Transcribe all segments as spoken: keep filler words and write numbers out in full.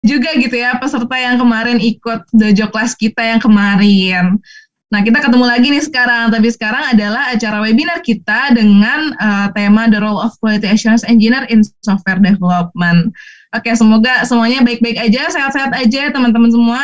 juga gitu ya peserta yang kemarin ikut dojo kelas kita yang kemarin. Nah, kita ketemu lagi nih sekarang, tapi sekarang adalah acara webinar kita dengan uh, tema The Role of Quality Assurance Engineer in Software Development. Oke, semoga semuanya baik-baik aja, sehat-sehat aja teman-teman semua.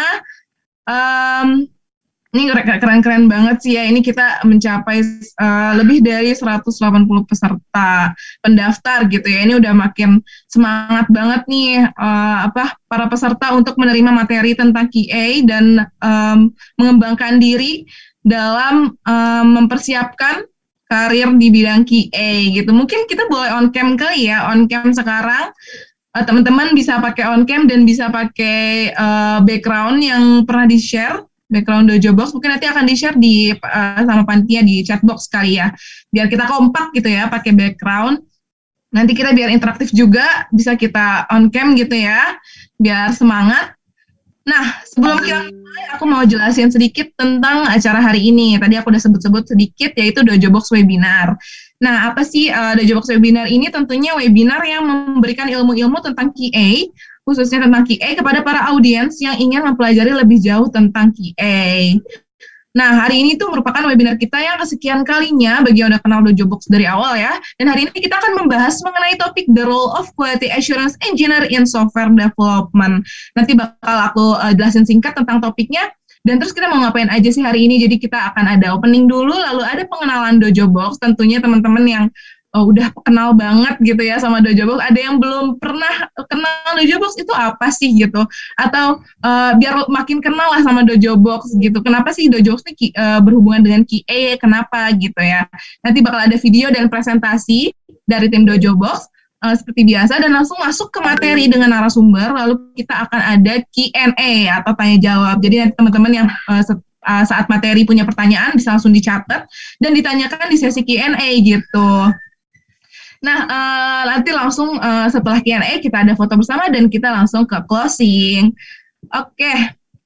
Um, ini keren-keren banget sih ya, ini kita mencapai uh, lebih dari seratus delapan puluh peserta pendaftar gitu ya, ini udah makin semangat banget nih uh, apa para peserta untuk menerima materi tentang Q A dan um, mengembangkan diri dalam um, mempersiapkan karir di bidang Q A gitu. Mungkin kita boleh on cam kali ya, on cam sekarang. Uh, teman-teman bisa pakai on cam dan bisa pakai uh, background yang pernah di-share, background Dojo Box, mungkin nanti akan di-share di uh, sama panitia di chat box kali ya, biar kita kompak gitu ya, pakai background. Nanti kita biar interaktif juga, bisa kita on cam gitu ya, biar semangat. Nah, sebelum kita mulai, aku mau jelasin sedikit tentang acara hari ini. Tadi aku udah sebut-sebut sedikit, yaitu Dojo Box Webinar. Nah, apa sih uh, Dojo Box Webinar ini? Tentunya webinar yang memberikan ilmu-ilmu tentang Q A, khususnya tentang Q A kepada para audiens yang ingin mempelajari lebih jauh tentang Q A. Nah, hari ini tuh merupakan webinar kita yang kesekian kalinya bagi yang udah kenal Dojo Box dari awal ya. Dan hari ini kita akan membahas mengenai topik The Role of Quality Assurance Engineer in Software Development. Nanti bakal aku uh, jelasin singkat tentang topiknya. Dan terus kita mau ngapain aja sih hari ini. Jadi kita akan ada opening dulu, lalu ada pengenalan Dojo Box. Tentunya teman-teman yang oh, udah kenal banget gitu ya sama Dojo Box. Ada yang belum pernah kenal Dojo Box itu apa sih gitu. Atau uh, biar makin kenal lah sama Dojo Box gitu. Kenapa sih Dojo Box ini uh, berhubungan dengan Q A, kenapa gitu ya. Nanti bakal ada video dan presentasi dari tim Dojo Box uh, seperti biasa. Dan langsung masuk ke materi dengan narasumber. Lalu kita akan ada Q and A atau tanya jawab. Jadi nanti teman-teman yang uh, saat materi punya pertanyaan bisa langsung dicatat dan ditanyakan di sesi Q and A gitu. Nah, uh, nanti langsung uh, setelah Q and A kita ada foto bersama dan kita langsung ke closing. Oke. Okay.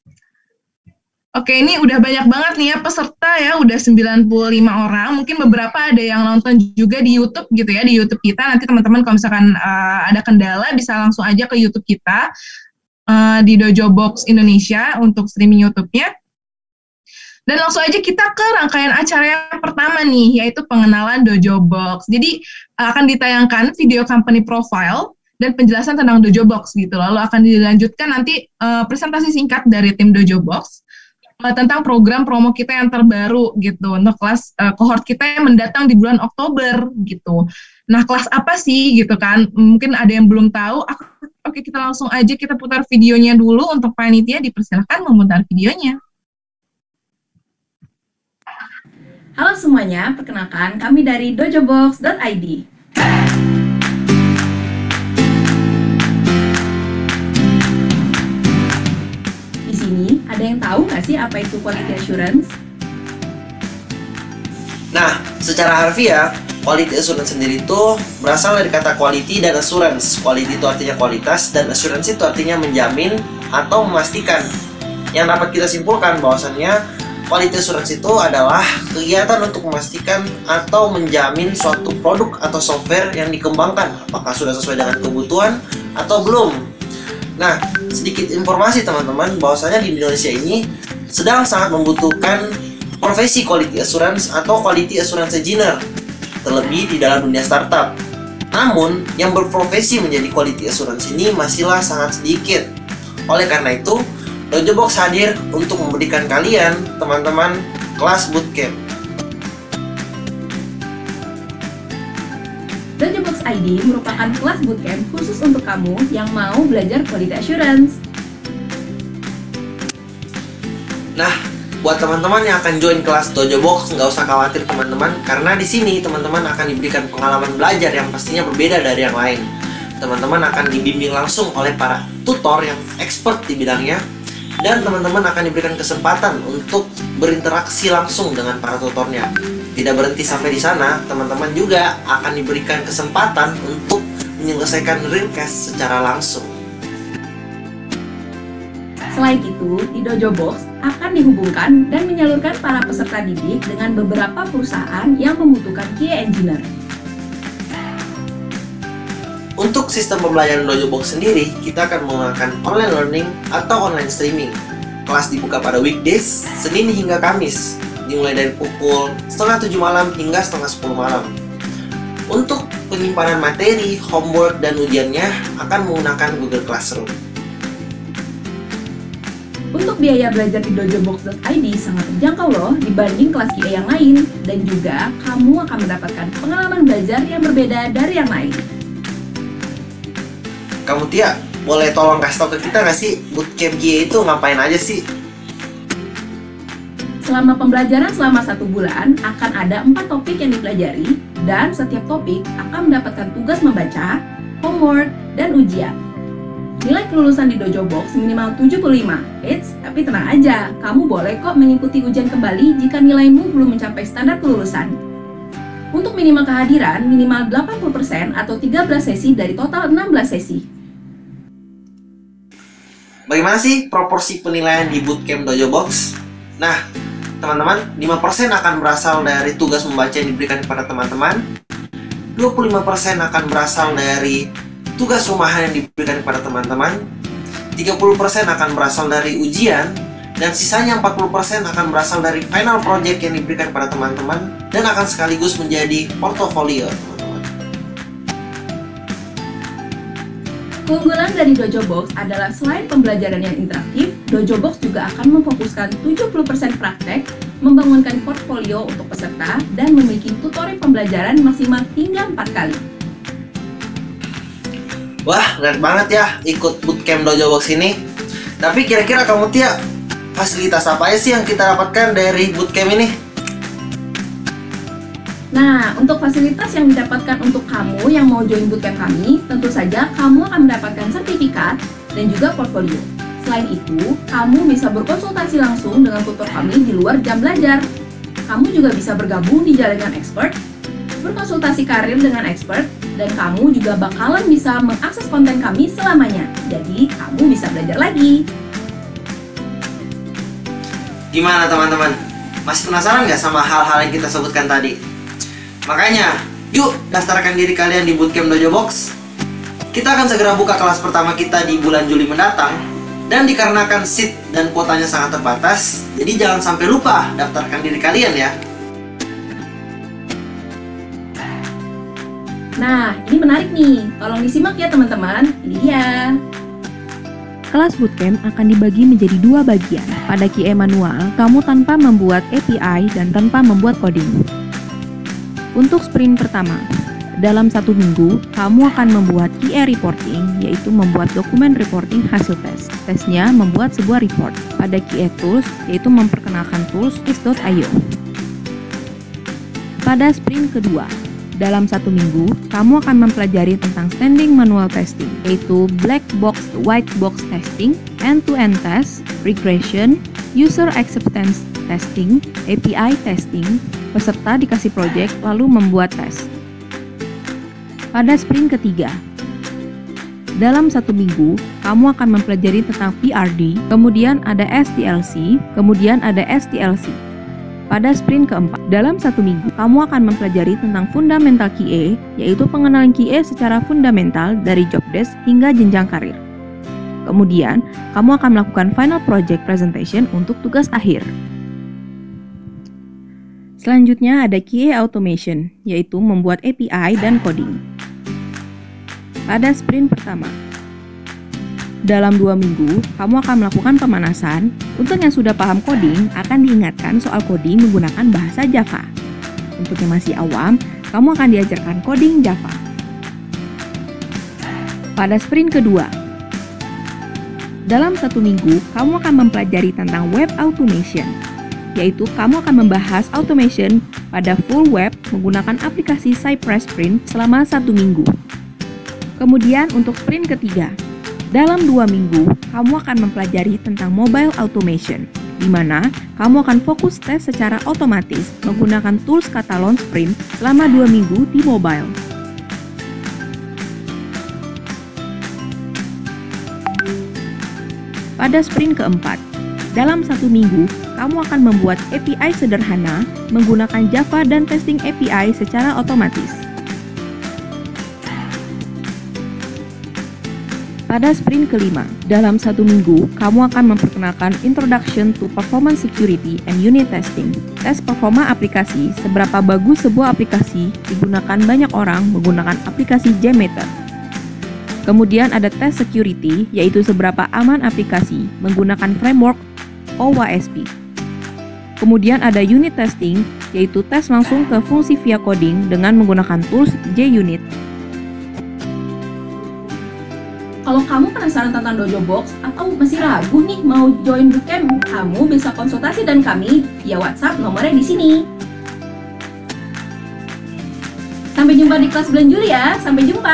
Oke, okay, ini udah banyak banget nih ya peserta ya, udah sembilan puluh lima orang. Mungkin beberapa ada yang nonton juga di YouTube gitu ya, di YouTube kita. Nanti teman-teman kalau misalkan uh, ada kendala bisa langsung aja ke YouTube kita uh, di Dojo Box Indonesia untuk streaming YouTube-nya. Dan langsung aja kita ke rangkaian acara yang pertama nih, yaitu pengenalan Dojo Box. Jadi akan ditayangkan video company profile dan penjelasan tentang Dojo Box gitu. Lalu akan dilanjutkan nanti uh, presentasi singkat dari tim Dojo Box uh, tentang program promo kita yang terbaru gitu untuk kelas uh, cohort kita yang mendatang di bulan Oktober gitu. Nah, kelas apa sih gitu kan? Mungkin ada yang belum tahu. Aku, oke, kita langsung aja kita putar videonya dulu untuk panitia, dipersilakan memutar videonya. Halo semuanya, perkenalkan kami dari dojobox dot i d. Di sini ada yang tahu nggak sih apa itu quality assurance? Nah, secara harfiah, quality assurance sendiri itu berasal dari kata quality dan assurance. Quality itu artinya kualitas dan assurance itu artinya menjamin atau memastikan. Yang dapat kita simpulkan bahwasannya quality assurance itu adalah kegiatan untuk memastikan atau menjamin suatu produk atau software yang dikembangkan apakah sudah sesuai dengan kebutuhan atau belum. Nah, sedikit informasi teman-teman bahwasanya di Indonesia ini sedang sangat membutuhkan profesi quality assurance atau quality assurance engineer, terlebih di dalam dunia startup. Namun, yang berprofesi menjadi quality assurance ini masihlah sangat sedikit. Oleh karena itu, Dojo Box hadir untuk memberikan kalian, teman-teman, kelas bootcamp. dojobox dot i d merupakan kelas bootcamp khusus untuk kamu yang mau belajar quality assurance. Nah, buat teman-teman yang akan join kelas Dojo Box, nggak usah khawatir teman-teman, karena di sini teman-teman akan diberikan pengalaman belajar yang pastinya berbeda dari yang lain. Teman-teman akan dibimbing langsung oleh para tutor yang expert di bidangnya. Dan teman-teman akan diberikan kesempatan untuk berinteraksi langsung dengan para tutornya. Tidak berhenti sampai di sana, teman-teman juga akan diberikan kesempatan untuk menyelesaikan real case secara langsung. Selain itu, di Dojo Box akan dihubungkan dan menyalurkan para peserta didik dengan beberapa perusahaan yang membutuhkan Q A engineer. Untuk sistem pembelajaran DojoBox sendiri, kita akan menggunakan online learning atau online streaming. Kelas dibuka pada weekdays, Senin hingga Kamis, dimulai dari pukul setengah tujuh malam hingga setengah sepuluh malam. Untuk penyimpanan materi, homework, dan ujiannya akan menggunakan Google Classroom. Untuk biaya belajar di dojobox dot i d sangat terjangkau loh dibanding kelas Q A yang lain, dan juga kamu akan mendapatkan pengalaman belajar yang berbeda dari yang lain. Kamu Tia, boleh tolong kasih tau ke kita nggak sih bootcamp Q A itu ngapain aja sih? Selama pembelajaran selama satu bulan akan ada empat topik yang dipelajari, dan setiap topik akan mendapatkan tugas membaca, homework, dan ujian. Nilai kelulusan di DojoBox minimal tujuh puluh lima. Eits, tapi tenang aja, kamu boleh kok mengikuti ujian kembali jika nilaimu belum mencapai standar kelulusan. Untuk minimal kehadiran, minimal delapan puluh persen atau tiga belas sesi dari total enam belas sesi. Bagaimana sih proporsi penilaian di bootcamp DojoBox? Nah, teman-teman, lima persen akan berasal dari tugas membaca yang diberikan kepada teman-teman, dua puluh lima persen akan berasal dari tugas rumahan yang diberikan kepada teman-teman, tiga puluh persen akan berasal dari ujian, dan sisanya empat puluh persen akan berasal dari final project yang diberikan kepada teman-teman dan akan sekaligus menjadi portofolio, teman-teman. Keunggulan dari DojoBox adalah selain pembelajaran yang interaktif, DojoBox juga akan memfokuskan tujuh puluh persen praktek, membangunkan portfolio untuk peserta, dan memiliki tutorial pembelajaran maksimal hingga empat kali. Wah, keren banget ya ikut bootcamp DojoBox ini. Tapi kira-kira kamu Tia, fasilitas apa aja sih yang kita dapatkan dari bootcamp ini? Nah, untuk fasilitas yang didapatkan untuk kamu yang mau join bootcamp kami, tentu saja kamu akan mendapatkan sertifikat dan juga portfolio. Selain itu, kamu bisa berkonsultasi langsung dengan tutor kami di luar jam belajar. Kamu juga bisa bergabung di jaringan expert, berkonsultasi karir dengan expert, dan kamu juga bakalan bisa mengakses konten kami selamanya. Jadi, kamu bisa belajar lagi. Gimana teman-teman? Masih penasaran nggak sama hal-hal yang kita sebutkan tadi? Makanya, yuk daftarkan diri kalian di bootcamp DojoBox. Kita akan segera buka kelas pertama kita di bulan Juli mendatang. Dan dikarenakan seat dan kuotanya sangat terbatas, jadi jangan sampai lupa daftarkan diri kalian ya. Nah, ini menarik nih. Tolong disimak ya teman-teman. Ini dia. Kelas bootcamp akan dibagi menjadi dua bagian. Pada Q A manual, kamu tanpa membuat A P I dan tanpa membuat coding. Untuk sprint pertama, dalam satu minggu, kamu akan membuat Q A reporting, yaitu membuat dokumen reporting hasil tes. Tesnya membuat sebuah report. Pada Q A tools, yaitu memperkenalkan tools quiz dot i o. Pada sprint kedua, dalam satu minggu, kamu akan mempelajari tentang standing manual testing, yaitu black box, white box testing, end-to-end test, regression, user acceptance testing, A P I testing. Peserta dikasih project lalu membuat tes. Pada sprint ketiga, dalam satu minggu, kamu akan mempelajari tentang P R D, kemudian ada S D L C, kemudian ada S T L C. Pada sprint keempat, dalam satu minggu, kamu akan mempelajari tentang fundamental Q A, yaitu pengenalan Q A secara fundamental dari job desk hingga jenjang karir. Kemudian, kamu akan melakukan final project presentation untuk tugas akhir. Selanjutnya ada Q A automation, yaitu membuat A P I dan coding. Pada sprint pertama, dalam dua minggu, kamu akan melakukan pemanasan. Untuk yang sudah paham coding, akan diingatkan soal coding menggunakan bahasa Java. Untuk yang masih awam, kamu akan diajarkan coding Java. Pada sprint kedua, dalam satu minggu, kamu akan mempelajari tentang web automation, yaitu kamu akan membahas automation pada full web menggunakan aplikasi Cypress Sprint selama satu minggu. Kemudian untuk sprint ketiga, dalam dua minggu, kamu akan mempelajari tentang mobile automation, di mana kamu akan fokus tes secara otomatis menggunakan tools Catalan Sprint selama dua minggu di mobile. Pada sprint keempat, dalam satu minggu, kamu akan membuat A P I sederhana menggunakan Java dan testing A P I secara otomatis. Pada sprint kelima, dalam satu minggu, kamu akan memperkenalkan Introduction to Performance Security and Unit Testing. Tes performa aplikasi, seberapa bagus sebuah aplikasi digunakan banyak orang menggunakan aplikasi JMeter. Kemudian ada tes security, yaitu seberapa aman aplikasi menggunakan framework O W A S P. Kemudian ada unit testing, yaitu tes langsung ke fungsi via coding dengan menggunakan tools JUnit. Kalau kamu penasaran tentang Dojo Box atau masih ragu nih mau join bootcamp, kamu bisa konsultasi dan kami via WhatsApp, nomornya di sini. Sampai jumpa di kelas bulan Juli ya. Sampai jumpa.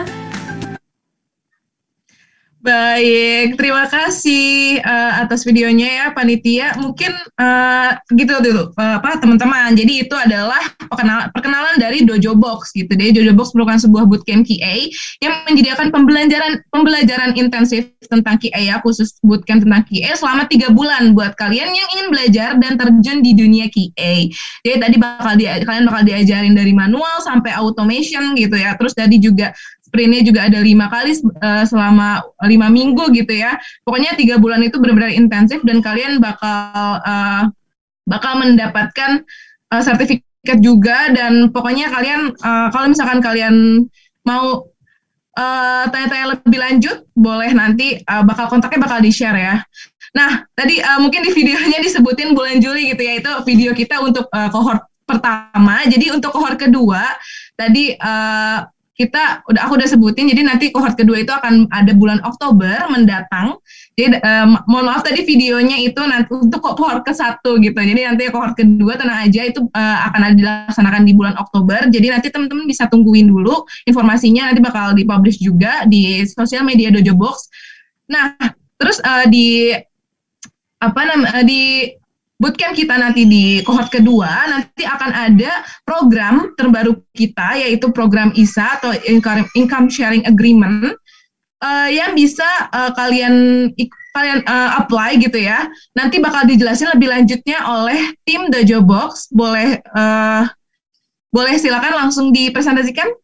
Baik, terima kasih uh, atas videonya ya panitia. Mungkin uh, gitu dulu uh, apa teman-teman. Jadi itu adalah perkenalan, perkenalan dari Dojo Box gitu deh. Dojo Box merupakan sebuah bootcamp Q A yang menyediakan pembelajaran pembelajaran intensif tentang Q A ya, khusus bootcamp tentang Q A selama tiga bulan buat kalian yang ingin belajar dan terjun di dunia Q A. Jadi tadi bakal di, kalian bakal diajarin dari manual sampai automation gitu ya. Terus tadi juga sprintnya juga ada lima kali uh, selama lima minggu gitu ya. Pokoknya tiga bulan itu benar-benar intensif dan kalian bakal uh, bakal mendapatkan uh, sertifikat juga. Dan pokoknya kalian uh, kalau misalkan kalian mau uh, tanya-tanya lebih lanjut, boleh nanti uh, bakal kontaknya bakal di-share ya. Nah, tadi uh, mungkin di videonya disebutin bulan Juli gitu ya, itu video kita untuk uh, kohort pertama. Jadi untuk kohort kedua tadi uh, kita udah aku udah sebutin, jadi nanti kohort kedua itu akan ada bulan Oktober mendatang. Jadi um, mohon maaf tadi videonya itu nanti untuk kohort ke satu gitu. Jadi nanti kohort kedua tenang aja itu uh, akan dilaksanakan di bulan Oktober. Jadi nanti teman-teman bisa tungguin dulu informasinya, nanti bakal dipublish juga di sosial media Dojo Box. Nah, terus uh, di apa namanya di bootcamp kita nanti di kohort kedua, nanti akan ada program terbaru kita, yaitu program I S A atau Income Sharing Agreement, uh, yang bisa uh, kalian kalian uh, apply gitu ya. Nanti bakal dijelasin lebih lanjutnya oleh tim Dojo Box. Boleh uh, boleh silakan langsung dipresentasikan.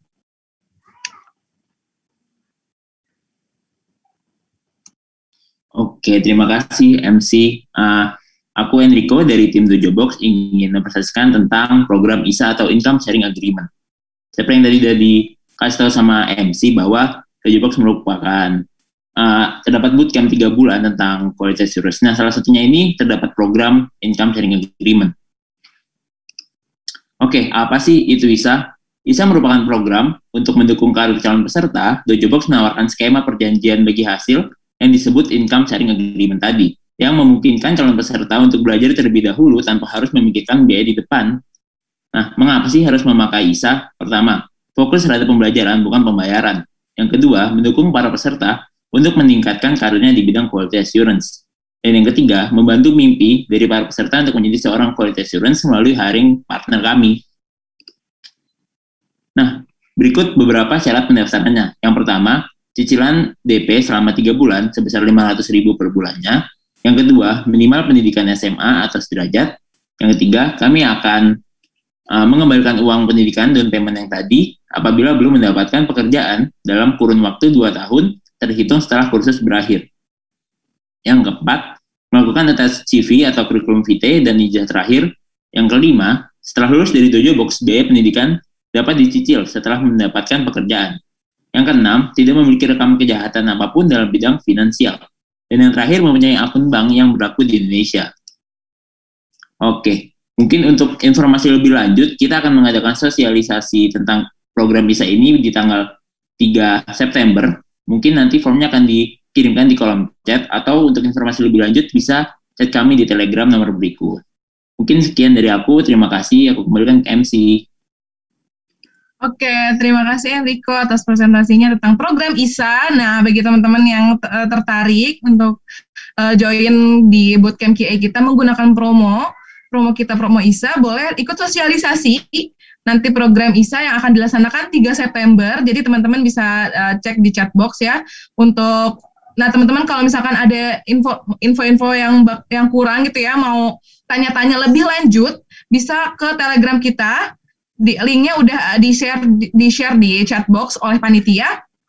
Oke, terima kasih M C. Uh, Aku Enrico dari tim Dojo Box ingin mempresentasikan tentang program I S A atau Income Sharing Agreement. Seperti yang tadi udah dikasih tahu sama M C bahwa Dojo Box merupakan uh, terdapat bootcamp tiga bulan tentang quality assurance. Nah, salah satunya ini terdapat program Income Sharing Agreement. Oke, apa sih itu I S A? I S A merupakan program untuk mendukung karir calon peserta. Dojo Box menawarkan skema perjanjian bagi hasil yang disebut Income Sharing Agreement tadi, yang memungkinkan calon peserta untuk belajar terlebih dahulu tanpa harus memikirkan biaya di depan. Nah, mengapa sih harus memakai I S A? Pertama, fokus terhadap pembelajaran bukan pembayaran. Yang kedua, mendukung para peserta untuk meningkatkan karirnya di bidang quality assurance. Dan yang ketiga, membantu mimpi dari para peserta untuk menjadi seorang quality assurance melalui hiring partner kami. Nah, berikut beberapa syarat pendaftarannya. Yang pertama, cicilan D P selama tiga bulan sebesar lima ratus ribu per bulannya. Yang kedua, minimal pendidikan S M A atau sederajat. Yang ketiga, kami akan uh, mengembalikan uang pendidikan dan payment yang tadi apabila belum mendapatkan pekerjaan dalam kurun waktu dua tahun terhitung setelah kursus berakhir. Yang keempat, melakukan tes C V atau kurikulum vitae dan ijazah terakhir. Yang kelima, setelah lulus dari Dojo Box, biaya pendidikan dapat dicicil setelah mendapatkan pekerjaan. Yang keenam, tidak memiliki rekam kejahatan apapun dalam bidang finansial. Dan yang terakhir, mempunyai akun bank yang berlaku di Indonesia. Oke, mungkin untuk informasi lebih lanjut, kita akan mengadakan sosialisasi tentang program I S A ini di tanggal tiga September. Mungkin nanti formnya akan dikirimkan di kolom chat, atau untuk informasi lebih lanjut bisa chat kami di Telegram nomor berikut. Mungkin sekian dari aku, terima kasih, aku kembalikan ke M C. Oke, terima kasih Enrico atas presentasinya tentang program I S A. Nah, bagi teman-teman yang uh, tertarik untuk uh, join di bootcamp Q A kita menggunakan promo, promo kita promo I S A, boleh ikut sosialisasi nanti program I S A yang akan dilaksanakan tiga September. Jadi teman-teman bisa uh, cek di chat box ya untuk. Nah, teman-teman kalau misalkan ada info info-info yang yang kurang gitu ya, mau tanya-tanya lebih lanjut, bisa ke Telegram kita. Di linknya udah di share di share di chat box oleh panitia.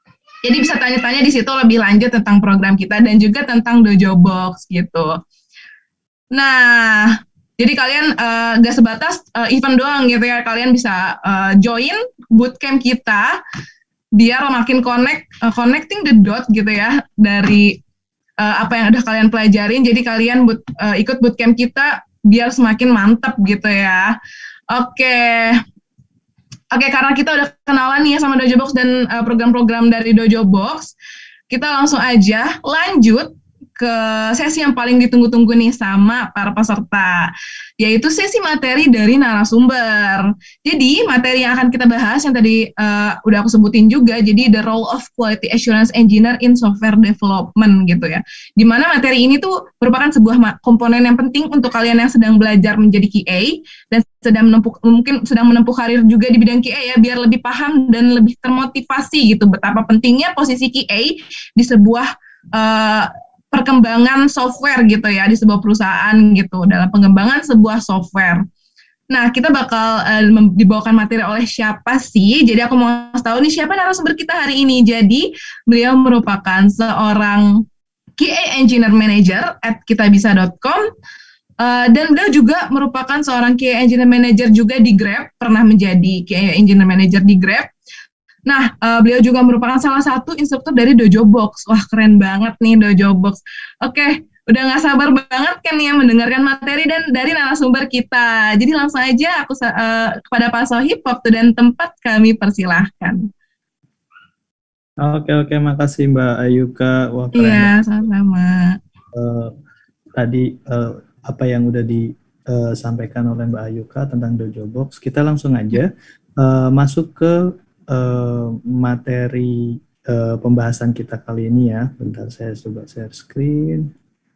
Jadi bisa tanya-tanya di situ lebih lanjut tentang program kita dan juga tentang Dojo Box gitu. Nah, jadi kalian uh, gak sebatas uh, event doang gitu ya, kalian bisa uh, join bootcamp kita biar makin connect, uh, connecting the dot gitu ya dari uh, apa yang udah kalian pelajarin. Jadi kalian boot, uh, ikut bootcamp kita biar semakin mantap gitu ya. Oke. Oke, karena kita udah kenalan nih ya sama Dojo Box dan uh, program-program dari Dojo Box, kita langsung aja lanjut ke sesi yang paling ditunggu-tunggu nih sama para peserta, yaitu sesi materi dari narasumber. Jadi materi yang akan kita bahas yang tadi uh, udah aku sebutin juga, jadi the role of quality assurance engineer in software development gitu ya. Dimana materi ini tuh merupakan sebuah komponen yang penting untuk kalian yang sedang belajar menjadi Q A dan sedang menempuh, mungkin sedang menempuh karir juga di bidang Q A ya, biar lebih paham dan lebih termotivasi gitu betapa pentingnya posisi Q A di sebuah uh, perkembangan software gitu ya, di sebuah perusahaan gitu, dalam pengembangan sebuah software. Nah, kita bakal uh, dibawakan materi oleh siapa sih? Jadi aku mau tahu nih siapa narasumber kita hari ini. Jadi beliau merupakan seorang Q A Engineer Manager at kitabisa dot com uh, dan beliau juga merupakan seorang Q A Engineer Manager juga di Grab, pernah menjadi Q A Engineer Manager di Grab. Nah, uh, beliau juga merupakan salah satu instruktur dari Dojo Box. Wah, keren banget nih Dojo Box. Oke, udah gak sabar banget kan ya mendengarkan materi dan dari narasumber kita. Jadi langsung aja aku uh, kepada Pak Sohib, waktu dan tempat kami persilahkan. Oke, oke, makasih Mbak Ayuka. Wah, keren. Iya, sama-sama. Uh, tadi uh, apa yang udah disampaikan oleh Mbak Ayuka tentang Dojo Box, kita langsung aja uh, masuk ke Uh, materi uh, pembahasan kita kali ini ya. Bentar, saya coba share screen.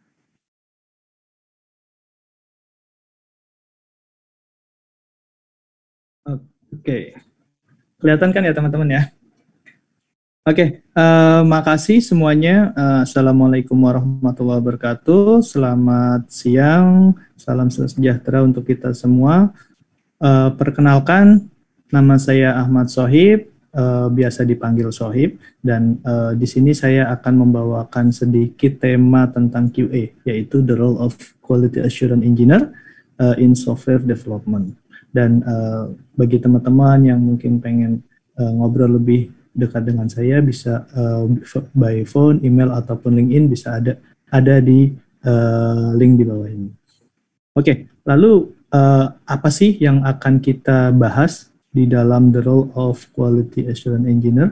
Oke, okay. Kelihatan kan ya teman-teman ya? Oke, okay. uh, makasih semuanya. Uh, Assalamualaikum warahmatullahi wabarakatuh. Selamat siang, salam sejahtera untuk kita semua. Uh, perkenalkan, nama saya Ahmad Sohib, uh, biasa dipanggil Sohib, dan uh, di sini saya akan membawakan sedikit tema tentang Q A, yaitu the role of quality assurance engineer uh, in software development. Dan uh, bagi teman-teman yang mungkin pengen uh, ngobrol lebih dekat dengan saya, bisa uh, by phone, email, ataupun LinkedIn, bisa ada ada di uh, link di bawah ini. Oke, okay, lalu uh, apa sih yang akan kita bahas di dalam the role of quality assurance engineer?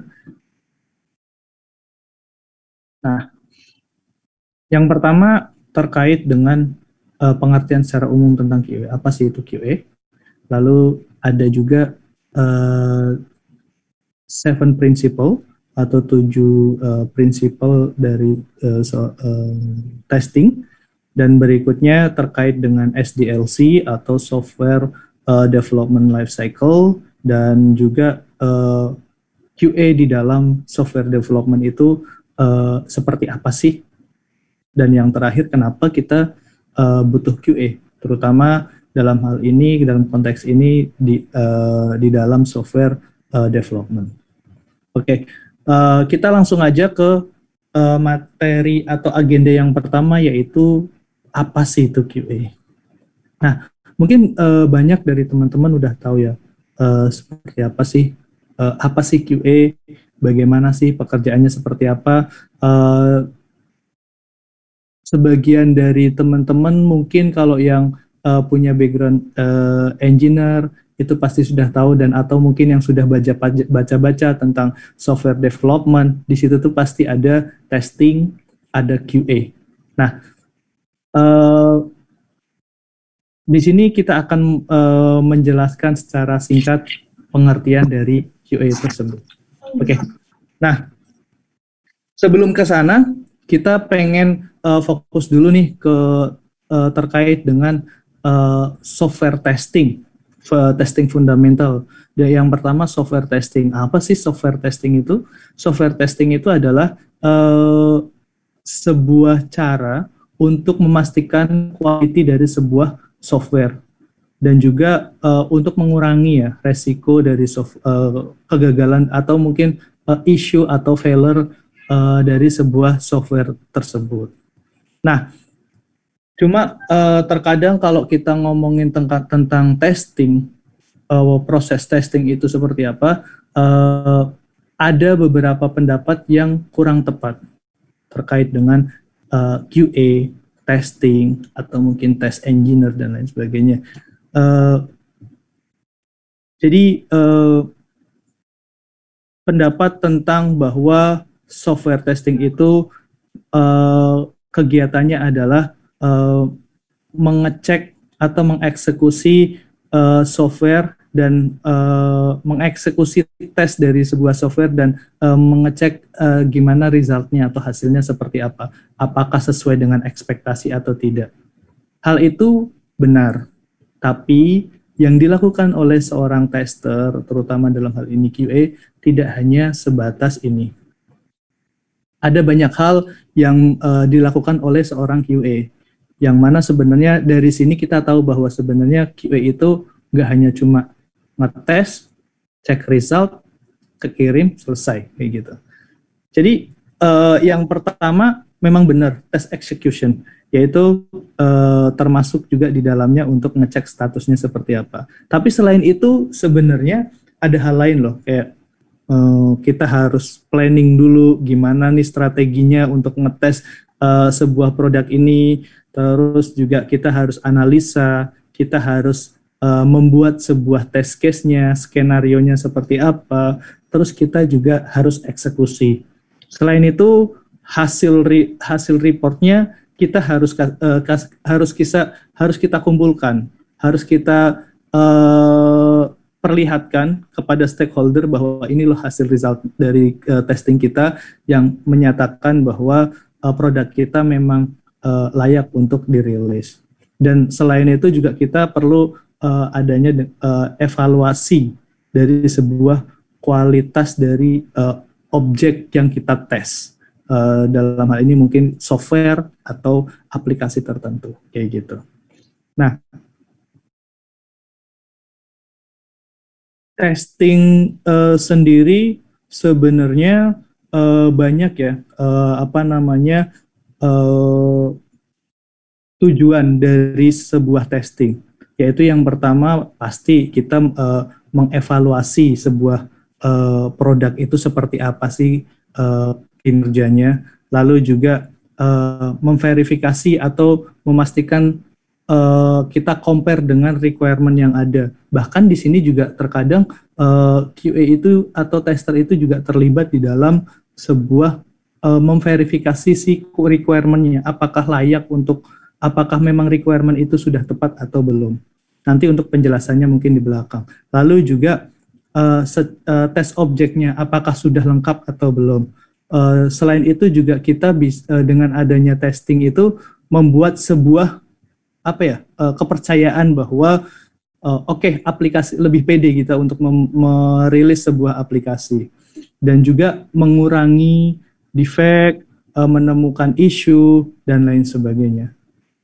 Nah, yang pertama terkait dengan uh, pengertian secara umum tentang Q A. Apa sih itu Q A? Lalu ada juga uh, seven principle atau tujuh uh, principle dari uh, so, uh, testing, dan berikutnya terkait dengan S D L C atau software uh, development life cycle, dan juga uh, Q A di dalam software development itu uh, seperti apa sih? Dan yang terakhir, kenapa kita uh, butuh Q A, terutama dalam hal ini, dalam konteks ini di uh, di dalam software uh, development. Oke, okay. uh, kita langsung aja ke uh, materi atau agenda yang pertama, yaitu apa sih itu Q A. Nah, mungkin uh, banyak dari teman-teman udah tahu ya, Uh, seperti apa sih uh, apa sih Q A, bagaimana sih pekerjaannya seperti apa. Uh, sebagian dari teman-teman mungkin kalau yang uh, punya background uh, engineer itu pasti sudah tahu, dan atau mungkin yang sudah baca-baca tentang software development, di situ tuh pasti ada testing, ada Q A. Nah, uh, di sini kita akan uh, menjelaskan secara singkat pengertian dari Q A tersebut. Oke, okay. Nah, sebelum ke sana, kita pengen uh, fokus dulu nih ke uh, terkait dengan uh, software testing, uh, testing fundamental. Dan yang pertama, software testing. Apa sih software testing itu? Software testing itu adalah uh, sebuah cara untuk memastikan quality dari sebuah software, dan juga uh, untuk mengurangi ya resiko dari soft, uh, kegagalan atau mungkin uh, issue atau failure uh, dari sebuah software tersebut. Nah, cuma uh, terkadang kalau kita ngomongin tentang, tentang testing, uh, proses testing itu seperti apa, uh, ada beberapa pendapat yang kurang tepat terkait dengan uh, Q A, testing, atau mungkin test engineer dan lain sebagainya. Uh, jadi uh, pendapat tentang bahwa software testing itu uh, kegiatannya adalah uh, mengecek atau mengeksekusi uh, software dan uh, mengeksekusi tes dari sebuah software dan uh, mengecek uh, gimana resultnya atau hasilnya seperti apa, apakah sesuai dengan ekspektasi atau tidak. Hal itu benar, tapi yang dilakukan oleh seorang tester, terutama dalam hal ini Q A, tidak hanya sebatas ini. Ada banyak hal yang uh, dilakukan oleh seorang Q A, yang mana sebenarnya dari sini kita tahu bahwa sebenarnya Q A itu nggak hanya cuma ngetes, cek result, kekirim, selesai, kayak gitu. Jadi uh, yang pertama memang benar, test execution, yaitu uh, termasuk juga di dalamnya untuk ngecek statusnya seperti apa. Tapi selain itu sebenarnya ada hal lain loh, kayak uh, kita harus planning dulu gimana nih strateginya untuk ngetes uh, sebuah produk ini, terus juga kita harus analisa, kita harus Uh, membuat sebuah test case-nya, skenario-nya seperti apa, terus kita juga harus eksekusi. Selain itu, hasil re, hasil report-nya kita harus uh, kas, harus kita harus kita kumpulkan, harus kita uh, perlihatkan kepada stakeholder bahwa ini loh hasil result dari uh, testing kita yang menyatakan bahwa uh, produk kita memang uh, layak untuk dirilis. Dan selain itu juga kita perlu Uh, adanya uh, evaluasi dari sebuah kualitas dari uh, objek yang kita tes. Uh, dalam hal ini mungkin software atau aplikasi tertentu, kayak gitu. Nah, testing uh, sendiri sebenarnya uh, banyak ya, uh, apa namanya, uh, tujuan dari sebuah testing. Yaitu yang pertama pasti kita uh, mengevaluasi sebuah uh, produk itu seperti apa sih uh, kinerjanya, lalu juga uh, memverifikasi atau memastikan uh, kita compare dengan requirement yang ada. Bahkan di sini juga terkadang uh, Q A itu atau tester itu juga terlibat di dalam sebuah uh, memverifikasi si requirement-nya, apakah layak untuk apakah memang requirement itu sudah tepat atau belum. Nanti untuk penjelasannya mungkin di belakang. Lalu juga uh, set, uh, tes objeknya, apakah sudah lengkap atau belum. Uh, selain itu juga kita bisa, uh, dengan adanya testing itu membuat sebuah apa ya uh, kepercayaan bahwa uh, oke okay, aplikasi lebih pede kita untuk mem- merilis sebuah aplikasi. Dan juga mengurangi defect, uh, menemukan isu, dan lain sebagainya.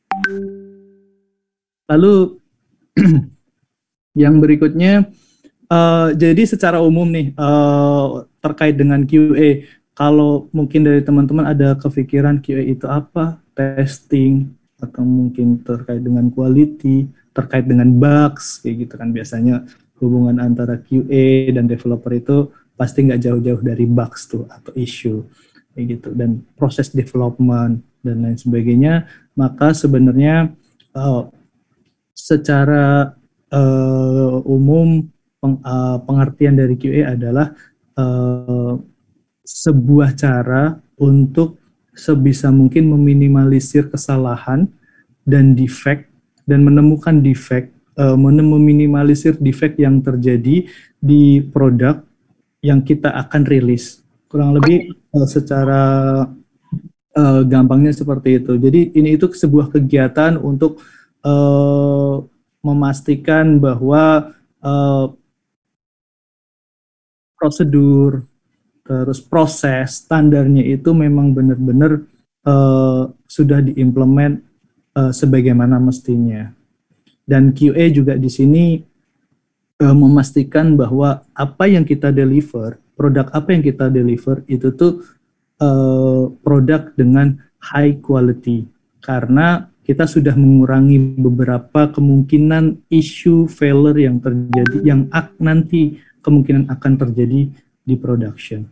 Lalu yang berikutnya, uh, jadi secara umum nih uh, terkait dengan Q A, kalau mungkin dari teman-teman ada kepikiran Q A itu apa, testing, atau mungkin terkait dengan quality, terkait dengan bugs, kayak gitu kan biasanya hubungan antara Q A dan developer itu pasti nggak jauh-jauh dari bugs tuh atau issue, kayak gitu, dan proses development dan lain sebagainya. Maka sebenarnya uh, secara uh, umum peng, uh, pengertian dari Q A adalah uh, sebuah cara untuk sebisa mungkin meminimalisir kesalahan dan defect dan menemukan defect, uh, meminimalisir defect yang terjadi di produk yang kita akan rilis. Kurang lebih uh, secara uh, gampangnya seperti itu. Jadi ini itu sebuah kegiatan untuk Uh, memastikan bahwa uh, prosedur, terus proses, standarnya itu memang benar-benar uh, sudah diimplement uh, sebagaimana mestinya. Dan Q A juga di sini uh, memastikan bahwa apa yang kita deliver, produk apa yang kita deliver itu tuh uh, produk dengan high quality, karena kita sudah mengurangi beberapa kemungkinan isu failure yang terjadi, yang ak nanti kemungkinan akan terjadi di production.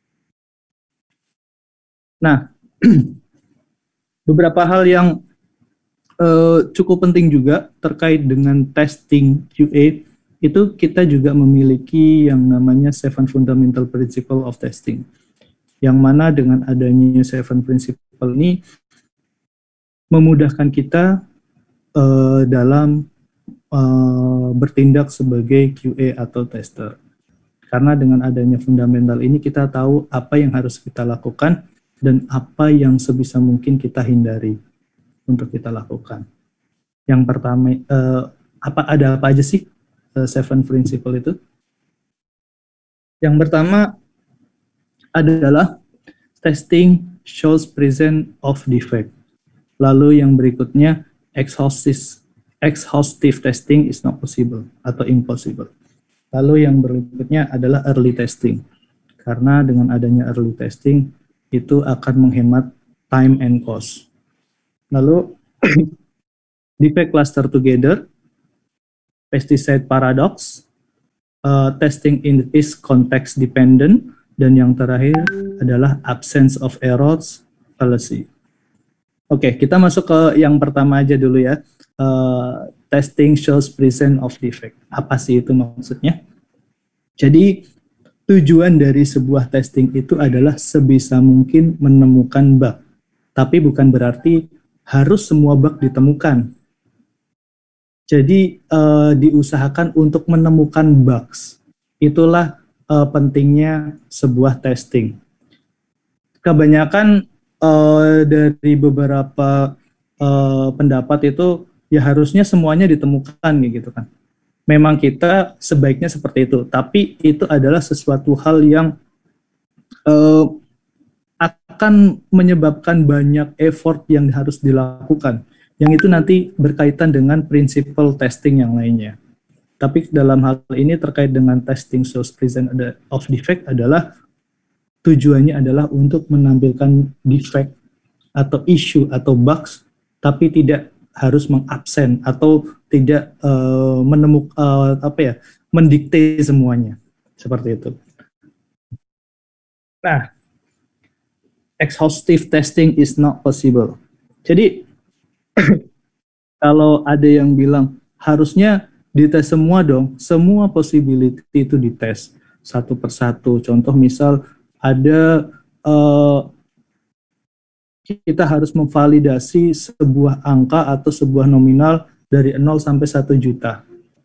Nah, beberapa hal yang uh, cukup penting juga terkait dengan testing Q A, itu kita juga memiliki yang namanya Seven Fundamental Principle of Testing, yang mana dengan adanya Seven Principle ini memudahkan kita uh, dalam uh, bertindak sebagai Q A atau tester. Karena dengan adanya fundamental ini kita tahu apa yang harus kita lakukan dan apa yang sebisa mungkin kita hindari untuk kita lakukan. Yang pertama, uh, apa ada apa aja sih uh, Seven Principle itu? Yang pertama adalah testing shows presence of defect. Lalu yang berikutnya, exhaustive, exhaustive testing is not possible atau impossible. Lalu yang berikutnya adalah early testing. Karena dengan adanya early testing, itu akan menghemat time and cost. Lalu, defect cluster together, pesticide paradox, uh, testing in is context dependent, dan yang terakhir adalah absence of errors fallacy. Oke, okay, kita masuk ke yang pertama aja dulu ya. Uh, testing shows presence of defect. Apa sih itu maksudnya? Jadi, tujuan dari sebuah testing itu adalah sebisa mungkin menemukan bug. Tapi bukan berarti harus semua bug ditemukan. Jadi, uh, diusahakan untuk menemukan bugs. Itulah uh, pentingnya sebuah testing. Kebanyakan Uh, dari beberapa uh, pendapat itu ya harusnya semuanya ditemukan gitu kan. Memang kita sebaiknya seperti itu, tapi itu adalah sesuatu hal yang uh, akan menyebabkan banyak effort yang harus dilakukan. Yang itu nanti berkaitan dengan prinsipal testing yang lainnya. Tapi dalam hal ini terkait dengan testing shows presence of defect adalah tujuannya adalah untuk menampilkan defect atau issue atau bugs, tapi tidak harus mengabsen atau tidak uh, menemukan uh, apa ya, mendikte semuanya seperti itu. Nah, exhaustive testing is not possible. Jadi kalau ada yang bilang harusnya dites semua dong, semua possibility itu dites satu persatu. Contoh misal ada uh, kita harus memvalidasi sebuah angka atau sebuah nominal dari nol sampai satu juta.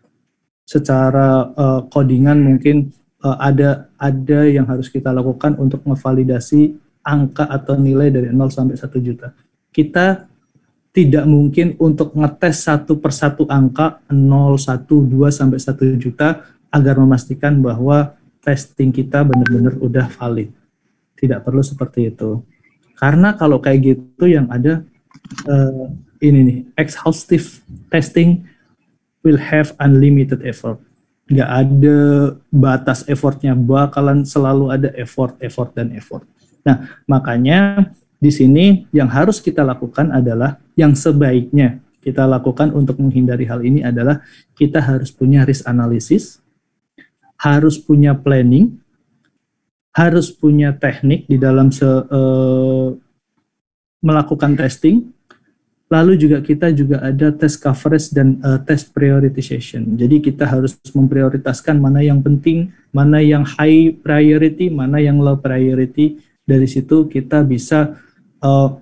Secara uh, codingan mungkin uh, ada ada yang harus kita lakukan untuk memvalidasi angka atau nilai dari nol sampai satu juta. Kita tidak mungkin untuk ngetes satu persatu angka nol, satu, dua sampai satu juta agar memastikan bahwa testing kita benar-benar udah valid. Tidak perlu seperti itu. Karena kalau kayak gitu yang ada uh, ini nih, exhaustive testing will have unlimited effort. Nggak ada batas effortnya, bakalan selalu ada effort, effort, dan effort. Nah, makanya di sini yang harus kita lakukan adalah, yang sebaiknya kita lakukan untuk menghindari hal ini adalah kita harus punya risk analysis, harus punya planning, harus punya teknik di dalam se, uh, melakukan testing, lalu juga kita juga ada test coverage dan uh, test prioritization. Jadi kita harus memprioritaskan mana yang penting, mana yang high priority, mana yang low priority. Dari situ kita bisa uh,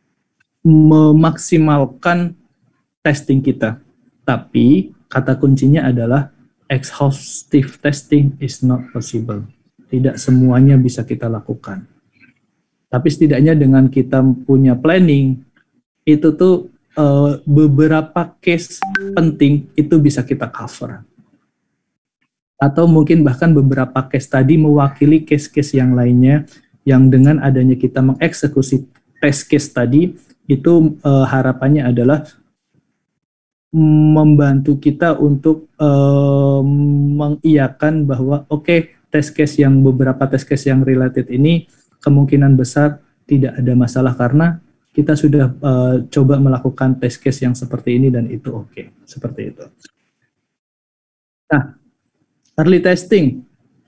memaksimalkan testing kita. Tapi kata kuncinya adalah exhaustive testing is not possible. Tidak semuanya bisa kita lakukan. Tapi setidaknya dengan kita punya planning, itu tuh uh, beberapa case penting itu bisa kita cover. Atau mungkin bahkan beberapa case tadi mewakili case-case yang lainnya, yang dengan adanya kita mengeksekusi test case tadi, itu uh, harapannya adalah membantu kita untuk uh, mengiyakan bahwa oke, okay, test case yang beberapa test case yang related ini kemungkinan besar tidak ada masalah karena kita sudah uh, coba melakukan test case yang seperti ini dan itu oke, okay. Seperti itu. Nah, early testing.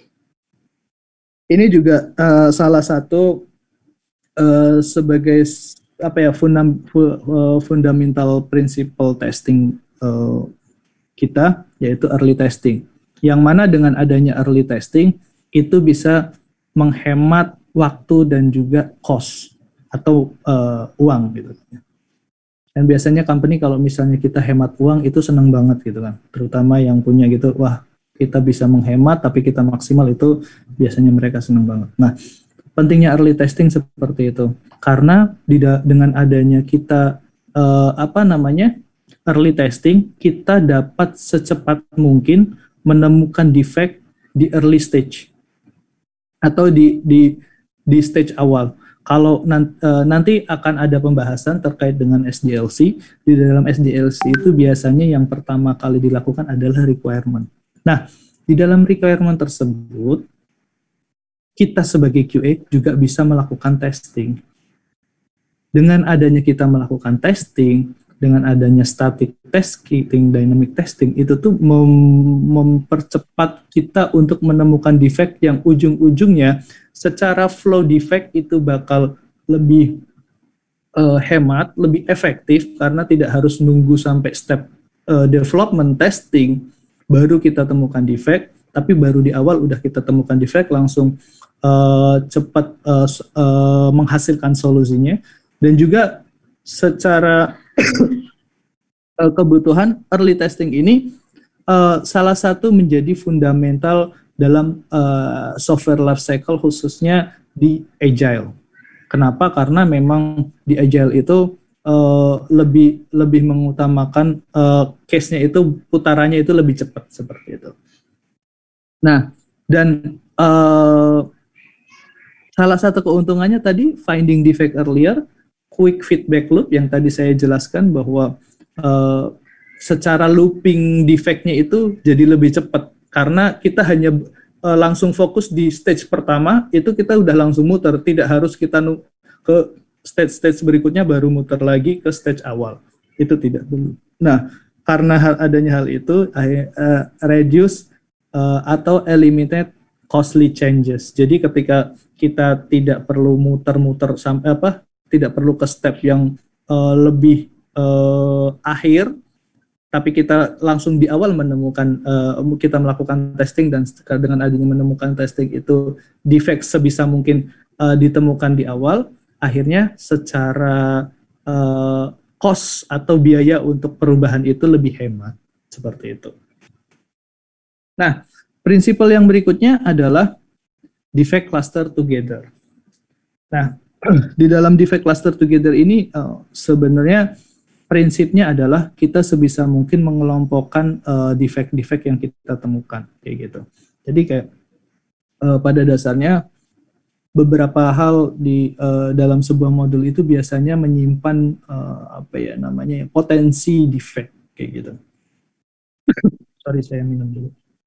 Ini juga uh, salah satu uh, sebagai apa ya fundam, uh, fundamental principle testing uh, kita, yaitu early testing. Yang mana dengan adanya early testing itu bisa menghemat waktu dan juga cost atau uh, uang gitu. Dan biasanya company kalau misalnya kita hemat uang itu senang banget gitu kan, terutama yang punya gitu, wah kita bisa menghemat tapi kita maksimal, itu biasanya mereka senang banget. Nah, pentingnya early testing seperti itu karena di dengan adanya kita uh, apa namanya early testing, kita dapat secepat mungkin menemukan defect di early stage atau di di di stage awal. Kalau nanti akan ada pembahasan terkait dengan S D L C, di dalam S D L C itu biasanya yang pertama kali dilakukan adalah requirement. Nah, di dalam requirement tersebut, kita sebagai Q A juga bisa melakukan testing. Dengan adanya kita melakukan testing, dengan adanya static testing, dynamic testing, itu tuh mem- mempercepat kita untuk menemukan defect yang ujung-ujungnya secara flow defect itu bakal lebih uh, hemat, lebih efektif karena tidak harus nunggu sampai step uh, development testing baru kita temukan defect, tapi baru di awal udah kita temukan defect langsung uh, cepat uh, uh, menghasilkan solusinya. Dan juga secara kebutuhan early testing ini uh, salah satu menjadi fundamental dalam uh, software life cycle khususnya di Agile. Kenapa? Karena memang di Agile itu uh, lebih lebih mengutamakan uh, case-nya itu putarannya itu lebih cepat seperti itu. Nah, dan uh, salah satu keuntungannya tadi finding defect earlier, quick feedback loop yang tadi saya jelaskan bahwa uh, secara looping defect-nya itu jadi lebih cepat karena kita hanya uh, langsung fokus di stage pertama, itu kita udah langsung muter, tidak harus kita nu- ke stage-stage berikutnya baru muter lagi ke stage awal, itu tidak perlu. Nah, karena hal, adanya hal itu uh, reduce uh, atau eliminate costly changes. Jadi ketika kita tidak perlu muter-muter sampai apa tidak perlu ke step yang uh, lebih uh, akhir, tapi kita langsung di awal menemukan, uh, kita melakukan testing dan dengan adanya menemukan testing itu defect sebisa mungkin uh, ditemukan di awal, akhirnya secara uh, cost atau biaya untuk perubahan itu lebih hemat, seperti itu. Nah, prinsipal yang berikutnya adalah defect cluster together. Nah, di dalam defect cluster together ini uh, sebenarnya prinsipnya adalah kita sebisa mungkin mengelompokkan uh, defect-defect yang kita temukan kayak gitu. Jadi kayak uh, pada dasarnya beberapa hal di uh, dalam sebuah modul itu biasanya menyimpan uh, apa ya namanya potensi defect kayak gitu. Sorry, saya minum dulu.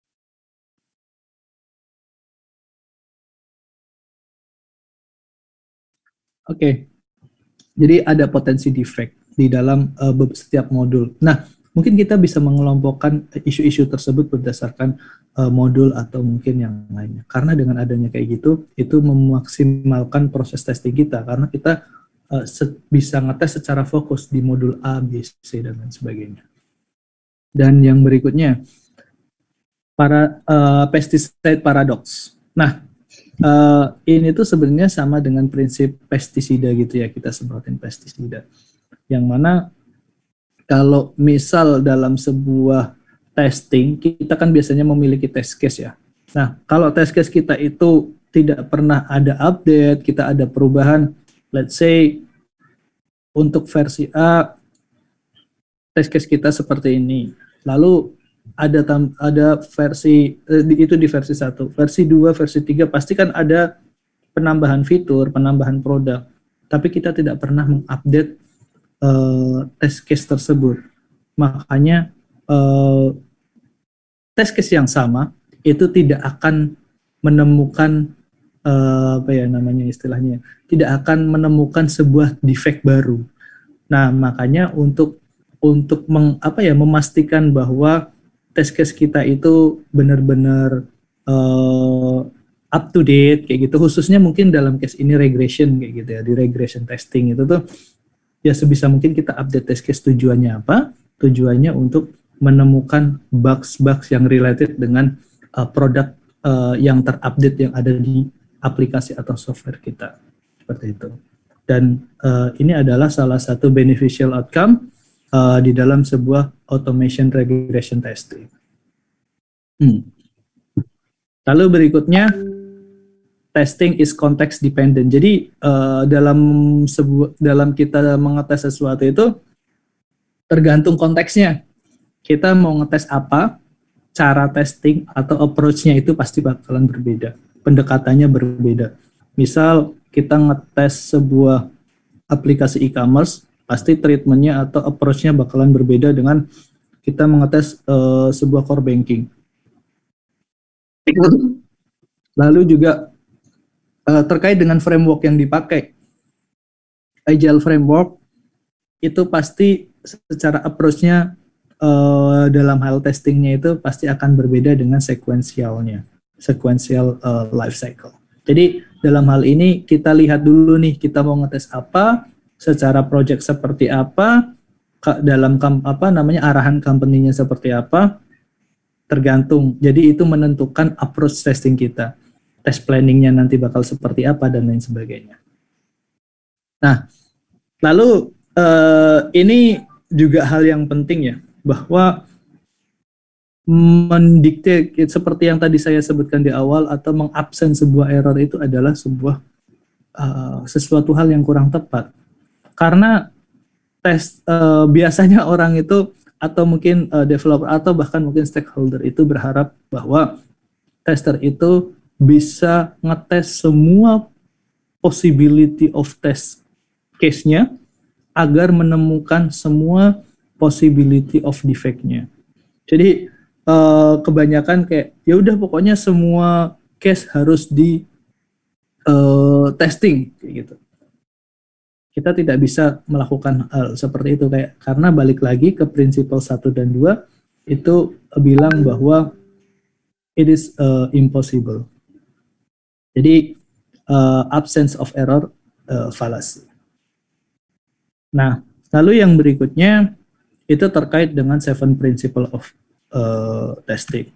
Oke, okay. Jadi ada potensi defect di dalam uh, setiap modul. Nah, mungkin kita bisa mengelompokkan isu-isu tersebut berdasarkan uh, modul atau mungkin yang lainnya. Karena dengan adanya kayak gitu, itu memaksimalkan proses testing kita. Karena kita uh, bisa ngetes secara fokus di modul A, B, C, dan lain sebagainya. Dan yang berikutnya, para uh, pesticide paradox. Nah, Uh, ini tuh sebenarnya sama dengan prinsip pestisida gitu ya, kita sebutin pestisida. Yang mana kalau misal dalam sebuah testing, kita kan biasanya memiliki test case ya. Nah, kalau test case kita itu tidak pernah ada update, kita ada perubahan, let's say untuk versi A, test case kita seperti ini. Lalu ada tam, ada versi eh, itu di versi satu, versi dua, versi tiga pasti kan ada penambahan fitur, penambahan produk. Tapi kita tidak pernah mengupdate uh, test case tersebut. Makanya uh, test case yang sama itu tidak akan menemukan uh, apa ya namanya istilahnya, tidak akan menemukan sebuah defect baru. Nah, makanya untuk untuk meng, apa ya memastikan bahwa test case kita itu benar-benar uh, up to date kayak gitu, khususnya mungkin dalam case ini regression kayak gitu ya, di regression testing itu tuh ya sebisa mungkin kita update test case. Tujuannya apa? Tujuannya untuk menemukan bugs-bugs yang related dengan uh, produk uh, yang terupdate yang ada di aplikasi atau software kita, seperti itu. Dan uh, ini adalah salah satu beneficial outcome uh, di dalam sebuah automation regression testing. Hmm. Lalu berikutnya, testing is context dependent. Jadi uh, dalam sebuah dalam kita mengetes sesuatu itu tergantung konteksnya. Kita mau ngetes apa, cara testing atau approach-nya itu pasti bakalan berbeda. Pendekatannya berbeda. Misal kita ngetes sebuah aplikasi e-commerce, pasti treatment-nya atau approach-nya bakalan berbeda dengan kita mengetes uh, sebuah core banking. Lalu juga uh, terkait dengan framework yang dipakai. Agile framework itu pasti secara approach-nya uh, dalam hal testingnya itu pasti akan berbeda dengan sequentialnya, sequential uh, life cycle. Jadi dalam hal ini kita lihat dulu nih, kita mau ngetes apa, secara project seperti apa, dalam apa namanya arahan company-nya seperti apa, tergantung. Jadi itu menentukan approach testing kita. Test planning-nya nanti bakal seperti apa dan lain sebagainya. Nah, lalu eh, ini juga hal yang penting ya, bahwa mendikte seperti yang tadi saya sebutkan di awal atau mengabsen sebuah error itu adalah sebuah uh, sesuatu hal yang kurang tepat. Karena tes uh, biasanya orang itu atau mungkin uh, developer atau bahkan mungkin stakeholder itu berharap bahwa tester itu bisa ngetes semua possibility of test case-nya agar menemukan semua possibility of defect-nya. Jadi uh, kebanyakan kayak ya udah pokoknya semua case harus di uh, testing kayak gitu. Kita tidak bisa melakukan hal seperti itu kayak karena balik lagi ke prinsipal satu dan dua itu bilang bahwa it is uh, impossible. Jadi uh, absence of error uh, fallacy. Nah, lalu yang berikutnya itu terkait dengan seven principle of uh, testing.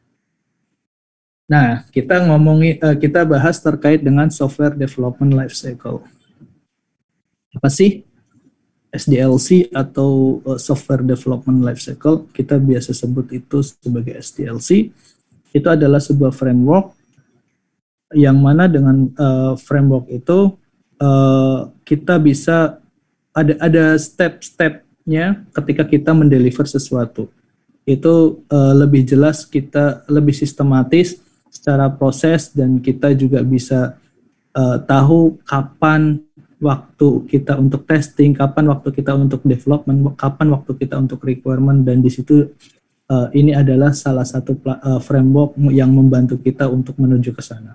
Nah, kita ngomongi uh, kita bahas terkait dengan software development life cycle. Apa sih S D L C atau uh, software development life cycle? Kita biasa sebut itu sebagai S D L C. Itu adalah sebuah framework yang mana dengan uh, framework itu uh, kita bisa ada ada step-stepnya ketika kita mendeliver sesuatu. Itu uh, lebih jelas, kita lebih sistematis secara proses dan kita juga bisa uh, tahu kapan waktu kita untuk testing, kapan waktu kita untuk development, kapan waktu kita untuk requirement, dan di situ uh, ini adalah salah satu uh, framework yang membantu kita untuk menuju ke sana.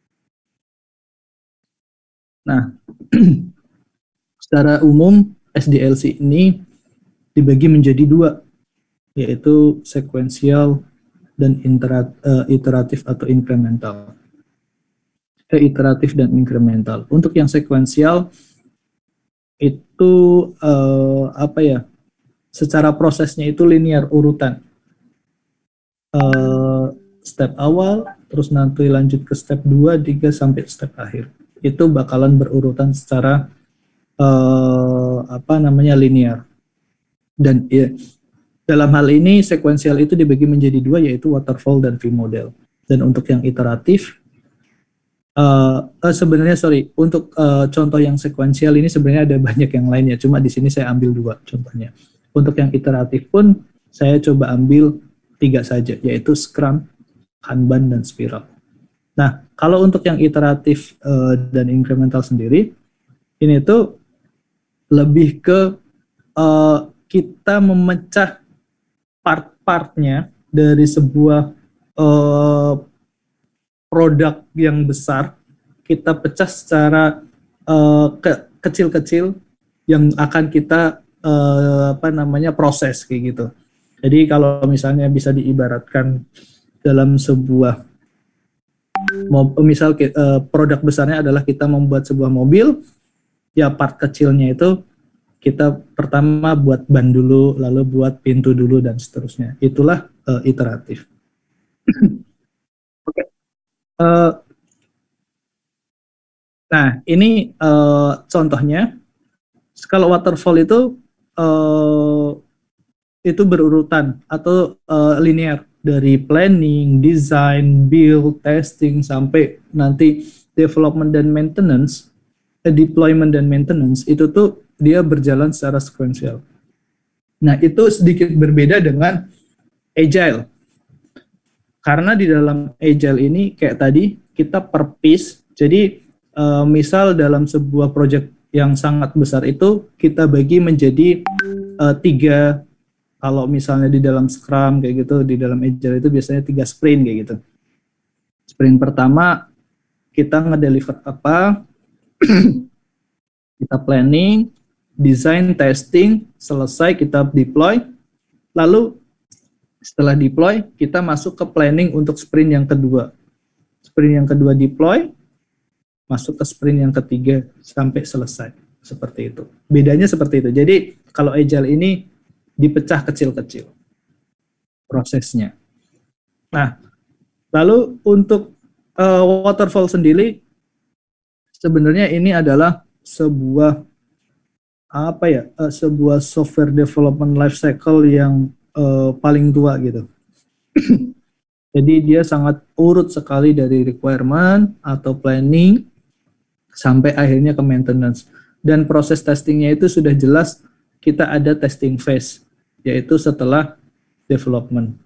Nah, secara umum S D L C ini dibagi menjadi dua, yaitu sequential dan iteratif atau incremental. Iteratif dan incremental. Untuk yang sequential itu uh, apa ya? Secara prosesnya itu linear, urutan. Uh, step awal, terus nanti lanjut ke step dua, tiga sampai step akhir. Itu bakalan berurutan secara uh, apa namanya linear. Dan ya, dalam hal ini sequential itu dibagi menjadi dua, yaitu waterfall dan V-model. Dan untuk yang iteratif Uh, uh, sebenarnya sorry untuk uh, contoh yang sequential ini sebenarnya ada banyak yang lain ya, cuma di sini saya ambil dua contohnya. Untuk yang iteratif pun saya coba ambil tiga saja, yaitu Scrum, Kanban, dan Spiral. Nah, kalau untuk yang iteratif uh, dan incremental sendiri, ini tuh lebih ke uh, kita memecah part-partnya dari sebuah uh, produk yang besar kita pecah secara uh, ke, kecil-kecil yang akan kita uh, apa namanya proses kayak gitu. Jadi kalau misalnya bisa diibaratkan dalam sebuah misal uh, produk besarnya adalah kita membuat sebuah mobil, ya part kecilnya itu kita pertama buat ban dulu, lalu buat pintu dulu dan seterusnya. Itulah uh, iteratif. Oke. Okay. Uh, nah ini uh, contohnya. Kalau waterfall itu uh, itu berurutan atau uh, linear dari planning, design, build, testing sampai nanti development dan maintenance, eh, deployment dan maintenance itu tuh dia berjalan secara sequential. Nah itu sedikit berbeda dengan agile, karena di dalam agile ini kayak tadi kita per piece. Jadi uh, misal dalam sebuah project yang sangat besar itu kita bagi menjadi uh, tiga. Kalau misalnya di dalam Scrum kayak gitu, di dalam Agile itu biasanya tiga sprint kayak gitu. Sprint pertama kita ngedeliver apa, kita planning, design, testing, selesai kita deploy. Lalu setelah deploy kita masuk ke planning untuk sprint yang kedua. Sprint yang kedua deploy, masuk ke sprint yang ketiga sampai selesai. Seperti itu. Bedanya seperti itu. Jadi kalau Agile ini dipecah kecil-kecil prosesnya. Nah, lalu untuk uh, waterfall sendiri sebenarnya ini adalah sebuah apa ya? Uh, sebuah software development life cycle yang uh, paling tua gitu. Jadi dia sangat urut sekali dari requirement atau planning sampai akhirnya ke maintenance. Dan proses testingnya itu sudah jelas, kita ada testing phase, yaitu setelah development.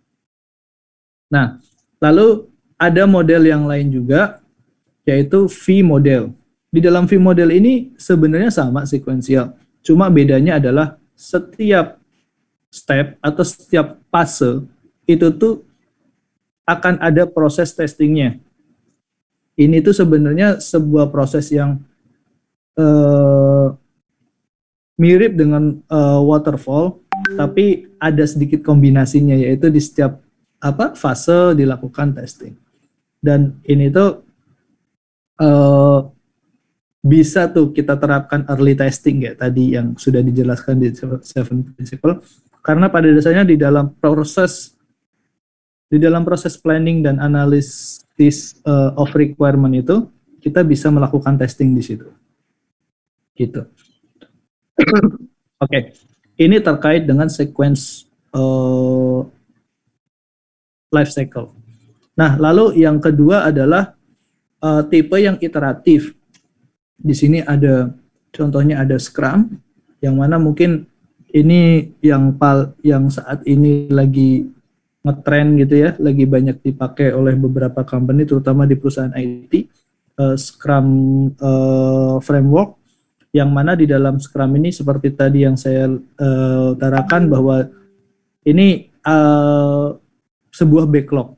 Nah, lalu ada model yang lain juga, yaitu V model. Di dalam V model ini sebenarnya sama sequential, cuma bedanya adalah setiap step atau setiap fase itu tuh akan ada proses testingnya. Ini tuh sebenarnya sebuah proses yang uh, mirip dengan uh, waterfall, tapi ada sedikit kombinasinya, yaitu di setiap apa fase dilakukan testing. Dan ini tuh uh, bisa tuh kita terapkan early testing ya tadi yang sudah dijelaskan di seven principle, karena pada dasarnya di dalam proses di dalam proses planning dan analisis uh, of requirement itu kita bisa melakukan testing di situ. Gitu. Oke, okay. Ini terkait dengan sequence uh, life cycle. Nah, lalu yang kedua adalah uh, tipe yang iteratif. Di sini ada contohnya ada Scrum, yang mana mungkin ini yang pal yang saat ini lagi ngetrend gitu ya, lagi banyak dipakai oleh beberapa company, terutama di perusahaan I T, uh, Scrum uh, framework, yang mana di dalam Scrum ini seperti tadi yang saya uh, utarakan bahwa ini uh, sebuah backlog.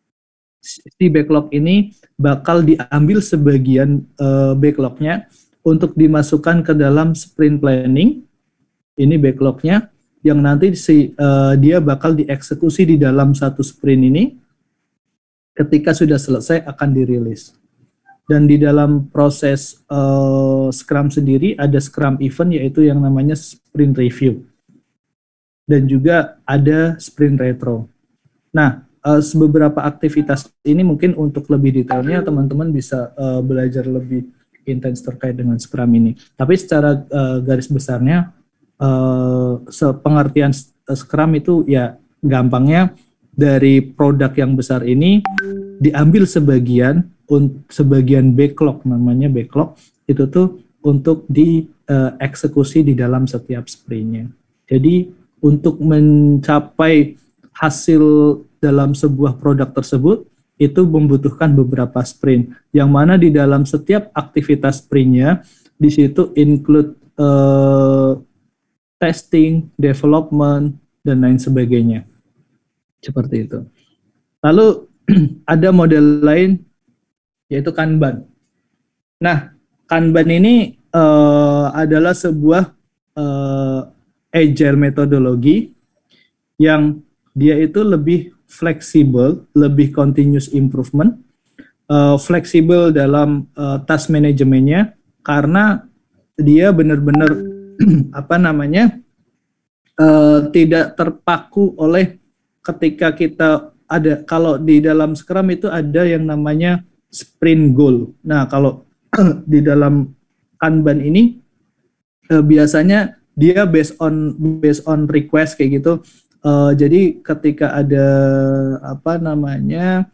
Si backlog ini bakal diambil sebagian uh, backlognya untuk dimasukkan ke dalam sprint planning. Ini backlognya yang nanti si, uh, dia bakal dieksekusi di dalam satu sprint ini. Ketika sudah selesai akan dirilis. Dan di dalam proses uh, Scrum sendiri ada Scrum event, yaitu yang namanya sprint review. Dan juga ada sprint retro. Nah, uh, beberapa aktivitas ini mungkin untuk lebih detailnya teman-teman bisa uh, belajar lebih intens terkait dengan Scrum ini. Tapi secara uh, garis besarnya, uh, pengertian Scrum itu ya gampangnya dari produk yang besar ini diambil sebagian sebagian backlog, namanya backlog, itu tuh untuk dieksekusi uh, di dalam setiap sprintnya. Jadi untuk mencapai hasil dalam sebuah produk tersebut itu membutuhkan beberapa sprint, yang mana di dalam setiap aktivitas sprintnya di situ include uh, testing, development, dan lain sebagainya. Seperti itu. Lalu ada model lain yaitu Kanban. Nah, Kanban ini uh, adalah sebuah uh, agile metodologi yang dia itu lebih fleksibel, lebih continuous improvement, uh, fleksibel dalam uh, task manajemennya karena dia benar-benar apa namanya uh, tidak terpaku oleh ketika kita ada, kalau di dalam Scrum itu ada yang namanya sprint goal. Nah, kalau di dalam Kanban ini eh, biasanya dia based on based on request kayak gitu. Eh, jadi ketika ada apa namanya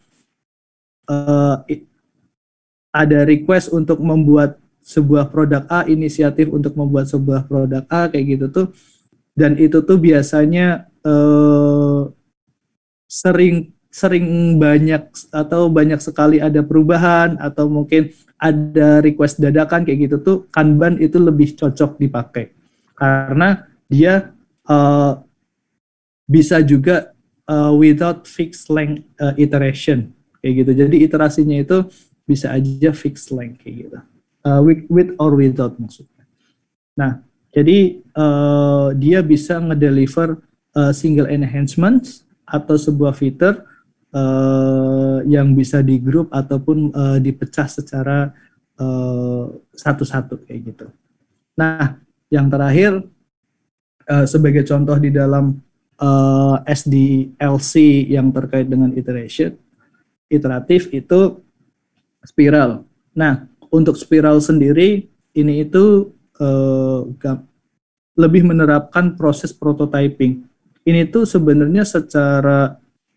eh, ada request untuk membuat sebuah produk A, inisiatif untuk membuat sebuah produk A kayak gitu tuh, dan itu tuh biasanya eh, sering sering banyak atau banyak sekali ada perubahan atau mungkin ada request dadakan kayak gitu tuh, Kanban itu lebih cocok dipakai karena dia uh, bisa juga uh, without fixed length uh, iteration kayak gitu. Jadi iterasinya itu bisa aja fixed length kayak gitu, uh, with, with or without maksudnya. Nah, jadi uh, dia bisa ngedeliver uh, single enhancements atau sebuah fitur uh, yang bisa di grup ataupun uh, dipecah secara uh, satu-satu kayak gitu. Nah, yang terakhir uh, sebagai contoh di dalam uh, S D L C yang terkait dengan iteration, iteratif itu spiral. Nah, untuk spiral sendiri ini itu uh, lebih menerapkan proses prototyping. Ini tuh sebenarnya secara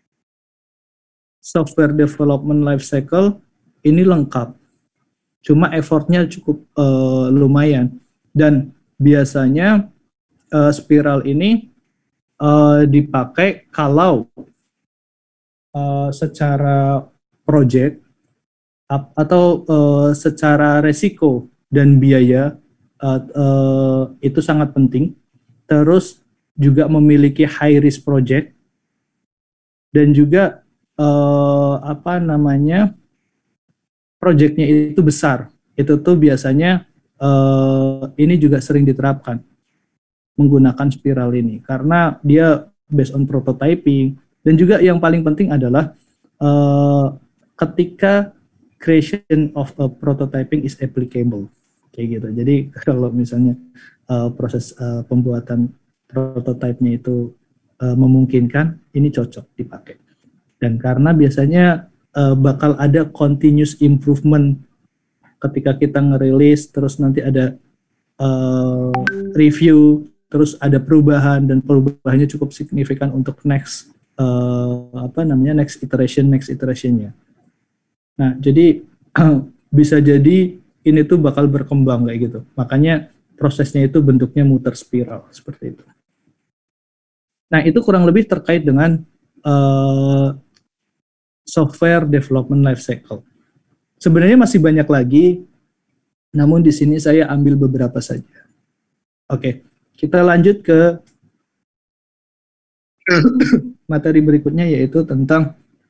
software development life cycle ini lengkap. Cuma effortnya cukup uh, lumayan. Dan biasanya uh, spiral ini uh, dipakai kalau uh, secara project atau uh, secara resiko dan biaya uh, uh, itu sangat penting. Terus juga memiliki high risk project dan juga eh, apa namanya projectnya itu besar. Itu tuh biasanya eh, ini juga sering diterapkan menggunakan spiral ini karena dia based on prototyping dan juga yang paling penting adalah eh, ketika creation of a prototyping is applicable kayak gitu. Jadi kalau misalnya uh, proses uh, pembuatan prototipenya itu uh, memungkinkan, ini cocok dipakai. Dan karena biasanya uh, bakal ada continuous improvement ketika kita ngerilis, terus nanti ada uh, review, terus ada perubahan dan perubahannya cukup signifikan untuk next uh, apa namanya next iteration next iterationnya. Nah, jadi bisa jadi ini tuh bakal berkembang kayak gitu. Makanya prosesnya itu bentuknya muter spiral seperti itu. Nah, itu kurang lebih terkait dengan uh, software development life cycle. Sebenarnya masih banyak lagi, namun di sini saya ambil beberapa saja. Oke, kita lanjut ke materi berikutnya, yaitu tentang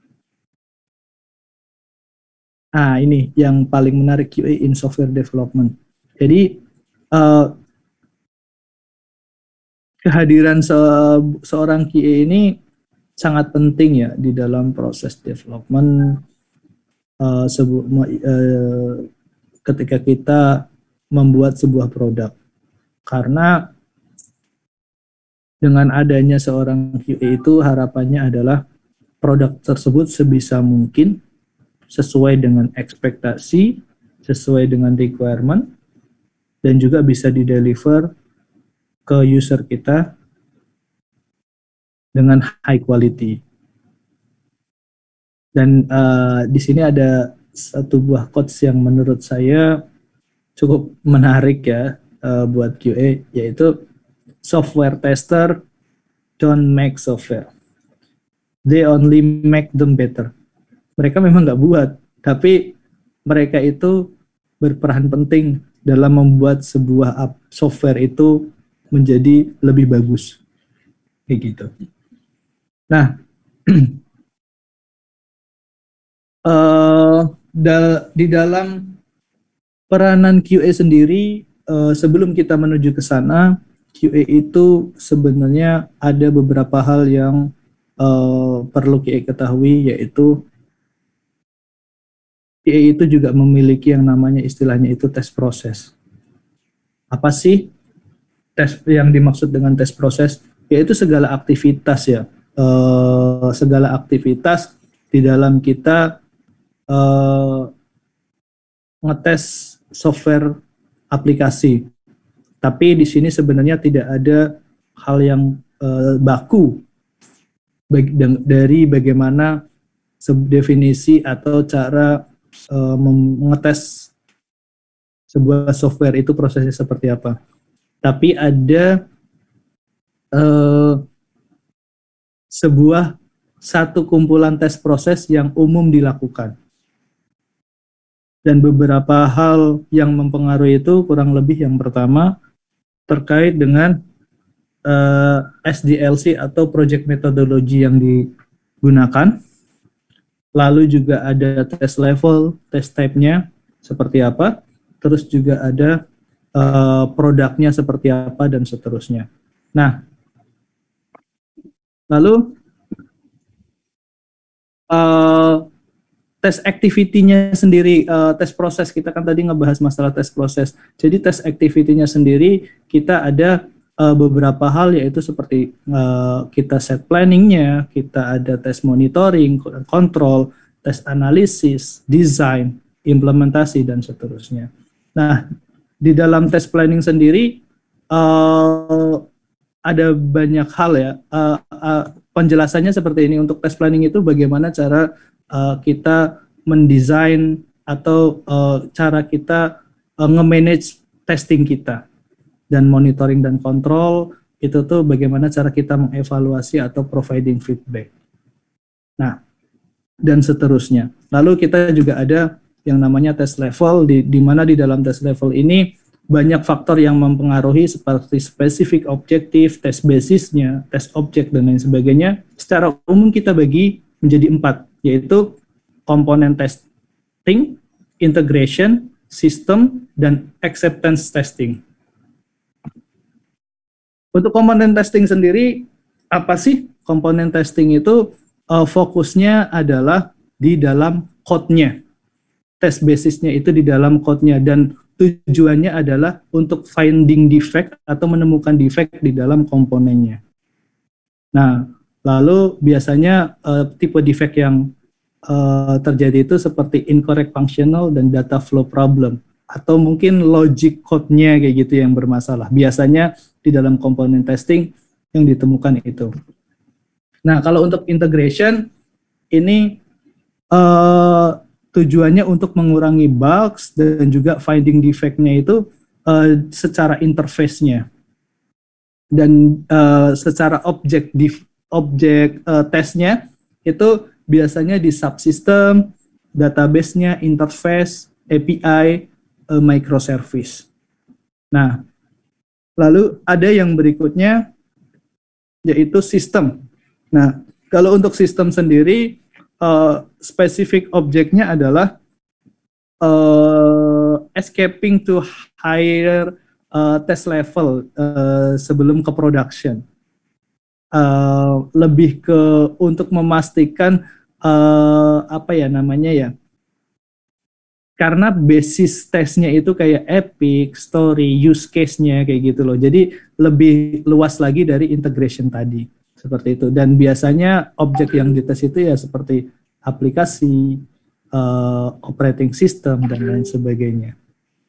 ah ini yang paling menarik, Q A in software development. Jadi uh, kehadiran se seorang Q A ini sangat penting ya di dalam proses development uh, sebu uh, ketika kita membuat sebuah produk, karena dengan adanya seorang Q A itu harapannya adalah produk tersebut sebisa mungkin sesuai dengan ekspektasi, sesuai dengan requirement, dan juga bisa dideliver ke user kita dengan high quality. Dan uh, di sini ada satu buah quotes yang menurut saya cukup menarik ya uh, buat Q A, yaitu software tester don't make software, they only make them better. Mereka memang nggak buat, tapi mereka itu berperan penting dalam membuat sebuah software itu menjadi lebih bagus, kayak gitu. Nah, uh, da di dalam peranan Q A sendiri, uh, sebelum kita menuju ke sana, Q A itu sebenarnya ada beberapa hal yang uh, perlu Q A ketahui, yaitu Q A itu juga memiliki yang namanya istilahnya itu tes proses. Apa sih tes yang dimaksud dengan tes proses? Yaitu segala aktivitas ya, uh, segala aktivitas di dalam kita uh, ngetes software aplikasi. Tapi di sini sebenarnya tidak ada hal yang uh, baku bag dari bagaimana definisi atau cara uh, mengetes sebuah software itu prosesnya seperti apa. Tapi ada uh, sebuah satu kumpulan tes proses yang umum dilakukan. Dan beberapa hal yang mempengaruhi itu kurang lebih yang pertama terkait dengan uh, S D L C atau project methodology yang digunakan. Lalu juga ada test level, test type-nya seperti apa. Terus juga ada uh, produknya seperti apa dan seterusnya. Nah, lalu uh, tes activity-nya sendiri, uh, tes proses, kita kan tadi ngebahas masalah tes proses. Jadi tes activity-nya sendiri, kita ada uh, beberapa hal, yaitu seperti uh, kita set planning-nya, kita ada tes monitoring, control, tes analisis, design, implementasi, dan seterusnya. Nah, di dalam tes planning sendiri, uh, ada banyak hal ya, uh, uh, penjelasannya seperti ini. Untuk tes planning itu bagaimana cara Uh, kita mendesain atau uh, cara kita uh, nge-manage testing kita, dan monitoring dan kontrol itu tuh bagaimana cara kita mengevaluasi atau providing feedback. Nah, dan seterusnya. Lalu kita juga ada yang namanya test level, di, di mana di dalam test level ini banyak faktor yang mempengaruhi seperti spesifik objektif, tes basisnya, tes objek, dan lain sebagainya. Secara umum kita bagi menjadi empat, yaitu komponen testing, integration, system, dan acceptance testing. Untuk komponen testing sendiri, apa sih komponen testing itu? Uh, fokusnya adalah di dalam code-nya. Tes basisnya itu di dalam code-nya, dan tujuannya adalah untuk finding defect atau menemukan defect di dalam komponennya. Nah, lalu biasanya uh, tipe defect yang uh, terjadi itu seperti incorrect functional dan data flow problem, atau mungkin logic code-nya kayak gitu yang bermasalah. Biasanya di dalam komponen testing yang ditemukan itu. Nah, kalau untuk integration ini uh, tujuannya untuk mengurangi bugs dan juga finding defect-nya itu uh, secara interface-nya. Dan uh, secara objek objek uh, tesnya itu biasanya di subsystem, database-nya, interface, A P I, uh, microservice. Nah, lalu ada yang berikutnya yaitu sistem. Nah, kalau untuk sistem sendiri, uh, spesifik objeknya adalah uh, escaping to higher uh, test level uh, sebelum ke production. Uh, lebih ke untuk memastikan uh, apa ya namanya ya, karena basis tesnya itu kayak epic, story, use case-nya kayak gitu loh. Jadi lebih luas lagi dari integration tadi. Seperti itu. Dan biasanya objek yang dites itu ya seperti aplikasi, uh, operating system, dan lain sebagainya.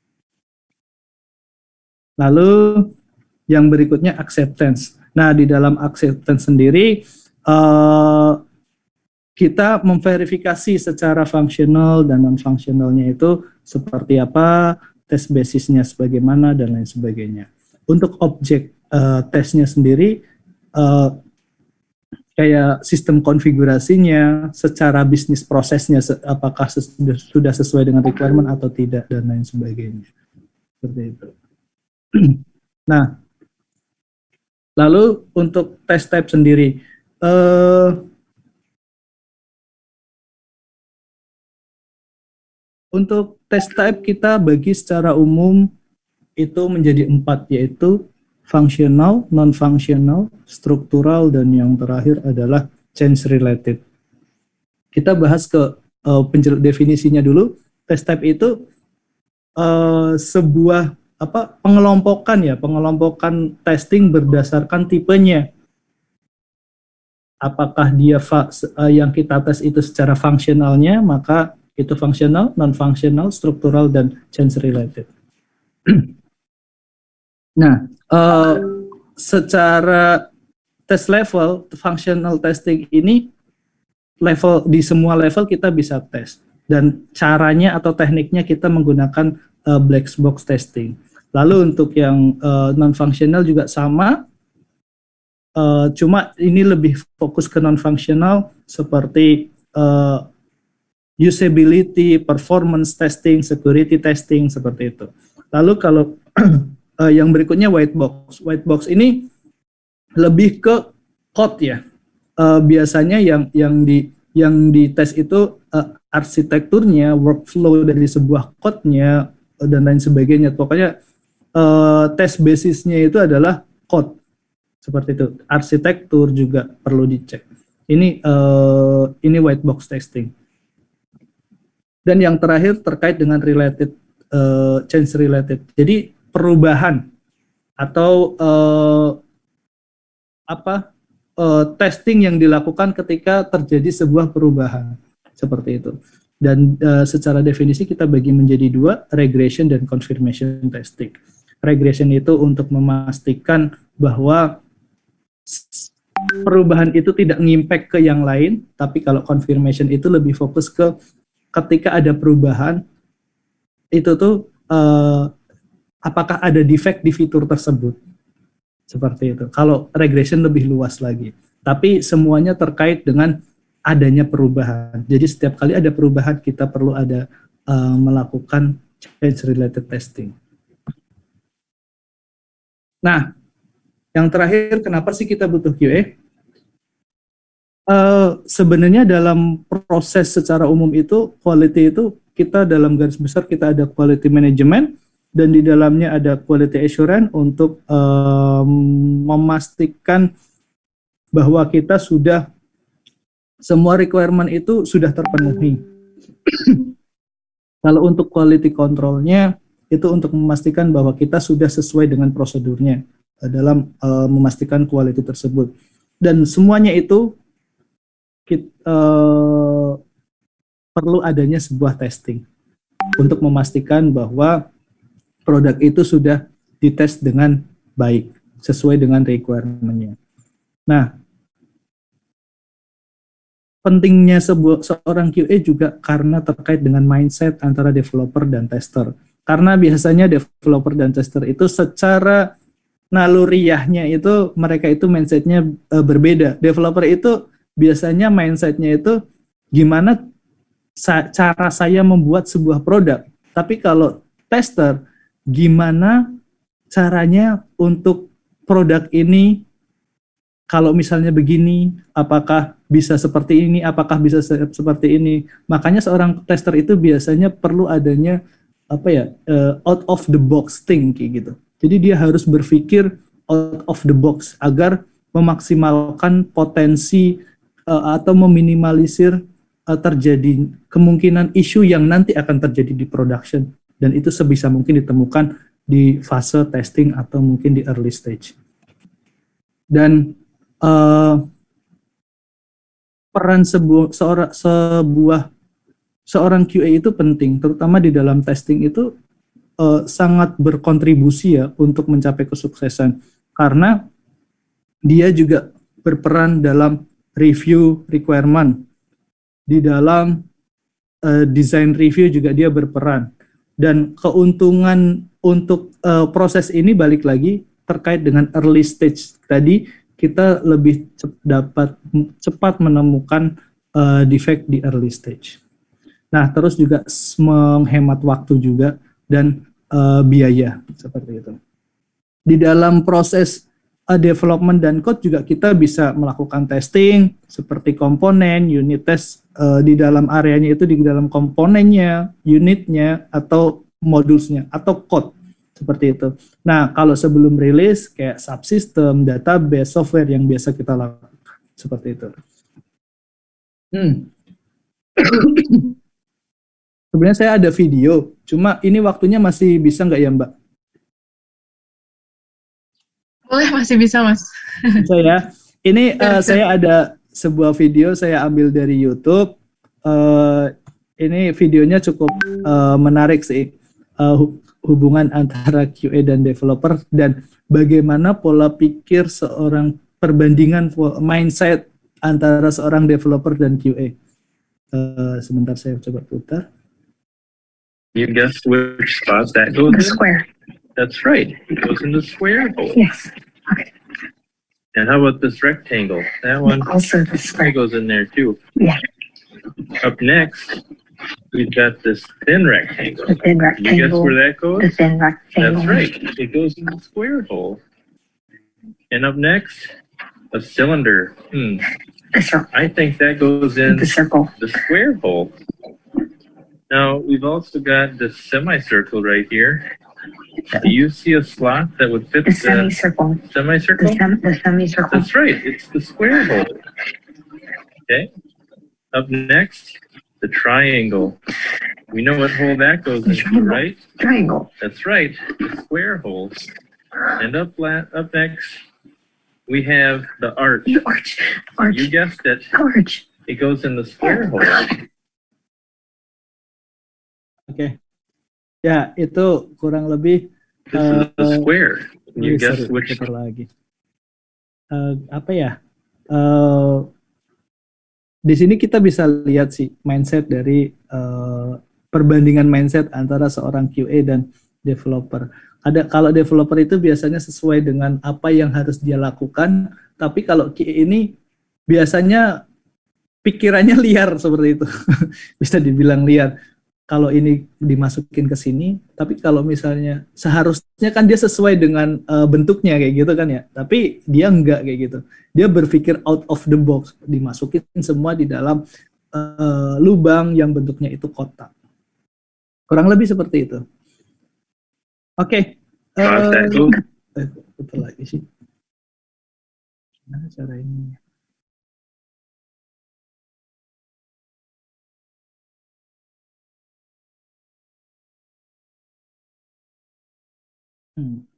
Lalu yang berikutnya acceptance. Nah, di dalam acceptance sendiri uh, kita memverifikasi secara fungsional dan non-fungsionalnya itu seperti apa, tes basisnya sebagaimana, dan lain sebagainya. Untuk objek uh, tesnya sendiri, uh, kayak sistem konfigurasinya, secara bisnis prosesnya, apakah ses sudah sesuai dengan requirement atau tidak, dan lain sebagainya. Seperti itu. Nah, lalu untuk test type sendiri, uh, untuk test type kita bagi secara umum itu menjadi empat, yaitu functional, non-functional, struktural, dan yang terakhir adalah change related. Kita bahas ke uh, penjel- definisinya dulu. Test type itu uh, sebuah apa pengelompokan ya, pengelompokan testing berdasarkan tipenya. Apakah dia fa- uh, yang kita tes itu secara fungsionalnya, maka itu fungsional, non-functional, struktural, dan change related. Nah, uh, secara test level, functional testing ini level di semua level kita bisa tes, dan caranya atau tekniknya kita menggunakan uh, black box testing. Lalu untuk yang uh, non-functional juga sama, uh, cuma ini lebih fokus ke non-functional seperti uh, usability, performance testing, security testing, seperti itu. Lalu kalau uh, yang berikutnya white box. White box ini lebih ke code ya. Uh, biasanya yang yang di yang dites itu uh, arsitekturnya, workflow dari sebuah code-nya, uh, dan lain sebagainya. Pokoknya uh, tes basisnya itu adalah code. Seperti itu. Arsitektur juga perlu dicek. Ini uh, ini white box testing. Dan yang terakhir terkait dengan related, uh, change related. Jadi perubahan atau uh, apa uh, testing yang dilakukan ketika terjadi sebuah perubahan seperti itu. Dan uh, secara definisi kita bagi menjadi dua, regression dan confirmation testing. Regression itu untuk memastikan bahwa perubahan itu tidak ngimpact ke yang lain, tapi kalau confirmation itu lebih fokus ke ketika ada perubahan, itu tuh uh, apakah ada defect di fitur tersebut. Seperti itu. Kalau regression lebih luas lagi. Tapi semuanya terkait dengan adanya perubahan. Jadi setiap kali ada perubahan, kita perlu ada uh, melakukan change related testing. Nah, yang terakhir, kenapa sih kita butuh Q A? Uh, sebenarnya dalam proses secara umum itu, quality itu kita dalam garis besar kita ada quality management, dan di dalamnya ada quality assurance untuk um, memastikan bahwa kita sudah semua requirement itu sudah terpenuhi. Kalau untuk quality controlnya itu untuk memastikan bahwa kita sudah sesuai dengan prosedurnya uh, dalam uh, memastikan quality tersebut, dan semuanya itu kita, uh, perlu adanya sebuah testing untuk memastikan bahwa produk itu sudah dites dengan baik, sesuai dengan requirement-nya. Nah, pentingnya sebuah, seorang Q A juga karena terkait dengan mindset antara developer dan tester. Karena biasanya developer dan tester itu secara naluriahnya itu, mereka itu mindset-nya uh, berbeda. Developer itu biasanya mindset-nya itu gimana sa- cara saya membuat sebuah produk. Tapi kalau tester, gimana caranya untuk produk ini, kalau misalnya begini, apakah bisa seperti ini, apakah bisa se- seperti ini. Makanya seorang tester itu biasanya perlu adanya apa ya, uh, out of the box thinking gitu. Jadi dia harus berpikir out of the box agar memaksimalkan potensi uh, atau meminimalisir uh, terjadi kemungkinan isu yang nanti akan terjadi di production, dan itu sebisa mungkin ditemukan di fase testing atau mungkin di early stage. Dan uh, peran sebuah seorang sebuah seorang Q A itu penting, terutama di dalam testing itu uh, sangat berkontribusi ya untuk mencapai kesuksesan, karena dia juga berperan dalam review requirement, di dalam uh, design review juga dia berperan, dan keuntungan untuk uh, proses ini balik lagi terkait dengan early stage tadi, kita lebih cep- dapat cepat menemukan uh, defect di early stage. Nah, terus juga menghemat waktu juga dan uh, biaya seperti itu. Di dalam proses uh, development dan code juga kita bisa melakukan testing seperti komponen, unit test uh, di dalam areanya itu di dalam komponennya, unitnya atau modulsnya atau code seperti itu. Nah, kalau sebelum rilis kayak subsystem, database, software yang biasa kita lakukan seperti itu. Hmm. Sebenarnya saya ada video, cuma ini waktunya masih bisa nggak ya Mbak? Boleh, masih bisa Mas. Bisa ya. Ini uh, saya ada sebuah video saya ambil dari YouTube. Uh, ini videonya cukup uh, menarik sih. Uh, hubungan antara Q A dan developer dan bagaimana pola pikir seorang perbandingan mindset antara seorang developer dan Q A. Uh, sebentar saya coba putar. You guess which spot that goes The in? square. That's right. It goes in the square hole. Yes. Okay. And how about this rectangle? That one Also the that square. goes in there too. Yeah. Up next, we've got this thin rectangle. The thin You guess rectangle. where that The goes? thin rectangle. That's right. It goes in the square hole. And up next, a cylinder. Hmm. The circle. I think that goes in The circle. the square hole. Now, we've also got the semicircle right here. Do you see a slot that would fit The the semicircle. The, semicircle? sem- the semicircle. That's right, it's the square hole. Okay. Up next, the triangle. We know what hole that goes The into, triangle. right? Triangle. That's right, the square hole. And up la- up next, we have the arch. The arch. Arch. You guessed it. Arch. It goes in the square hole. Oke. Okay. Ya, itu kurang lebih This is the uh, square. You Sorry, guess sorry, which putar lagi. Uh, apa ya? Uh, di sini kita bisa lihat sih mindset dari uh, perbandingan mindset antara seorang Q A dan developer. Ada kalau developer itu biasanya sesuai dengan apa yang harus dia lakukan, tapi kalau Q A ini biasanya pikirannya liar seperti itu. Bisa dibilang liar. Kalau ini dimasukin ke sini, tapi kalau misalnya seharusnya kan dia sesuai dengan uh, bentuknya kayak gitu kan ya, tapi dia enggak kayak gitu. Dia berpikir out of the box, dimasukin semua di dalam uh, lubang yang bentuknya itu kotak. Kurang lebih seperti itu. Oke. Okay. Uh, eh, betul lagi sih. Nah, cara ini. Hmm.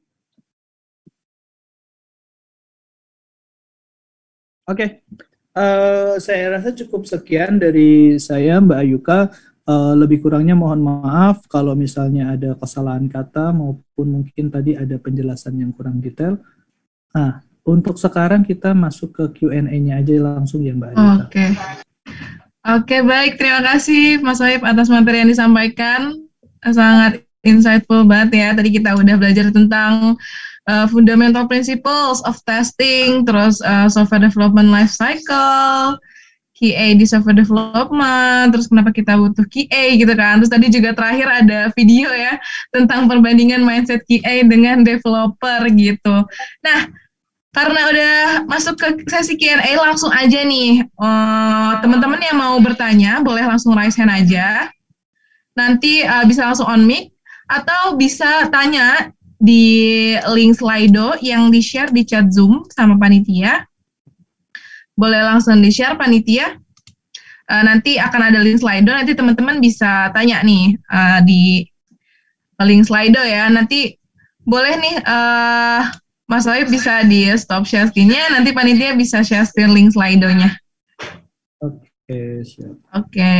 Oke, okay. uh, saya rasa cukup sekian dari saya, Mbak Ayuka. Uh, lebih kurangnya mohon maaf kalau misalnya ada kesalahan kata maupun mungkin tadi ada penjelasan yang kurang detail. Nah, untuk sekarang kita masuk ke Q and A-nya aja langsung ya, Mbak Ayuka. Oke, okay. Oke okay, baik. Terima kasih Mas Wahib atas materi yang disampaikan. Sangat insightful banget ya. Tadi kita udah belajar tentang uh, fundamental principles of testing, terus uh, software development life cycle, Q A di software development, terus kenapa kita butuh Q A gitu kan. Terus tadi juga terakhir ada video ya tentang perbandingan mindset Q A dengan developer gitu. Nah, karena udah masuk ke sesi Q and A, langsung aja nih uh, teman-teman yang mau bertanya boleh langsung raise hand aja. Nanti uh, bisa langsung on mic atau bisa tanya di link Slido yang di-share di chat Zoom sama panitia. Boleh langsung di-share panitia. Uh, nanti akan ada link Slido, nanti teman-teman bisa tanya nih uh, di link Slido ya. Nanti boleh nih uh, Mas Wahib bisa di stop share screen-nya, nanti panitia bisa share screen link Slido-nya. Oke, siap. Oke.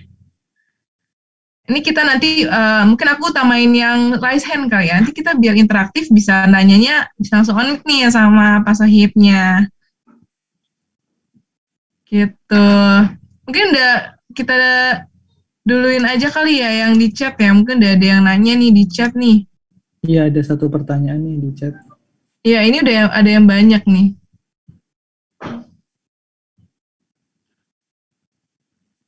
Ini kita nanti, uh, mungkin aku utamain yang raise hand kali ya. Nanti kita biar interaktif bisa nanyanya, bisa langsung on nih sama Pak Sohibnya. Gitu. Mungkin udah kita duluin aja kali ya yang di chat ya. Mungkin udah ada yang nanya nih di chat nih. Iya, ada satu pertanyaan nih di chat. Iya, ini udah yang, ada yang banyak nih.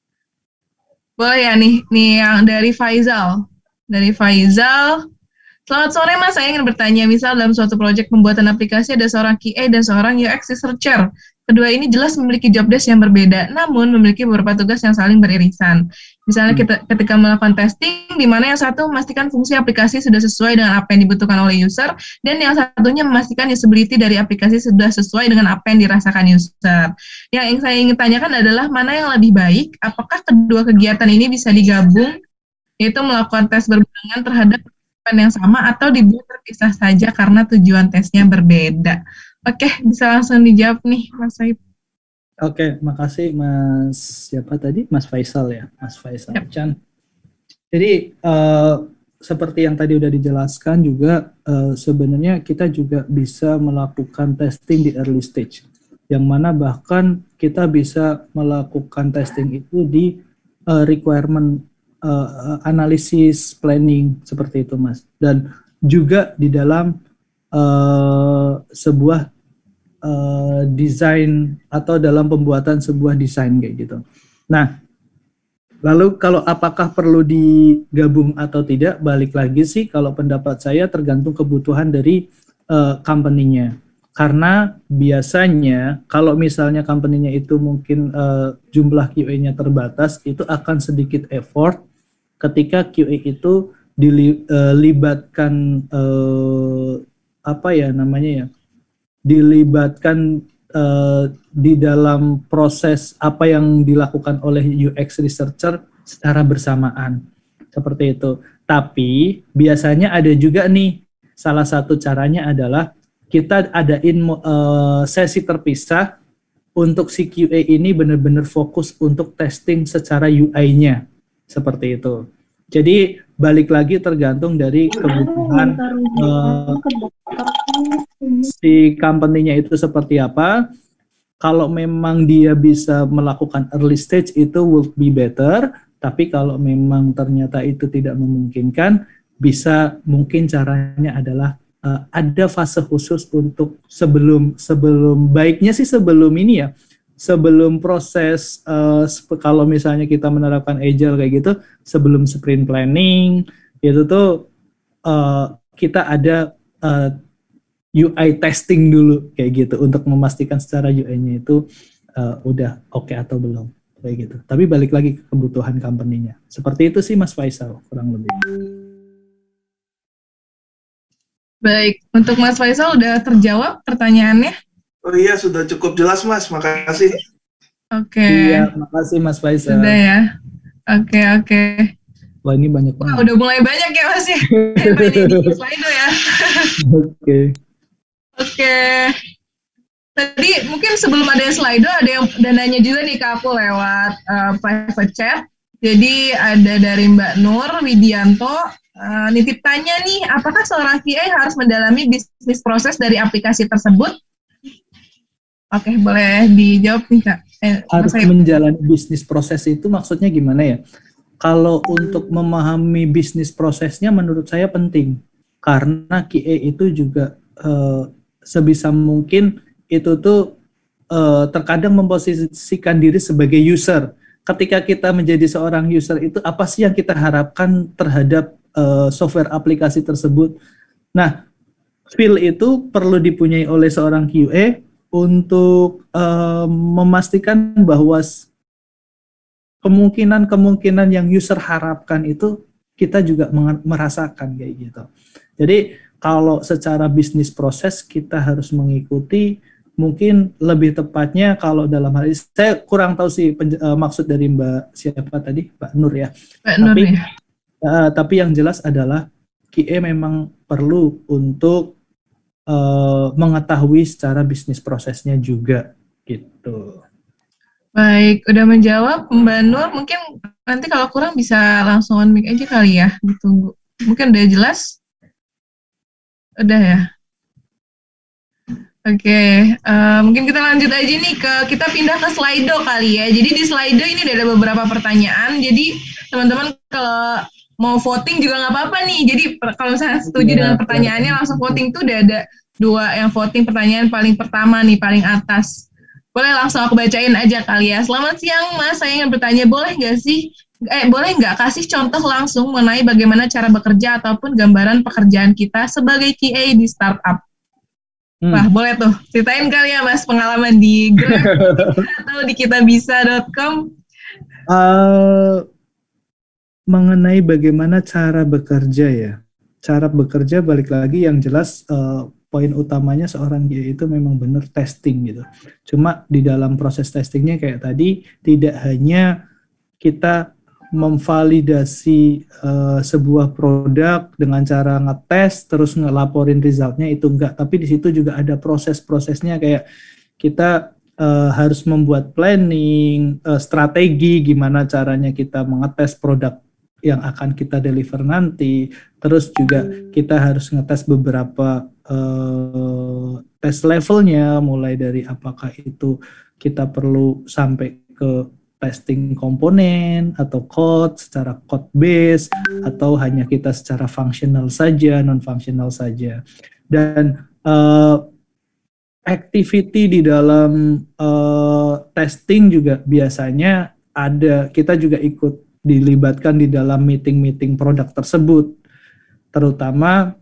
Boleh ya nih, nih yang dari Faizal. Dari Faizal, Selamat sore Mas, saya ingin bertanya, misal dalam suatu proyek pembuatan aplikasi ada seorang Q A dan seorang U X researcher. Kedua ini jelas memiliki job desk yang berbeda, namun memiliki beberapa tugas yang saling beririsan. Misalnya kita, ketika melakukan testing, di mana yang satu memastikan fungsi aplikasi sudah sesuai dengan apa yang dibutuhkan oleh user, dan yang satunya memastikan usability dari aplikasi sudah sesuai dengan apa yang dirasakan user. Yang saya ingin tanyakan adalah mana yang lebih baik, apakah kedua kegiatan ini bisa digabung, yaitu melakukan tes berbarengan terhadap kehidupan yang sama, atau dibuat terpisah saja karena tujuan tesnya berbeda. Oke, bisa langsung dijawab nih, Mas Said. Oke, makasih Mas siapa tadi? Mas Faisal ya, Mas Faisal Yep. Chan. Jadi uh, seperti yang tadi udah dijelaskan juga, uh, sebenarnya kita juga bisa melakukan testing di early stage, yang mana bahkan kita bisa melakukan testing itu di uh, requirement uh, analisis planning seperti itu, Mas. Dan juga di dalam uh, sebuah Uh, desain atau dalam pembuatan sebuah desain kayak gitu. Nah, lalu kalau apakah perlu digabung atau tidak, balik lagi sih kalau pendapat saya tergantung kebutuhan dari uh, company-nya. Karena biasanya kalau misalnya company-nya itu mungkin uh, jumlah Q A-nya terbatas, itu akan sedikit effort ketika Q A itu dilibatkan uh, apa ya namanya ya? dilibatkan uh, di dalam proses apa yang dilakukan oleh U X researcher secara bersamaan seperti itu. Tapi biasanya ada juga nih, salah satu caranya adalah kita adain uh, sesi terpisah untuk si Q A ini benar-benar fokus untuk testing secara U I-nya seperti itu. Jadi balik lagi tergantung dari kebutuhan uh, si company-nya itu seperti apa. Kalau memang dia bisa melakukan early stage itu would be better, tapi kalau memang ternyata itu tidak memungkinkan, bisa mungkin caranya adalah uh, ada fase khusus untuk sebelum sebelum baiknya sih sebelum ini ya. Sebelum proses, uh, kalau misalnya kita menerapkan Agile kayak gitu, sebelum sprint planning, itu tuh uh, kita ada uh, U I testing dulu kayak gitu, untuk memastikan secara U I-nya itu uh, udah oke okay atau belum, kayak gitu. Tapi balik lagi ke kebutuhan company-nya. Seperti itu sih Mas Faisal, kurang lebih. Baik, untuk Mas Faisal udah terjawab pertanyaannya? Oh iya, sudah cukup jelas Mas, makasih. Oke. Iya, makasih Mas Faisal. Sudah ya. Oke, oke. Wah, ini banyak Wah, banget. udah mulai banyak ya Mas ya. Ini di Slido ya. Oke. Oke. Tadi mungkin sebelum ada Slido, ada yang dananya juga nih ke aku lewat uh, private chat. Jadi ada dari Mbak Nur Widianto, uh, nitip tanya nih, apakah seorang Q A harus mendalami bisnis proses dari aplikasi tersebut? Oke, boleh dijawab nih Kak. Eh, Harus Mas menjalani bisnis proses itu maksudnya gimana ya? Kalau untuk memahami bisnis prosesnya menurut saya penting. Karena Q A itu juga uh, sebisa mungkin itu tuh uh, terkadang memposisikan diri sebagai user. Ketika kita menjadi seorang user itu apa sih yang kita harapkan terhadap uh, software aplikasi tersebut? Nah, feel itu perlu dipunyai oleh seorang Q A untuk uh, memastikan bahwa kemungkinan-kemungkinan yang user harapkan itu kita juga merasakan kayak gitu. Jadi kalau secara bisnis proses kita harus mengikuti, mungkin lebih tepatnya kalau dalam hal ini saya kurang tahu sih pen, uh, maksud dari Mbak siapa tadi, Mbak Nur ya. Mbak Nur tapi, ya. Uh, tapi yang jelas adalah Q A memang perlu untuk uh, mengetahui secara bisnis prosesnya juga gitu. Baik, udah menjawab Mbak Nur. Mungkin nanti kalau kurang bisa langsung on mic aja kali ya, ditunggu. Mungkin udah jelas? Udah ya? Oke, okay. uh, mungkin kita lanjut aja nih ke, kita pindah ke Slido kali ya. Jadi di Slido ini udah ada beberapa pertanyaan, jadi teman-teman kalau mau voting juga nggak apa-apa nih. Jadi kalau misalnya setuju dengan pertanyaannya langsung voting, tuh udah ada dua yang voting pertanyaan paling pertama nih, paling atas. Boleh langsung aku bacain aja kali ya. Selamat siang Mas, saya ingin bertanya, boleh nggak sih eh boleh nggak kasih contoh langsung mengenai bagaimana cara bekerja ataupun gambaran pekerjaan kita sebagai Q A di startup? Hmm. Wah, boleh tuh. Ceritain kali ya Mas pengalaman di Grab atau di kitabisa dot com. Uh, mengenai bagaimana cara bekerja ya. Cara bekerja balik lagi yang jelas uh, poin utamanya seorang Q A itu memang benar testing gitu. Cuma di dalam proses testingnya kayak tadi tidak hanya kita memvalidasi uh, sebuah produk dengan cara ngetes terus ngelaporin resultnya itu enggak, tapi di situ juga ada proses-prosesnya kayak kita uh, harus membuat planning, uh, strategi gimana caranya kita mengetes produk yang akan kita deliver nanti, terus juga kita harus ngetes beberapa uh, tes levelnya, mulai dari apakah itu kita perlu sampai ke testing komponen atau code secara code base atau hanya kita secara functional saja, non functional saja. Dan uh, activity di dalam uh, testing juga biasanya ada, kita juga ikut dilibatkan di dalam meeting-meeting produk tersebut, terutama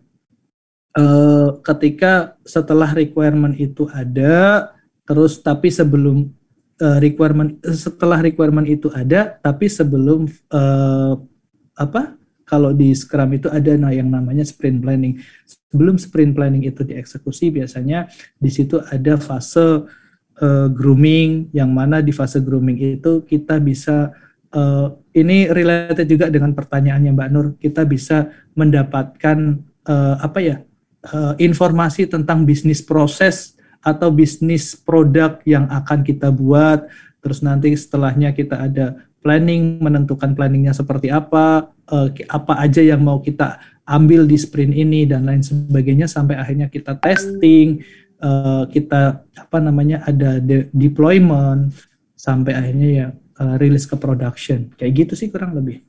uh, ketika setelah requirement itu ada, terus tapi sebelum Uh, requirement setelah requirement itu ada, tapi sebelum uh, apa? Kalau di Scrum itu ada nah yang namanya sprint planning. Sebelum sprint planning itu dieksekusi, biasanya di situ ada fase uh, grooming, yang mana di fase grooming itu kita bisa uh, ini related juga dengan pertanyaannya Mbak Nur. Kita bisa mendapatkan uh, apa ya? Uh, informasi tentang bisnis proses atau bisnis produk yang akan kita buat, terus nanti setelahnya kita ada planning, menentukan planningnya seperti apa, uh, apa aja yang mau kita ambil di sprint ini dan lain sebagainya, sampai akhirnya kita testing, uh, kita apa namanya ada de- deployment, sampai akhirnya ya uh, rilis ke production, kayak gitu sih kurang lebih.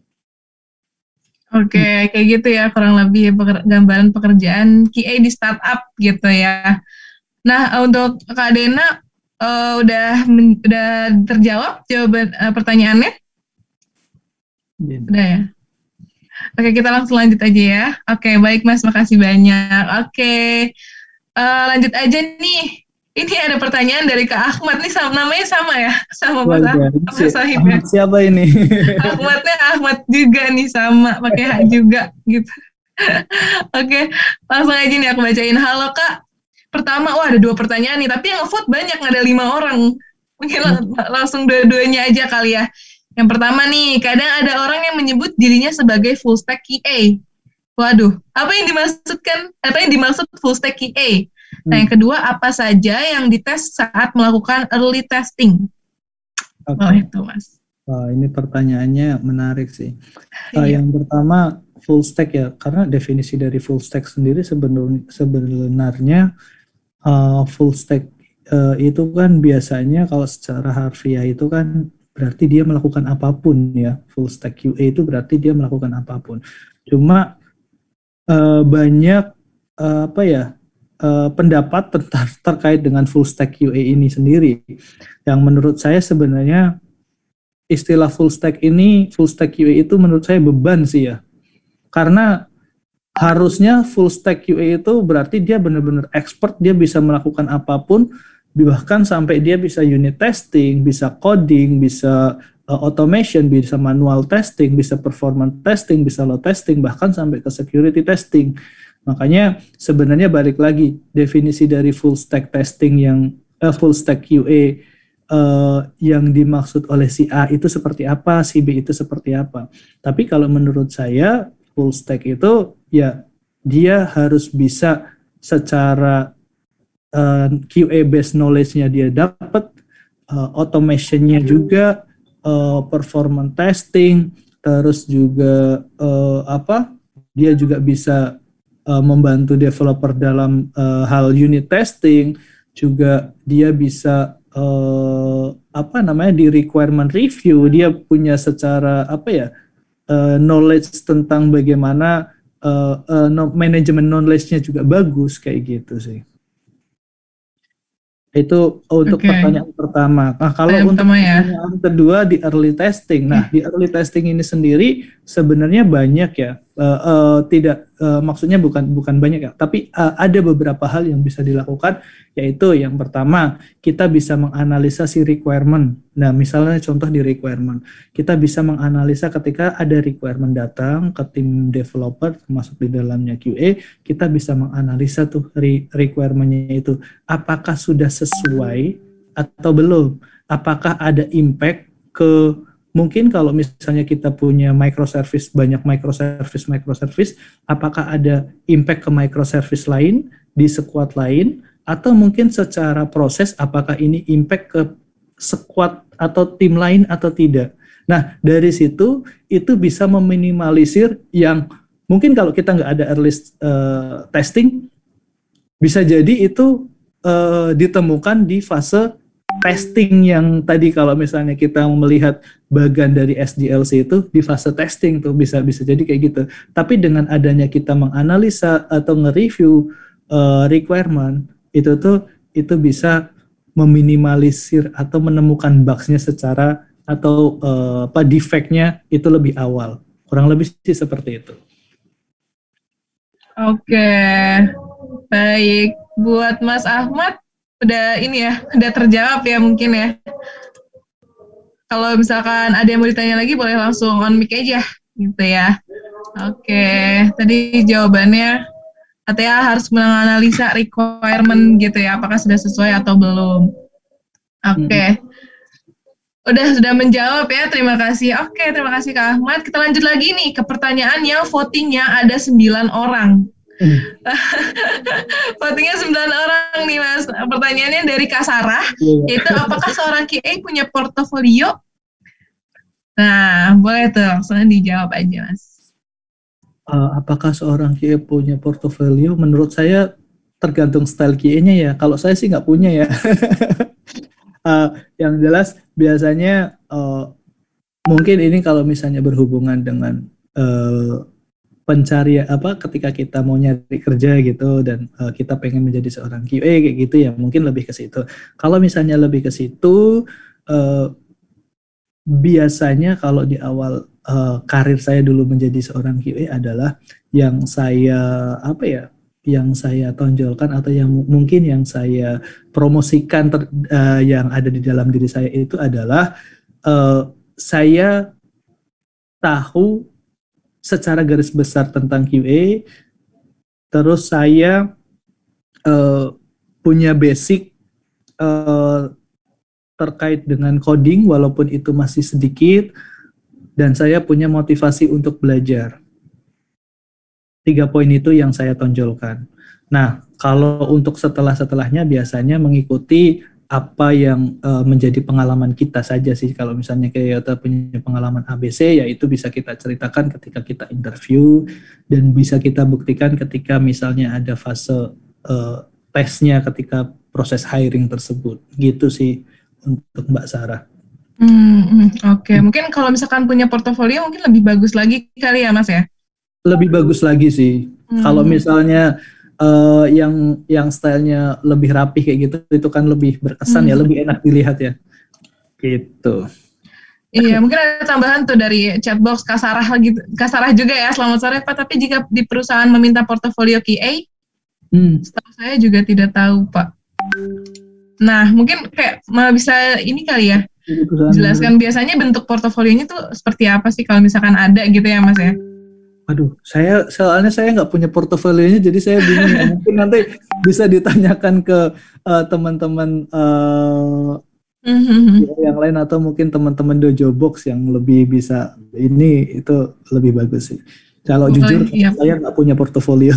Oke, okay, kayak gitu ya kurang lebih peker- gambaran pekerjaan Q A di startup gitu ya. Nah, untuk Kak Dena uh, udah men- udah terjawab jawaban uh, pertanyaannya? Yeah. Udah ya. Oke, kita langsung lanjut aja ya. Oke, baik Mas, makasih banyak. Oke, uh, lanjut aja nih. Ini ada pertanyaan dari Kak Ahmad nih, sama, namanya sama ya, sama Mas Ahmad. Ahmad siapa ini? Ahmadnya Ahmad juga nih, sama pakai H juga gitu. Oke, langsung aja nih aku bacain. Halo Kak. Pertama, wah ada dua pertanyaan nih, tapi yang nge-vote banyak, ada lima orang. Mungkin lang- langsung dua-duanya aja kali ya. Yang pertama nih, kadang ada orang yang menyebut dirinya sebagai full stack Q A. Waduh, apa yang dimaksudkan? Apa yang dimaksud full stack Q A? Nah, yang kedua, apa saja yang dites saat melakukan early testing? Okay. Oh, itu Mas. Oh, ini pertanyaannya menarik sih. Uh, yang pertama, full stack ya, karena definisi dari full stack sendiri sebenarnya, sebenarnya uh, full stack uh, itu kan biasanya kalau secara harfiah itu kan berarti dia melakukan apapun ya. Full stack Q A itu berarti dia melakukan apapun. Cuma uh, banyak uh, apa ya uh, pendapat ter- terkait dengan full stack Q A ini sendiri, yang menurut saya sebenarnya istilah full stack ini, full stack Q A itu menurut saya beban sih ya. Karena harusnya full stack Q A itu berarti dia benar-benar expert, dia bisa melakukan apapun, bahkan sampai dia bisa unit testing, bisa coding, bisa uh, automation, bisa manual testing, bisa performance testing, bisa load testing, bahkan sampai ke security testing. Makanya sebenarnya balik lagi, definisi dari full stack testing yang uh, full stack Q A Uh, yang dimaksud oleh si A itu seperti apa, si B itu seperti apa. Tapi kalau menurut saya full stack itu ya dia harus bisa secara uh, Q A based knowledge-nya dia dapat, uh, automation-nya juga, uh, performance testing, terus juga uh, apa? Dia juga bisa uh, membantu developer dalam uh, hal unit testing, juga dia bisa Uh, apa namanya di requirement review, dia punya secara apa ya uh, knowledge tentang bagaimana uh, uh, no, manajemen knowledge-nya juga bagus kayak gitu sih. Itu untuk Oke. pertanyaan pertama. Nah, kalau Pertanyaan untuk pertama ya. pertanyaan kedua di early testing. Nah, di early testing ini sendiri sebenarnya banyak ya. Eh, eh, tidak eh, maksudnya bukan bukan banyak ya, tapi eh, ada beberapa hal yang bisa dilakukan, yaitu yang pertama, kita bisa menganalisa si requirement. Nah, misalnya contoh di requirement, kita bisa menganalisa ketika ada requirement datang ke tim developer, termasuk di dalamnya Q A, kita bisa menganalisa tuh re- requirement-nya itu, apakah sudah sesuai atau belum, apakah ada impact ke, mungkin kalau misalnya kita punya microservice, banyak microservice microservice, apakah ada impact ke microservice lain di squad lain, atau mungkin secara proses apakah ini impact ke squad atau tim lain atau tidak. Nah, dari situ itu bisa meminimalisir yang mungkin kalau kita nggak ada early uh, testing, bisa jadi itu uh, ditemukan di fase testing yang tadi, kalau misalnya kita melihat bagian dari S D L C itu di fase testing tuh bisa bisa jadi kayak gitu. Tapi dengan adanya kita menganalisa atau nge-review uh, requirement itu tuh itu bisa meminimalisir atau menemukan bugs-nya secara atau uh, apa defect-nya itu lebih awal. Kurang lebih sih seperti itu. Oke, baik. Buat Mas Ahmad, udah ini ya, udah terjawab ya mungkin ya. Kalau misalkan ada yang mau ditanya lagi, boleh langsung on mic aja, gitu ya. Oke, tadi jawabannya katanya harus menganalisa requirement gitu ya, apakah sudah sesuai atau belum. Oke. Udah, sudah menjawab ya, terima kasih. Oke, terima kasih Kak Ahmad. Kita lanjut lagi nih ke pertanyaan yang votingnya ada sembilan orang. Hmm. Votingnya sembilan orang nih Mas. Pertanyaannya dari Kak Sarah, yaitu apakah seorang Q A punya portofolio? Nah, boleh tuh, langsung dijawab aja Mas. Uh, apakah seorang Q A punya portofolio? Menurut saya tergantung style Q A-nya ya. Kalau saya sih nggak punya ya. uh, yang jelas biasanya uh, mungkin ini kalau misalnya berhubungan dengan uh, pencarian apa ketika kita mau nyari kerja gitu dan uh, kita pengen menjadi seorang Q A kayak gitu ya, mungkin lebih ke situ. Kalau misalnya lebih ke situ uh, biasanya kalau di awal uh, karir saya dulu menjadi seorang Q A adalah yang saya apa ya yang saya tonjolkan atau yang mungkin yang saya promosikan ter, uh, yang ada di dalam diri saya itu adalah uh, saya tahu secara garis besar tentang Q A, terus saya uh, punya basic uh, terkait dengan coding walaupun itu masih sedikit, dan saya punya motivasi untuk belajar. Tiga poin itu yang saya tonjolkan. Nah, kalau untuk setelah-setelahnya biasanya mengikuti apa yang uh, menjadi pengalaman kita saja sih. Kalau misalnya kayak kita punya pengalaman A B C, ya itu bisa kita ceritakan ketika kita interview, dan bisa kita buktikan ketika misalnya ada fase uh, tesnya ketika proses hiring tersebut. Gitu sih untuk Mbak Sarah. Hmm, Oke, okay. Mungkin kalau misalkan punya portofolio mungkin lebih bagus lagi kali ya Mas ya? Lebih bagus lagi sih. Hmm. Kalau misalnya Uh, yang yang stylenya lebih rapih kayak gitu, itu kan lebih berkesan hmm. ya, lebih enak dilihat ya. Gitu. Iya, mungkin ada tambahan tuh dari chatbox Kak Sarah gitu. Kak Sarah juga ya, selamat sore Pak. Tapi jika di perusahaan meminta portofolio Q A, hmm. setahu saya juga tidak tahu Pak. Nah, mungkin kayak bisa ini kali ya, jelaskan biasanya bentuk portofolionya tuh seperti apa sih kalau misalkan ada gitu ya Mas ya? Aduh, saya soalnya saya nggak punya portofolionya, jadi saya bingung ya. Mungkin nanti bisa ditanyakan ke uh, teman-teman uh, mm-hmm. yang lain, atau mungkin teman-teman Dojo Box yang lebih bisa ini, itu lebih bagus sih. Kalau oh, jujur, iya. Saya nggak punya portofolio.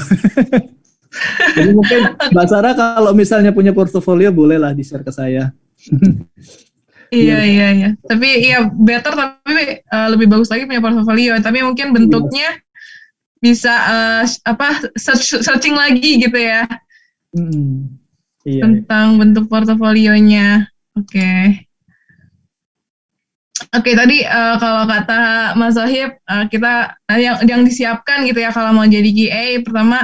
Jadi mungkin Mbak Sarah kalau misalnya punya portofolio, bolehlah di-share ke saya. Iya, iya, iya. Tapi iya better, tapi uh, lebih bagus lagi punya portofolio. Tapi mungkin bentuknya yes. bisa uh, apa search, searching lagi gitu ya, hmm, iya, tentang iya. bentuk portofolionya. Oke, okay. oke okay, tadi uh, kalau kata Mas Zohib uh, kita uh, yang yang disiapkan gitu ya kalau mau jadi Q A, pertama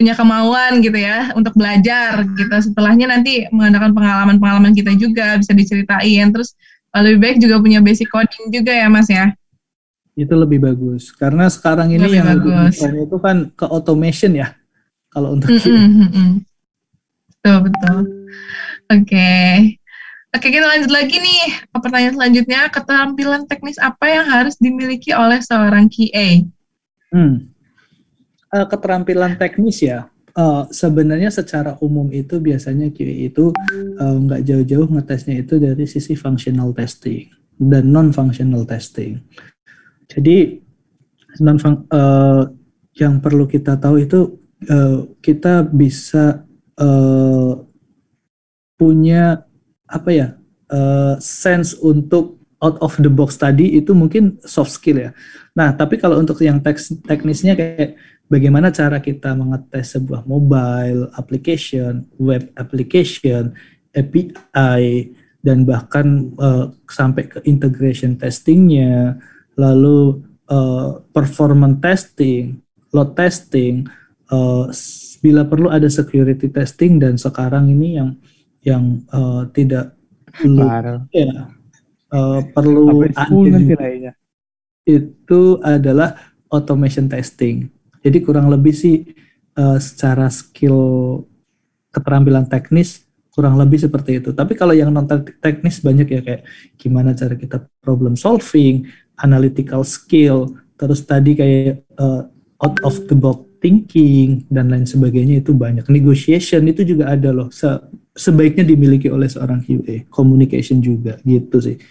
punya kemauan gitu ya untuk belajar gitu. Setelahnya nanti mengandalkan pengalaman-pengalaman kita juga bisa diceritain. Terus lebih baik juga punya basic coding juga ya Mas ya. Itu lebih bagus karena sekarang ini Lebih yang bagus. lebih tren itu kan ke automation ya kalau untuk Q A. Mm-mm, mm-mm. Betul betul. Oke. Oke, kita lanjut lagi nih ke pertanyaan selanjutnya. Keterampilan teknis apa yang harus dimiliki oleh seorang Q A? Hmm. Uh, keterampilan teknis ya, uh, sebenarnya secara umum itu biasanya Q A itu uh, nggak jauh-jauh ngetesnya itu dari sisi functional testing dan non-functional testing. Jadi non uh, yang perlu kita tahu itu uh, kita bisa uh, punya apa ya uh, sense untuk out of the box tadi itu mungkin soft skill ya. Nah tapi kalau untuk yang teks, teknisnya kayak bagaimana cara kita mengetes sebuah mobile application, web application, A P I, dan bahkan uh, sampai ke integration testingnya, lalu uh, performance testing, load testing, uh, bila perlu ada security testing, dan sekarang ini yang yang uh, tidak perlu ya uh, perlu ada itu adalah automation testing. Jadi kurang lebih sih uh, secara skill keterampilan teknis kurang lebih seperti itu. Tapi kalau yang non teknis banyak ya kayak gimana cara kita problem solving, analytical skill, terus tadi kayak uh, out of the box thinking dan lain sebagainya itu banyak. Negotiation itu juga ada loh. Se- sebaiknya dimiliki oleh seorang Q A. Communication juga gitu sih.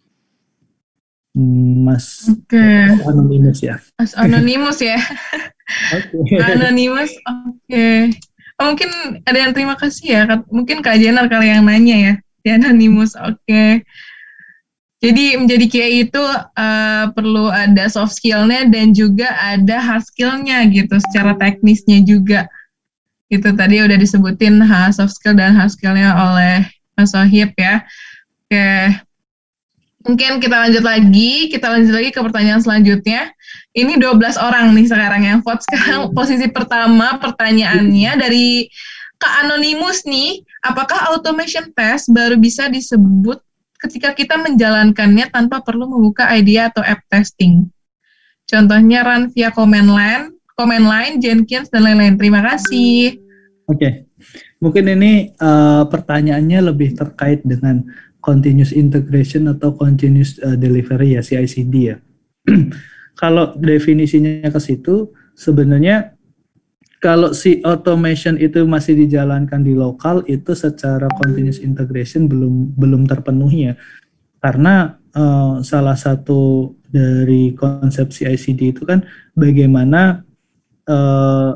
Mas okay. Anonymous ya. Mas Anonymous ya. Okay. Anonymous, oke. Okay. Oh, mungkin ada yang terima kasih ya. Mungkin Kak Jenar kali yang nanya ya. Di Anonymous, oke. Okay. Jadi menjadi Q A itu uh, perlu ada soft skill-nya dan juga ada hard skill-nya gitu, secara teknisnya juga. Itu tadi udah disebutin ha, soft skill dan hard skill-nya oleh Mas Sohib ya. Oke. Okay. Mungkin kita lanjut lagi, kita lanjut lagi ke pertanyaan selanjutnya. Ini dua belas orang nih sekarang yang vote. Sekarang posisi pertama pertanyaannya dari Kak Anonymous nih, apakah automation test baru bisa disebut ketika kita menjalankannya tanpa perlu membuka I D E atau app testing? Contohnya run via command line, command line, Jenkins, dan lain-lain. Terima kasih. Oke, okay. Mungkin ini uh, pertanyaannya lebih terkait dengan continuous integration atau continuous uh, delivery ya, C I C D ya. Kalau definisinya ke situ, sebenarnya kalau si automation itu masih dijalankan di lokal, itu secara continuous integration belum belum terpenuhi ya. Karena uh, salah satu dari konsep C I C D itu kan bagaimana uh,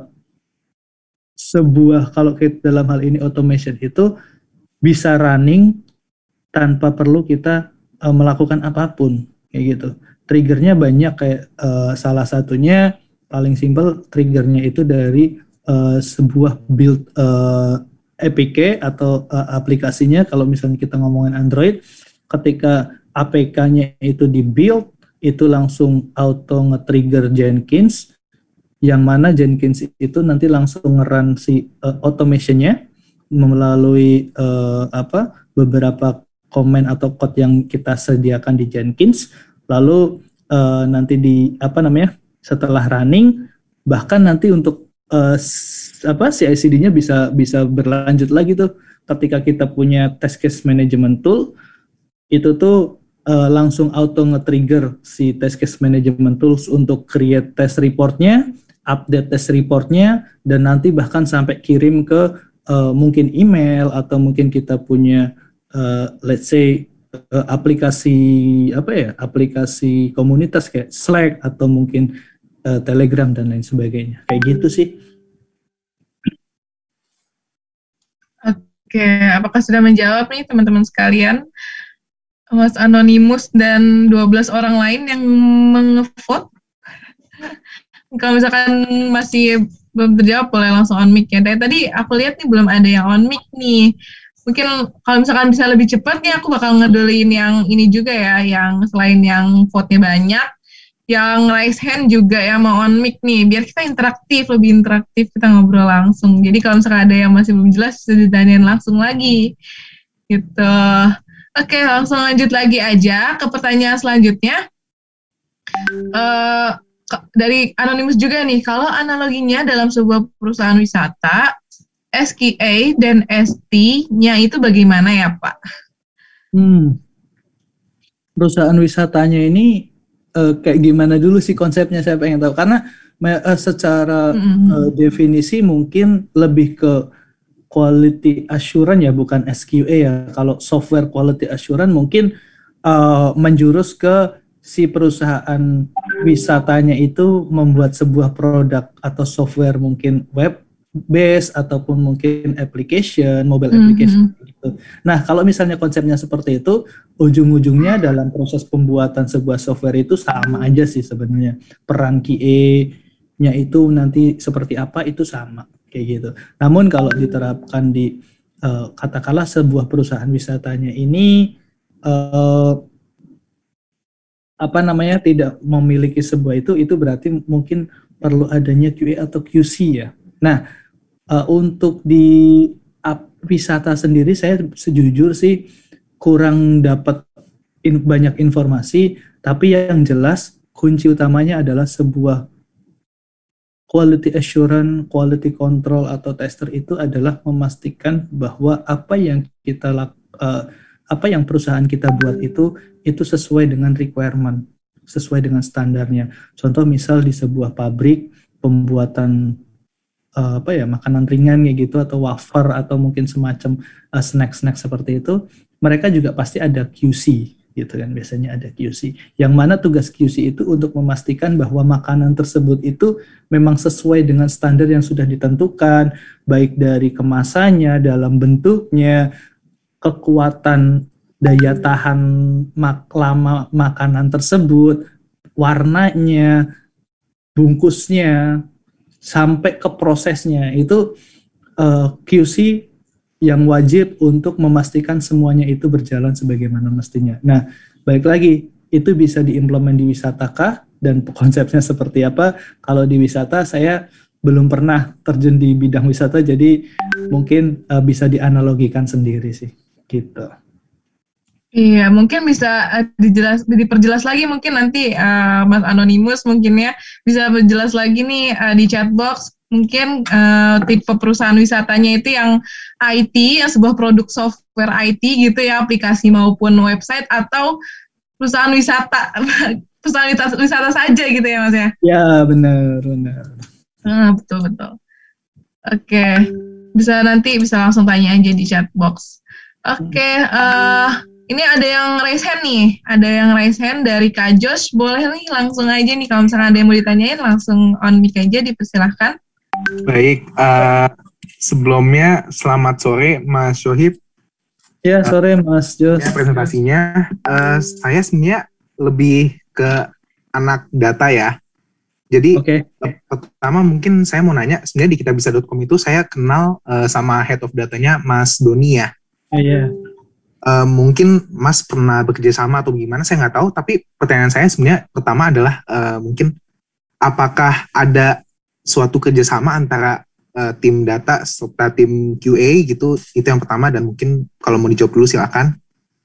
sebuah, kalau kita dalam hal ini automation itu bisa running tanpa perlu kita uh, melakukan apapun kayak gitu. Triggernya banyak kayak uh, salah satunya paling simpel triggernya itu dari uh, sebuah build uh, A P K atau uh, aplikasinya. Kalau misalnya kita ngomongin Android, ketika A P K-nya itu di build itu langsung auto nge-trigger Jenkins, yang mana Jenkins itu nanti langsung nge-run si uh, automation-nya melalui uh, apa beberapa komen atau code yang kita sediakan di Jenkins, lalu uh, nanti di apa namanya setelah running, bahkan nanti untuk uh, apa C I C D-nya bisa bisa berlanjut lagi tuh ketika kita punya test case management tool, itu tuh uh, langsung auto nge-trigger si test case management tools untuk create test report-nya, update test report-nya, dan nanti bahkan sampai kirim ke uh, mungkin email atau mungkin kita punya Uh, let's say uh, aplikasi apa ya aplikasi komunitas kayak Slack atau mungkin uh, Telegram dan lain sebagainya kayak gitu sih. Oke, apakah sudah menjawab nih teman-teman sekalian, Mas Anonymous dan dua belas orang lain yang mengevote? Kalau misalkan masih belum terjawab boleh langsung on mic ya. Dari tadi aku lihat nih belum ada yang on mic nih. Mungkin kalau misalkan bisa lebih cepat nih aku bakal ngedulin yang ini juga ya, yang selain yang vote-nya banyak, yang raise hand juga ya mau on mic nih, biar kita interaktif, lebih interaktif, kita ngobrol langsung. Jadi kalau misalkan ada yang masih belum jelas bisa ditanyain langsung lagi gitu. Oke, langsung lanjut lagi aja ke pertanyaan selanjutnya. Uh, dari Anonymous juga nih, kalau analoginya dalam sebuah perusahaan wisata, S Q A dan S T-nya itu bagaimana ya Pak? Hmm, perusahaan wisatanya ini Uh, kayak gimana dulu sih konsepnya, saya pengen tahu karena uh, secara mm-hmm. uh, definisi mungkin lebih ke quality assurance ya, bukan S Q A ya. Kalau software quality assurance mungkin uh, menjurus ke si perusahaan wisatanya itu membuat sebuah produk atau software, mungkin web base ataupun mungkin application, mobile mm-hmm. application gitu. Nah, kalau misalnya konsepnya seperti itu, ujung-ujungnya dalam proses pembuatan sebuah software itu sama aja sih sebenarnya. Peran Q A-nya itu nanti seperti apa itu sama kayak gitu. Namun kalau diterapkan di uh, katakanlah sebuah perusahaan wisatanya ini uh, apa namanya tidak memiliki sebuah itu, itu berarti mungkin perlu adanya Q A atau Q C ya. Nah, Uh, untuk di uh, wisata sendiri saya sejujur sih kurang dapat in, banyak informasi, tapi yang jelas kunci utamanya adalah sebuah quality assurance, quality control atau tester itu adalah memastikan bahwa apa yang kita uh, apa yang perusahaan kita buat itu itu sesuai dengan requirement, sesuai dengan standarnya. Contoh misal di sebuah pabrik pembuatan Uh, apa ya makanan ringan kayak gitu atau wafer atau mungkin semacam uh, snack-snack seperti itu, mereka juga pasti ada Q C gitu kan, biasanya ada Q C. Yang mana tugas Q C itu untuk memastikan bahwa makanan tersebut itu memang sesuai dengan standar yang sudah ditentukan, baik dari kemasannya, dalam bentuknya, kekuatan daya tahan mak- lama makanan tersebut, warnanya, bungkusnya, sampai ke prosesnya itu uh, Q C yang wajib untuk memastikan semuanya itu berjalan sebagaimana mestinya. Nah, balik lagi, itu bisa diimplement di wisata kah? Dan konsepnya seperti apa? Kalau di wisata saya belum pernah terjun di bidang wisata, jadi mungkin uh, bisa dianalogikan sendiri sih, gitu. Iya, mungkin bisa uh, dijelas, diperjelas lagi mungkin nanti uh, Mas Anonymous mungkin ya bisa berjelas lagi nih uh, di chat box mungkin uh, tipe perusahaan wisatanya itu yang I T, yang sebuah produk software I T gitu ya, aplikasi maupun website, atau perusahaan wisata perusahaan wisata, wisata saja gitu ya Mas ya? Ya benar benar. Ah, betul betul. Oke, bisa nanti bisa langsung tanya aja di chat box. Oke. Uh, Ini ada yang raise hand nih, ada yang raise hand dari Kak Josh, boleh nih langsung aja nih kalau misalnya ada yang mau ditanyain langsung on mic aja, dipersilahkan. Baik, uh, sebelumnya selamat sore Mas Shohib. Ya sore Mas Josh. Ya, presentasinya, uh, saya sebenarnya lebih ke anak data ya. Jadi okay. uh, pertama mungkin saya mau nanya, sebenarnya di kitabisa dot com itu saya kenal uh, sama head of datanya Mas Doni ya. Iya. Yeah. Uh, mungkin Mas pernah bekerja sama atau gimana, saya nggak tahu, tapi pertanyaan saya sebenarnya pertama adalah uh, mungkin apakah ada suatu kerjasama antara uh, tim data serta tim Q A gitu, itu yang pertama, dan mungkin kalau mau dijawab dulu silakan.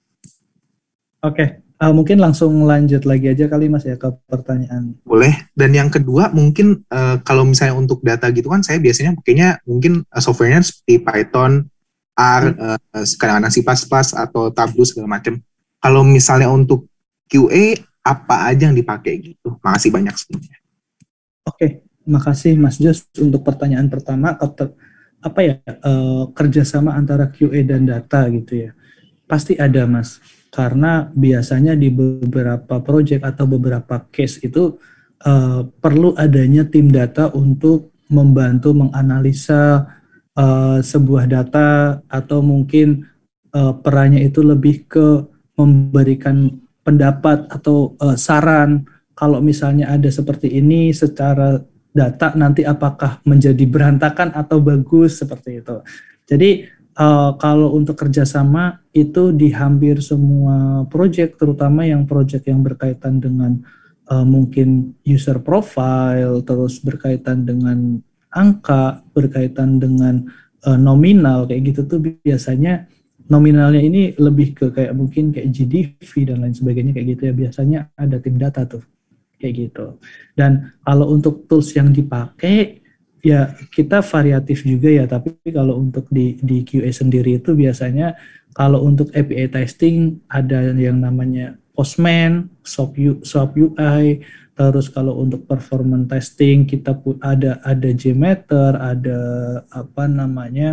Oke, okay. uh, mungkin langsung lanjut lagi aja kali Mas ya ke pertanyaan. Boleh, dan yang kedua mungkin uh, kalau misalnya untuk data gitu kan saya biasanya pakainya mungkin uh, softwarenya seperti Python, R, hmm. uh, kadang-kadang C plus plus atau Tableau segala macam. Kalau misalnya untuk Q A, apa aja yang dipakai gitu? Makasih banyak sebelumnya. Oke, okay. Makasih Mas Jos untuk pertanyaan pertama. Apa ya, uh, kerjasama antara Q A dan data gitu ya? Pasti ada Mas, karena biasanya di beberapa project atau beberapa case itu uh, perlu adanya tim data untuk membantu menganalisa Uh, sebuah data, atau mungkin uh, perannya itu lebih ke memberikan pendapat atau uh, saran kalau misalnya ada seperti ini secara data nanti apakah menjadi berantakan atau bagus seperti itu. Jadi uh, kalau untuk kerjasama itu di hampir semua proyek, terutama yang proyek yang berkaitan dengan uh, mungkin user profile, terus berkaitan dengan angka, berkaitan dengan uh, nominal kayak gitu tuh biasanya nominalnya ini lebih ke kayak mungkin kayak G D P dan lain sebagainya kayak gitu ya, biasanya ada tim data tuh kayak gitu. Dan kalau untuk tools yang dipakai ya kita variatif juga ya, tapi kalau untuk di di Q A sendiri itu biasanya kalau untuk A P I testing ada yang namanya Postman, SOAP U, SOAP U I, terus kalau untuk performance testing kita pun ada ada JMeter, ada apa namanya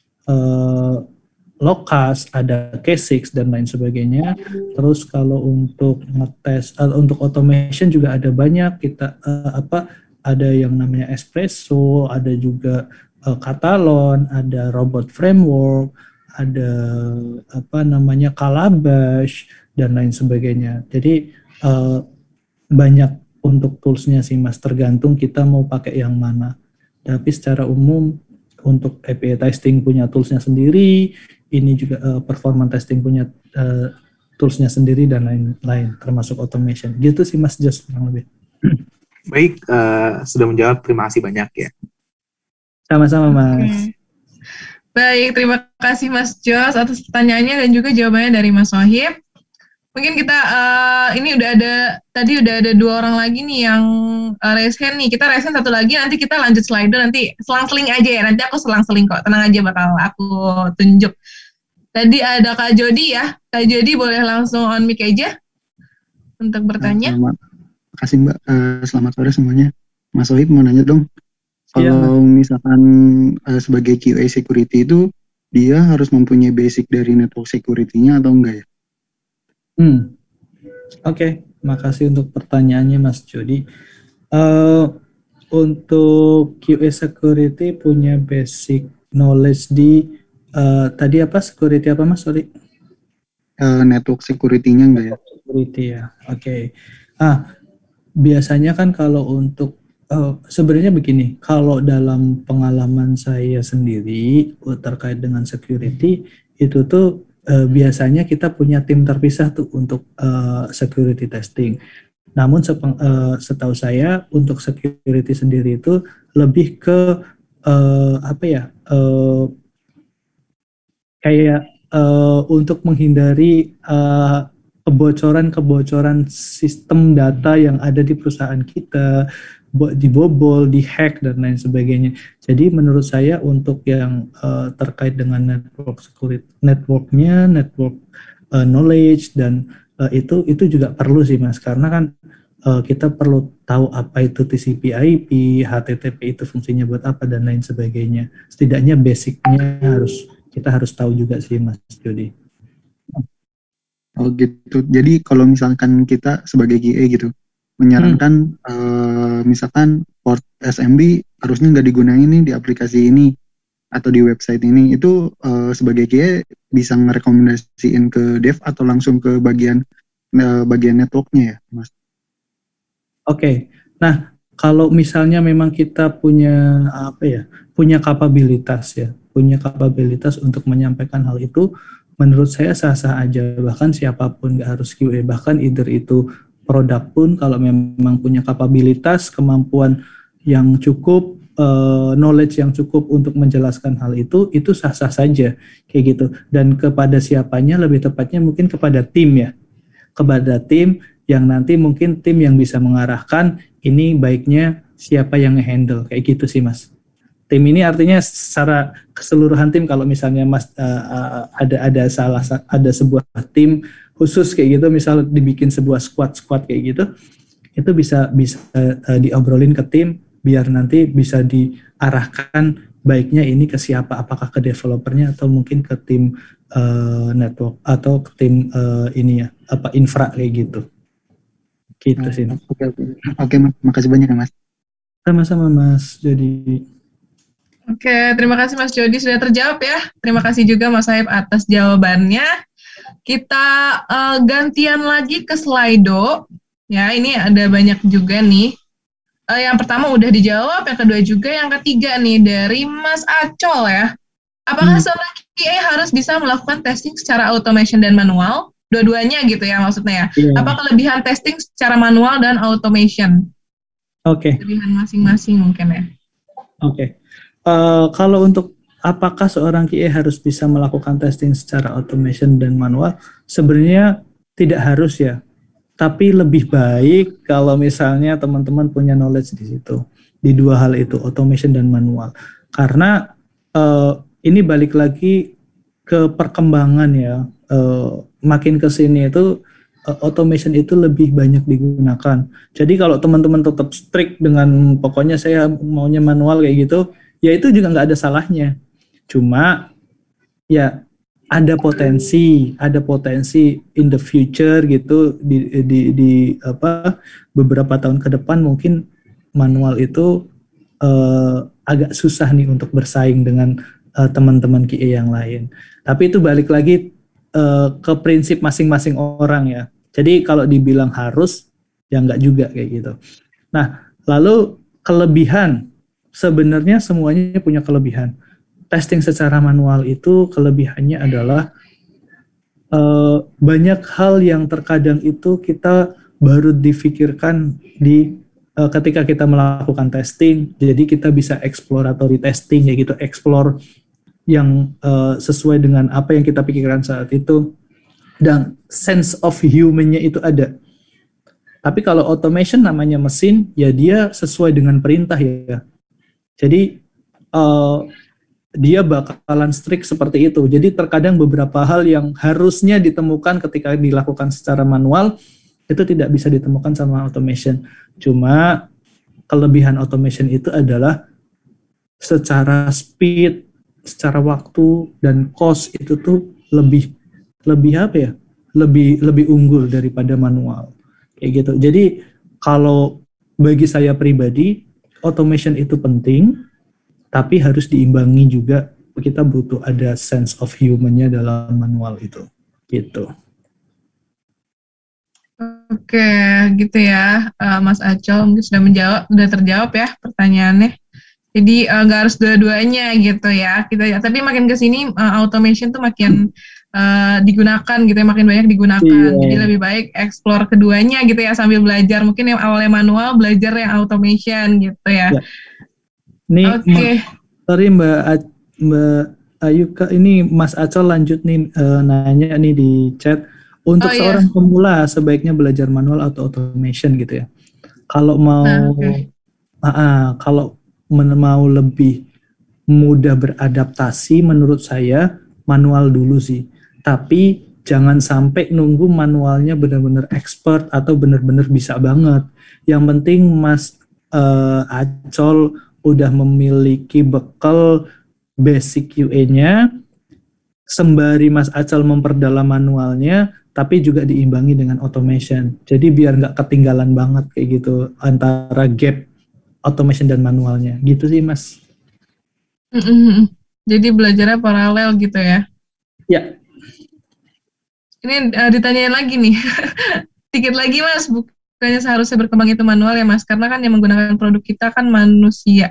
uh, Locus, ada K enam dan lain sebagainya. Terus kalau untuk ngetes uh, untuk automation juga ada banyak, kita uh, apa ada yang namanya Espresso, ada juga uh, Katalon, ada Robot Framework, ada apa namanya Calabash dan lain sebagainya. Jadi uh, banyak untuk toolsnya sih Mas, tergantung kita mau pakai yang mana. Tapi secara umum untuk A P I testing punya toolsnya sendiri, ini juga uh, performance testing punya uh, toolsnya sendiri dan lain-lain, termasuk automation. Gitu sih Mas Jos kurang lebih. Baik, uh, sudah menjawab. Terima kasih banyak ya. Sama-sama Mas. Hmm. Baik, terima kasih Mas Jos atas pertanyaannya dan juga jawabannya dari Mas Wahib. Mungkin kita uh, ini udah ada tadi udah ada dua orang lagi nih yang uh, raise hand nih. Kita raise hand satu lagi, nanti kita lanjut slide nanti selang-seling aja ya. Nanti aku selang-seling kok, tenang aja bakal aku tunjuk. Tadi ada Kak Jody ya. Kak Jody boleh langsung on mic aja untuk bertanya. Selamat, makasih Mbak. Uh, selamat sore semuanya. Mas Wahib mau nanya dong. Kalau ya, misalkan uh, sebagai Q A security itu dia harus mempunyai basic dari network security-nya atau enggak ya? Hmm, oke, okay. Makasih untuk pertanyaannya Mas Jody. Uh, untuk Q A security punya basic knowledge di uh, tadi apa security apa Mas? Sorry. Uh, network security-nya enggak ya? Security ya, oke. Okay. Ah, biasanya kan kalau untuk uh, sebenarnya begini, kalau dalam pengalaman saya sendiri terkait dengan security itu tuh Uh, biasanya kita punya tim terpisah tuh untuk uh, security testing. Namun sepeng, uh, setahu saya untuk security sendiri itu lebih ke uh, apa ya? Uh, kayak uh, untuk menghindari uh, kebocoran-kebocoran sistem data yang ada di perusahaan kita, dibobol, dihack dan lain sebagainya. Jadi menurut saya untuk yang uh, terkait dengan network security, networknya, network uh, knowledge dan uh, itu itu juga perlu sih Mas, karena kan uh, kita perlu tahu apa itu T C P I P, H T T P itu fungsinya buat apa dan lain sebagainya. Setidaknya basicnya harus kita harus tahu juga sih Mas Jody. Oh gitu. Jadi kalau misalkan kita sebagai Q A gitu menyarankan hmm. uh, misalkan port S M B harusnya nggak digunain nih di aplikasi ini atau di website ini, itu uh, sebagai Q A bisa ngerekomendasiin ke dev atau langsung ke bagian uh, bagian networknya ya Mas? Oke, okay. Nah kalau misalnya memang kita punya apa ya, punya kapabilitas ya, punya kapabilitas untuk menyampaikan hal itu, menurut saya sah-sah aja, bahkan siapapun nggak harus Q A, bahkan either itu produk pun kalau memang punya kapabilitas, kemampuan yang cukup, uh, knowledge yang cukup untuk menjelaskan hal itu, itu sah-sah saja kayak gitu. Dan kepada siapanya, lebih tepatnya mungkin kepada tim ya, kepada tim yang nanti mungkin tim yang bisa mengarahkan ini baiknya siapa yang nge-handle kayak gitu sih Mas. Tim ini artinya secara keseluruhan tim, kalau misalnya Mas uh, uh, ada ada salah ada sebuah tim khusus kayak gitu, misal dibikin sebuah squad-squad kayak gitu, itu bisa bisa uh, diobrolin ke tim biar nanti bisa diarahkan baiknya ini ke siapa, apakah ke developernya atau mungkin ke tim uh, network atau ke tim uh, ini ya apa infra kayak gitu. Gitu oh, sih. Oke oke oke Mas, makasih banyak ya Mas. Sama-sama Mas. Jadi Oke, terima kasih Mas Jody sudah terjawab ya. Terima kasih juga Mas Wahib atas jawabannya. Kita uh, gantian lagi ke Slido. Ya, ini ada banyak juga nih. Uh, yang pertama udah dijawab, yang kedua juga, yang ketiga nih dari Mas Acol ya. Apakah hmm. seorang Q A harus bisa melakukan testing secara automation dan manual? dua-duanya gitu ya maksudnya ya. Iya. Apa kelebihan testing secara manual dan automation? Oke. Kelebihan masing-masing mungkin ya. Oke. Eh, kalau untuk apakah seorang Q A harus bisa melakukan testing secara automation dan manual? Sebenarnya tidak harus ya. Tapi lebih baik kalau misalnya teman-teman punya knowledge di situ. Di dua hal itu, automation dan manual. Karena eh, ini balik lagi ke perkembangan ya. Eh, makin ke sini itu eh, automation itu lebih banyak digunakan. Jadi kalau teman-teman tetap strict dengan pokoknya saya maunya manual kayak gitu, ya itu juga nggak ada salahnya. Cuma ya ada potensi, ada potensi in the future gitu di di, di apa beberapa tahun ke depan mungkin manual itu uh, agak susah nih untuk bersaing dengan uh, teman-teman Q A yang lain. Tapi itu balik lagi uh, ke prinsip masing-masing orang ya. Jadi kalau dibilang harus ya nggak juga kayak gitu. Nah, lalu kelebihan sebenarnya semuanya punya kelebihan. Testing secara manual itu kelebihannya adalah uh, banyak hal yang terkadang itu kita baru difikirkan di uh, ketika kita melakukan testing. Jadi kita bisa exploratory testing ya gitu, explore yang uh, sesuai dengan apa yang kita pikirkan saat itu dan sense of human-nya itu ada. Tapi kalau automation namanya mesin ya dia sesuai dengan perintah ya. Jadi uh, dia bakalan strict seperti itu. Jadi terkadang beberapa hal yang harusnya ditemukan ketika dilakukan secara manual itu tidak bisa ditemukan sama automation. Cuma kelebihan automation itu adalah secara speed, secara waktu dan cost itu tuh lebih lebih apa ya? Lebih lebih unggul daripada manual. Kayak gitu. Jadi kalau bagi saya pribadi automation itu penting. Tapi harus diimbangi juga kita butuh ada sense of human-nya dalam manual itu, gitu. Oke, gitu ya, uh, Mas Acol mungkin sudah menjawab, sudah terjawab ya pertanyaannya. Jadi nggak uh, harus dua-duanya gitu ya. Kita, tapi makin kesini uh, automation tuh makin uh, digunakan gitu ya, makin banyak digunakan. Iya. Jadi lebih baik explore keduanya gitu ya sambil belajar. Mungkin yang awalnya manual belajar yang automation gitu ya. Ya. Nih, okay. sorry Mbak A- Mbak Ayuka, ini Mas Acol lanjut nih uh, nanya nih di chat. Untuk oh, seorang iya. pemula sebaiknya belajar manual atau automation gitu ya. Kalau mau, nah, okay. uh, uh, kalau men- mau lebih mudah beradaptasi, menurut saya manual dulu sih. Tapi jangan sampai nunggu manualnya benar-benar expert atau benar-benar bisa banget. Yang penting Mas uh, Acol udah memiliki bekal basic Q A-nya, sembari Mas Acol memperdalam manualnya, tapi juga diimbangi dengan automation. Jadi biar nggak ketinggalan banget kayak gitu antara gap automation dan manualnya. Gitu sih Mas. Mm-mm. Jadi belajarnya paralel gitu ya? Ya. Ini uh, ditanyain lagi nih, dikit lagi Mas, bukannya seharusnya berkembang itu manual ya Mas, karena kan yang menggunakan produk kita kan manusia.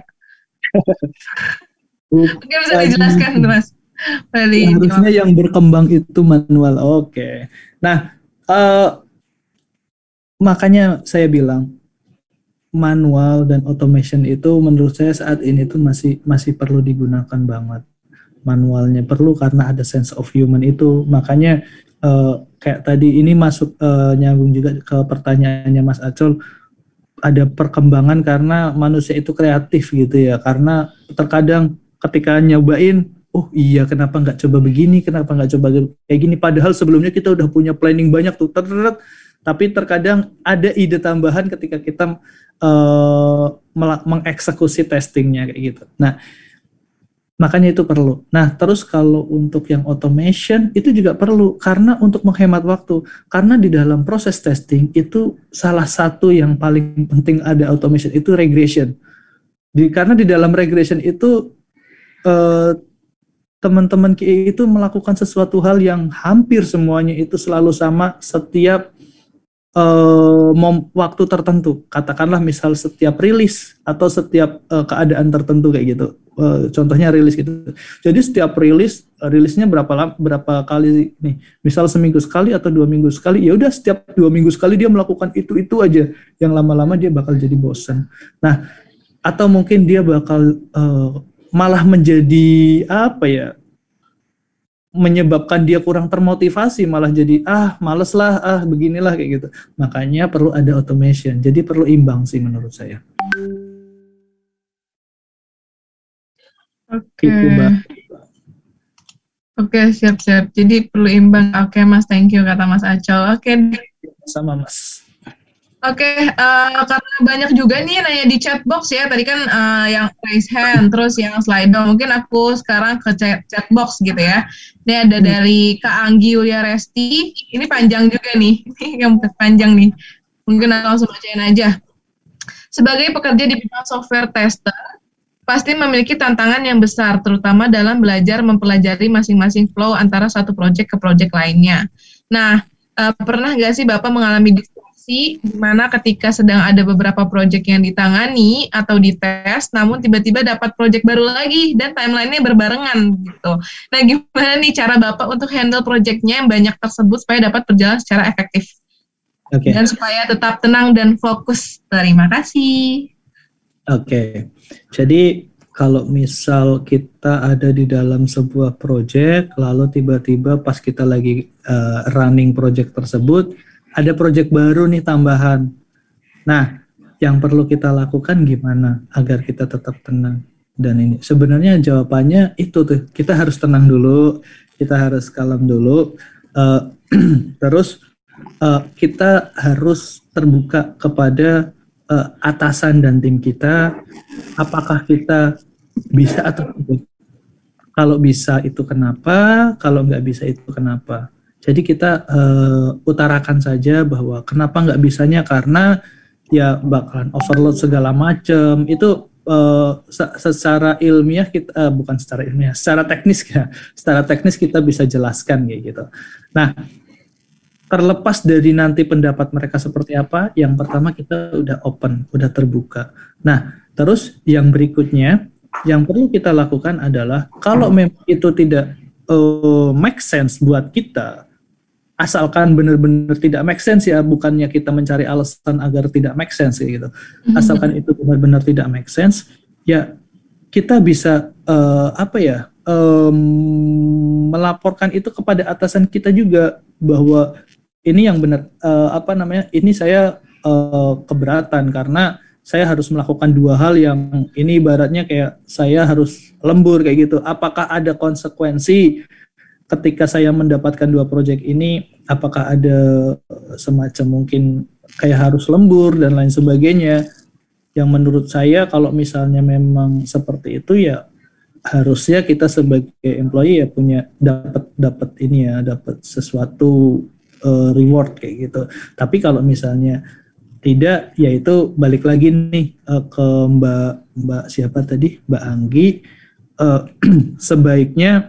Mungkin bisa dijelaskan Mas. Harusnya yang berkembang itu manual. Oke. Okay. Nah, uh, makanya saya bilang manual dan automation itu menurut saya saat ini tuh masih masih perlu digunakan banget. Manualnya perlu karena ada sense of human itu. Makanya uh, kayak tadi ini masuk uh, nyambung juga ke pertanyaannya Mas Acol, ada perkembangan karena manusia itu kreatif gitu ya, karena terkadang ketika nyobain, oh iya kenapa nggak coba begini, kenapa nggak coba kayak gini, padahal sebelumnya kita udah punya planning banyak tuh, ter-ter-ter, tapi terkadang ada ide tambahan ketika kita uh, mengeksekusi testingnya kayak gitu. Nah, makanya itu perlu. Nah, terus kalau untuk yang automation itu juga perlu karena untuk menghemat waktu. Karena di dalam proses testing itu salah satu yang paling penting ada automation itu regression. Di, karena di dalam regression itu eh, teman-teman Q A itu melakukan sesuatu hal yang hampir semuanya itu selalu sama setiap uh, mom, waktu tertentu, katakanlah misal setiap rilis atau setiap uh, keadaan tertentu kayak gitu. Uh, contohnya rilis gitu. Jadi setiap rilis uh, rilisnya berapa lama, berapa kali nih? Misal seminggu sekali atau dua minggu sekali. Ya udah setiap dua minggu sekali dia melakukan itu itu aja. Yang lama-lama dia bakal jadi bosan. Nah, atau mungkin dia bakal uh, malah menjadi apa ya? Menyebabkan dia kurang termotivasi, malah jadi ah males lah, ah beginilah kayak gitu. Makanya perlu ada automation. Jadi perlu imbang sih menurut saya. Oke. Gitu, Mbak. Oke, siap-siap. Jadi perlu imbang. Oke, Mas, thank you kata Mas Acol. Oke. Sama, Mas. Oke, uh, karena banyak juga nih nanya di chat box ya. Tadi kan uh, yang raise hand, terus yang Slido. Mungkin aku sekarang ke chat, chat box gitu ya. Ini ada hmm. dari Kak Anggi Yulia Resti. Ini panjang juga nih. Ini yang panjang nih. Mungkin aku langsung bacain aja. Sebagai pekerja di bidang software tester, pasti memiliki tantangan yang besar, terutama dalam belajar mempelajari masing-masing flow antara satu project ke project lainnya. Nah, uh, pernah nggak sih Bapak mengalami di mana ketika sedang ada beberapa proyek yang ditangani atau dites, namun tiba-tiba dapat proyek baru lagi dan timeline-nya berbarengan gitu. Nah, gimana nih cara Bapak untuk handle proyeknya yang banyak tersebut supaya dapat berjalan secara efektif? Okay. Dan supaya tetap tenang dan fokus. Terima kasih. Oke, okay. Jadi kalau misal kita ada di dalam sebuah proyek, lalu tiba-tiba pas kita lagi uh, running proyek tersebut, ada proyek baru nih tambahan. Nah, yang perlu kita lakukan gimana agar kita tetap tenang? Dan ini sebenarnya jawabannya itu tuh, kita harus tenang dulu, kita harus kalem dulu, uh, terus uh, kita harus terbuka kepada uh, atasan dan tim kita, apakah kita bisa atau tidak. Kalau bisa itu kenapa, kalau nggak bisa itu kenapa. Jadi kita uh, utarakan saja bahwa kenapa nggak bisanya, karena ya bakalan overload segala macam. Itu uh, secara ilmiah kita uh, bukan secara ilmiah, secara teknis ya, secara teknis kita bisa jelaskan kayak gitu. Nah, terlepas dari nanti pendapat mereka seperti apa, yang pertama kita udah open, udah terbuka. Nah, terus yang berikutnya yang perlu kita lakukan adalah kalau memang itu tidak uh, make sense buat kita, asalkan benar-benar tidak make sense ya, bukannya kita mencari alasan agar tidak make sense gitu. Asalkan itu benar-benar tidak make sense, ya kita bisa uh, apa ya um, melaporkan itu kepada atasan kita juga bahwa ini yang benar uh, apa namanya ini saya uh, keberatan karena saya harus melakukan dua hal yang ini ibaratnya kayak saya harus lembur kayak gitu. Apakah ada konsekuensi ketika saya mendapatkan dua proyek ini, apakah ada semacam mungkin kayak harus lembur dan lain sebagainya, yang menurut saya kalau misalnya memang seperti itu ya harusnya kita sebagai employee ya punya dapat dapat ini ya dapat sesuatu uh, reward kayak gitu. Tapi kalau misalnya tidak, ya itu balik lagi nih uh, ke Mbak Mbak siapa tadi Mbak Anggi, uh, sebaiknya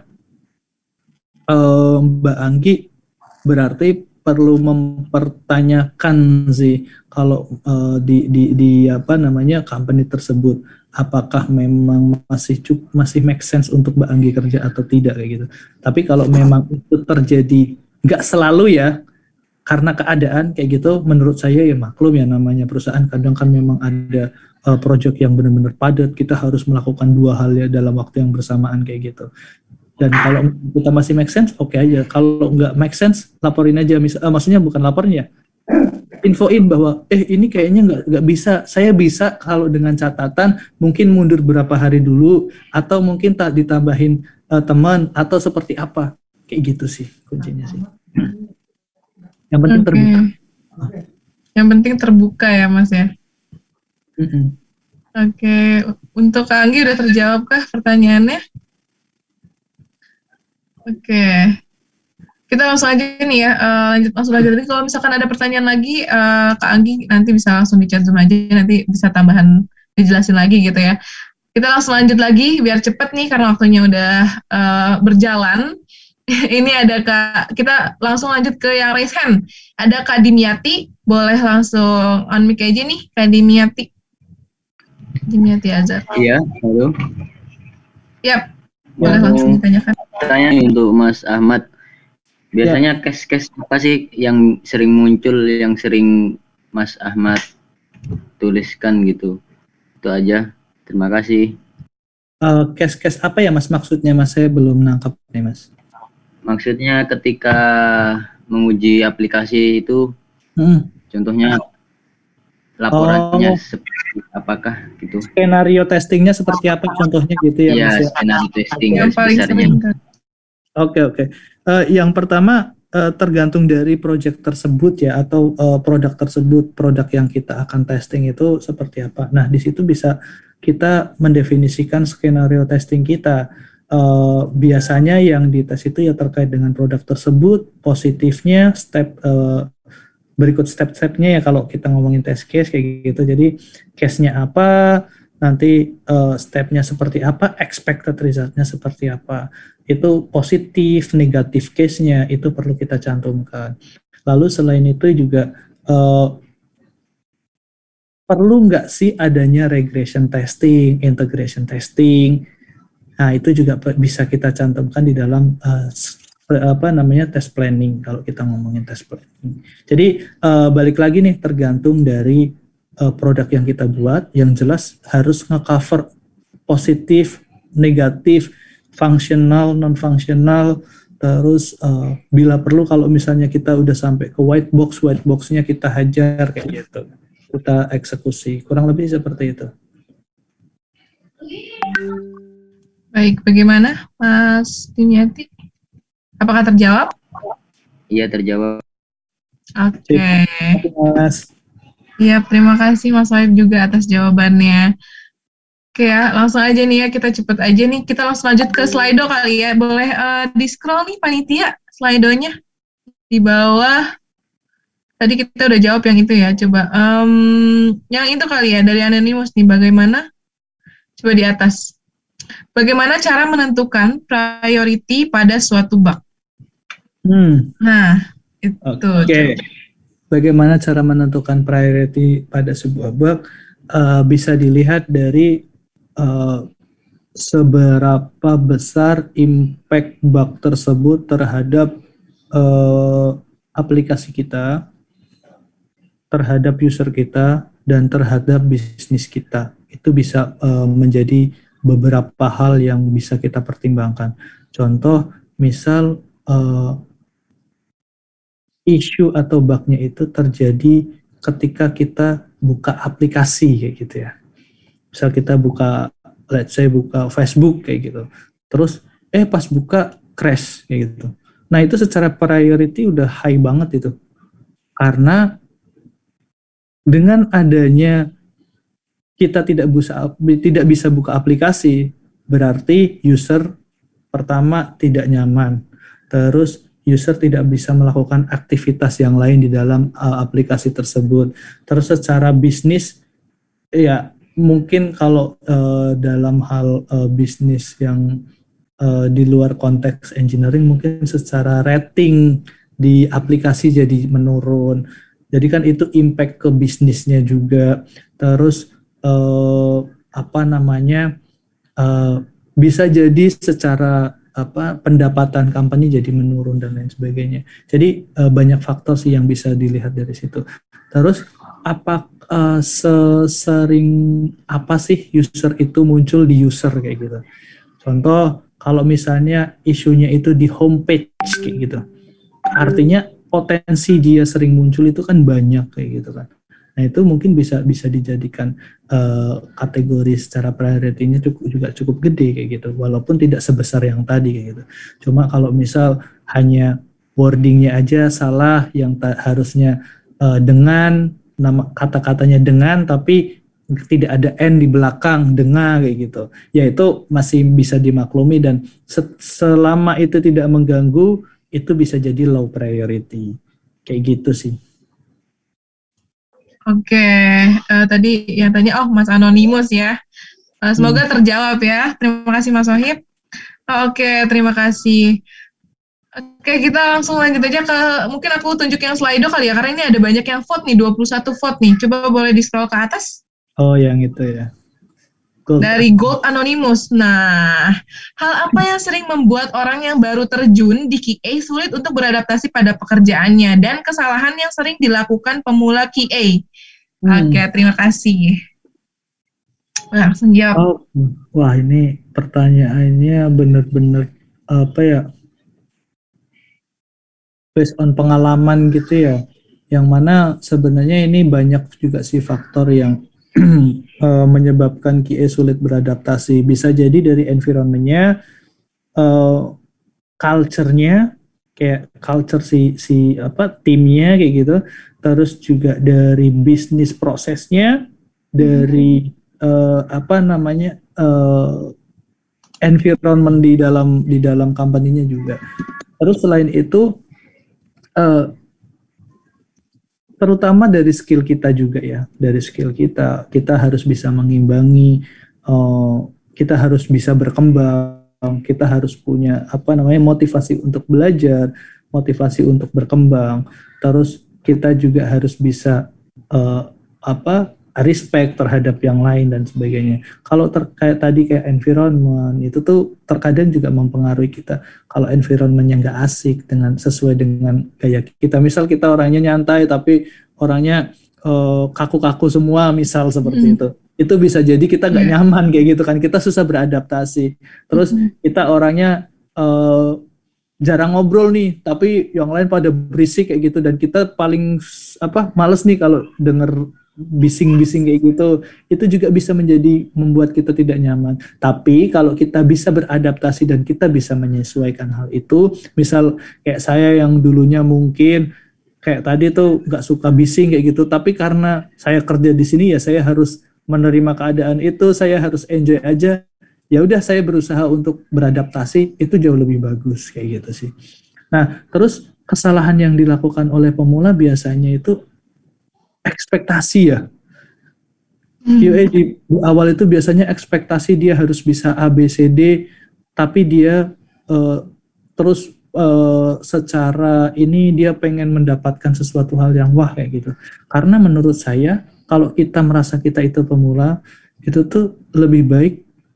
uh, Mbak Anggi berarti perlu mempertanyakan sih kalau uh, di, di di apa namanya company tersebut apakah memang masih cukup masih make sense untuk Mbak Anggi kerja atau tidak kayak gitu. Tapi kalau memang itu terjadi, nggak selalu ya, karena keadaan kayak gitu, menurut saya ya maklum ya namanya perusahaan kadang kan memang ada uh, project yang benar-benar padat, kita harus melakukan dua hal ya dalam waktu yang bersamaan kayak gitu. Dan kalau kita masih make sense, oke okay aja. Kalau nggak make sense, laporin aja. Mis- uh, maksudnya bukan laporin ya, infoin bahwa eh ini kayaknya nggak nggak bisa. Saya bisa kalau dengan catatan mungkin mundur berapa hari dulu, atau mungkin tak ditambahin uh, teman atau seperti apa. Kayak gitu sih kuncinya sih. Yang penting okay. terbuka. Yang penting terbuka ya Mas ya. Mm-hmm. Oke, okay. Untuk Kak Anggi udah terjawabkah pertanyaannya? Oke, okay. Kita langsung aja nih ya, uh, lanjut langsung aja. Jadi kalau misalkan ada pertanyaan lagi, uh, Kak Anggi nanti bisa langsung di chat Zoom aja, nanti bisa tambahan dijelasin lagi gitu ya. Kita langsung lanjut lagi biar cepet nih karena waktunya udah uh, berjalan. Ini ada Kak, kita langsung lanjut ke yang raise hand. Ada Kak Dimyati, boleh langsung on mic aja nih, Kak Dimyati. Dimyati Azhar. Iya, halo. Yap, boleh langsung ditanyakan. Tanya untuk Mas Ahmad. Biasanya case-case apa sih yang sering muncul, yang sering Mas Ahmad tuliskan gitu? Itu aja. Terima kasih. Uh, case-case apa ya Mas maksudnya Mas? Saya belum nangkap nih Mas. Maksudnya ketika menguji aplikasi itu, hmm. contohnya laporannya oh. seperti apakah gitu? Skenario testingnya seperti apa contohnya gitu ya? Iya, Mas, skenario testing yang paling sering. Oke oke. Uh, yang pertama uh, tergantung dari project tersebut ya atau uh, produk tersebut, produk yang kita akan testing itu seperti apa. Nah di situ bisa kita mendefinisikan skenario testing kita. Uh, biasanya yang dites itu ya terkait dengan produk tersebut, positifnya, step uh, berikut step-stepnya ya kalau kita ngomongin test case kayak gitu. Jadi case-nya apa, nanti uh, step-nya seperti apa, expected result-nya seperti apa. Itu positif, negatif case-nya itu perlu kita cantumkan. Lalu selain itu juga uh, perlu nggak sih adanya regression testing, integration testing. Nah, itu juga bisa kita cantumkan di dalam uh, apa namanya test planning kalau kita ngomongin test planning. Jadi uh, balik lagi nih tergantung dari uh, produk yang kita buat, yang jelas harus nge-cover positif, negatif, fungsional, non-fungsional, terus uh, bila perlu kalau misalnya kita udah sampai ke white box, white box-nya kita hajar kayak gitu. Kita eksekusi. Kurang lebih seperti itu. Baik, bagaimana Mas Dimyati? Apakah terjawab? Iya, terjawab. Oke. Okay. Mas. Iya, terima kasih Mas Wahib juga atas jawabannya. Oke ya, langsung aja nih ya, kita cepet aja nih. Kita langsung lanjut ke Slido kali ya. Boleh uh, di-scroll nih panitia Slido-nya. Di bawah. Tadi kita udah jawab yang itu ya, coba. Um, yang itu kali ya, dari Anonymous nih, bagaimana? Coba di atas. Bagaimana cara menentukan priority pada suatu bug? Hmm. Nah, itu. Oke. Okay. Bagaimana cara menentukan priority pada sebuah bug? Uh, bisa dilihat dari uh, seberapa besar impact bug tersebut terhadap uh, aplikasi kita, terhadap user kita, dan terhadap bisnis kita. Itu bisa uh, menjadi beberapa hal yang bisa kita pertimbangkan. Contoh, misal uh, isu atau bug-nya itu terjadi ketika kita buka aplikasi kayak gitu ya. Misal kita buka, let's say buka Facebook kayak gitu. Terus, eh pas buka crash kayak gitu. Nah itu secara priority udah high banget itu. Karena dengan adanya kita tidak bisa tidak bisa buka aplikasi, berarti user pertama tidak nyaman. Terus user tidak bisa melakukan aktivitas yang lain di dalam uh, aplikasi tersebut. Terus secara bisnis, ya mungkin kalau uh, dalam hal uh, bisnis yang uh, di luar konteks engineering, mungkin secara rating di aplikasi jadi menurun. Jadi kan itu impact ke bisnisnya juga. Terus uh, apa namanya uh, bisa jadi secara apa pendapatan company jadi menurun dan lain sebagainya. Jadi uh, banyak faktor sih yang bisa dilihat dari situ. Terus apa uh, sesering apa sih user itu muncul di user kayak gitu. Contoh kalau misalnya isunya itu di homepage kayak gitu. Artinya potensi dia sering muncul itu kan banyak kayak gitu kan. Nah itu mungkin bisa bisa dijadikan uh, kategori secara priority-nya cukup, juga cukup gede kayak gitu, walaupun tidak sebesar yang tadi kayak gitu. Cuma kalau misal hanya wording-nya aja salah, yang ta- harusnya uh, dengan nama kata-katanya dengan tapi tidak ada n di belakang dengan kayak gitu, ya itu masih bisa dimaklumi dan se- selama itu tidak mengganggu itu bisa jadi low priority kayak gitu sih. Oke, uh, tadi yang tanya, oh Mas Anonymous ya. Uh, semoga hmm. terjawab ya. Terima kasih Mas Wahib. Oh, Oke, terima kasih. Oke, kita langsung lanjut aja ke, mungkin aku tunjuk yang Slido kali ya, karena ini ada banyak yang vote nih, dua puluh satu vote nih. Coba boleh di-scroll ke atas. Oh, yang itu ya. Gold. Dari Gold Anonymous. Nah, hal apa yang sering membuat orang yang baru terjun di Q A sulit untuk beradaptasi pada pekerjaannya, dan kesalahan yang sering dilakukan pemula Q A? Hmm. Oke, terima kasih. Nah, langsung jawab. Oh, wah, ini pertanyaannya benar-benar apa ya? Based on pengalaman gitu ya, yang mana sebenarnya ini banyak juga sih faktor yang uh, menyebabkan Q A sulit beradaptasi. Bisa jadi dari environment-nya, uh, culture-nya, kayak culture si si apa timnya kayak gitu, terus juga dari bisnis prosesnya, dari uh, apa namanya uh, environment di dalam di dalam company-nya juga. Terus selain itu Uh, terutama dari skill kita juga ya, dari skill kita, kita harus bisa mengimbangi, uh, kita harus bisa berkembang, kita harus punya apa namanya motivasi untuk belajar, motivasi untuk berkembang, terus kita juga harus bisa uh, apa respect terhadap yang lain dan sebagainya. Kalau terkait tadi kayak environment, itu tuh terkadang juga mempengaruhi kita. Kalau environmentnya nggak asik dengan sesuai dengan gaya kita, misal kita orangnya nyantai tapi orangnya uh, kaku-kaku semua, misal seperti hmm. itu, itu bisa jadi kita nggak yeah. nyaman kayak gitu kan, kita susah beradaptasi. Terus hmm. kita orangnya uh, jarang ngobrol nih, tapi yang lain pada berisik kayak gitu, dan kita paling apa males nih kalau denger bising-bising kayak gitu, itu juga bisa menjadi membuat kita tidak nyaman. Tapi kalau kita bisa beradaptasi dan kita bisa menyesuaikan hal itu, misal kayak saya yang dulunya mungkin kayak tadi tuh nggak suka bising kayak gitu, tapi karena saya kerja di sini ya saya harus menerima keadaan itu, saya harus enjoy aja. Ya udah, saya berusaha untuk beradaptasi, itu jauh lebih bagus kayak gitu sih. Nah, terus kesalahan yang dilakukan oleh pemula biasanya itu ekspektasi ya. Hmm. Q A di awal itu biasanya ekspektasi dia harus bisa A, B, C, D, tapi dia uh, terus uh, secara ini dia pengen mendapatkan sesuatu hal yang wah kayak gitu. Karena menurut saya, kalau kita merasa kita itu pemula, itu tuh lebih baik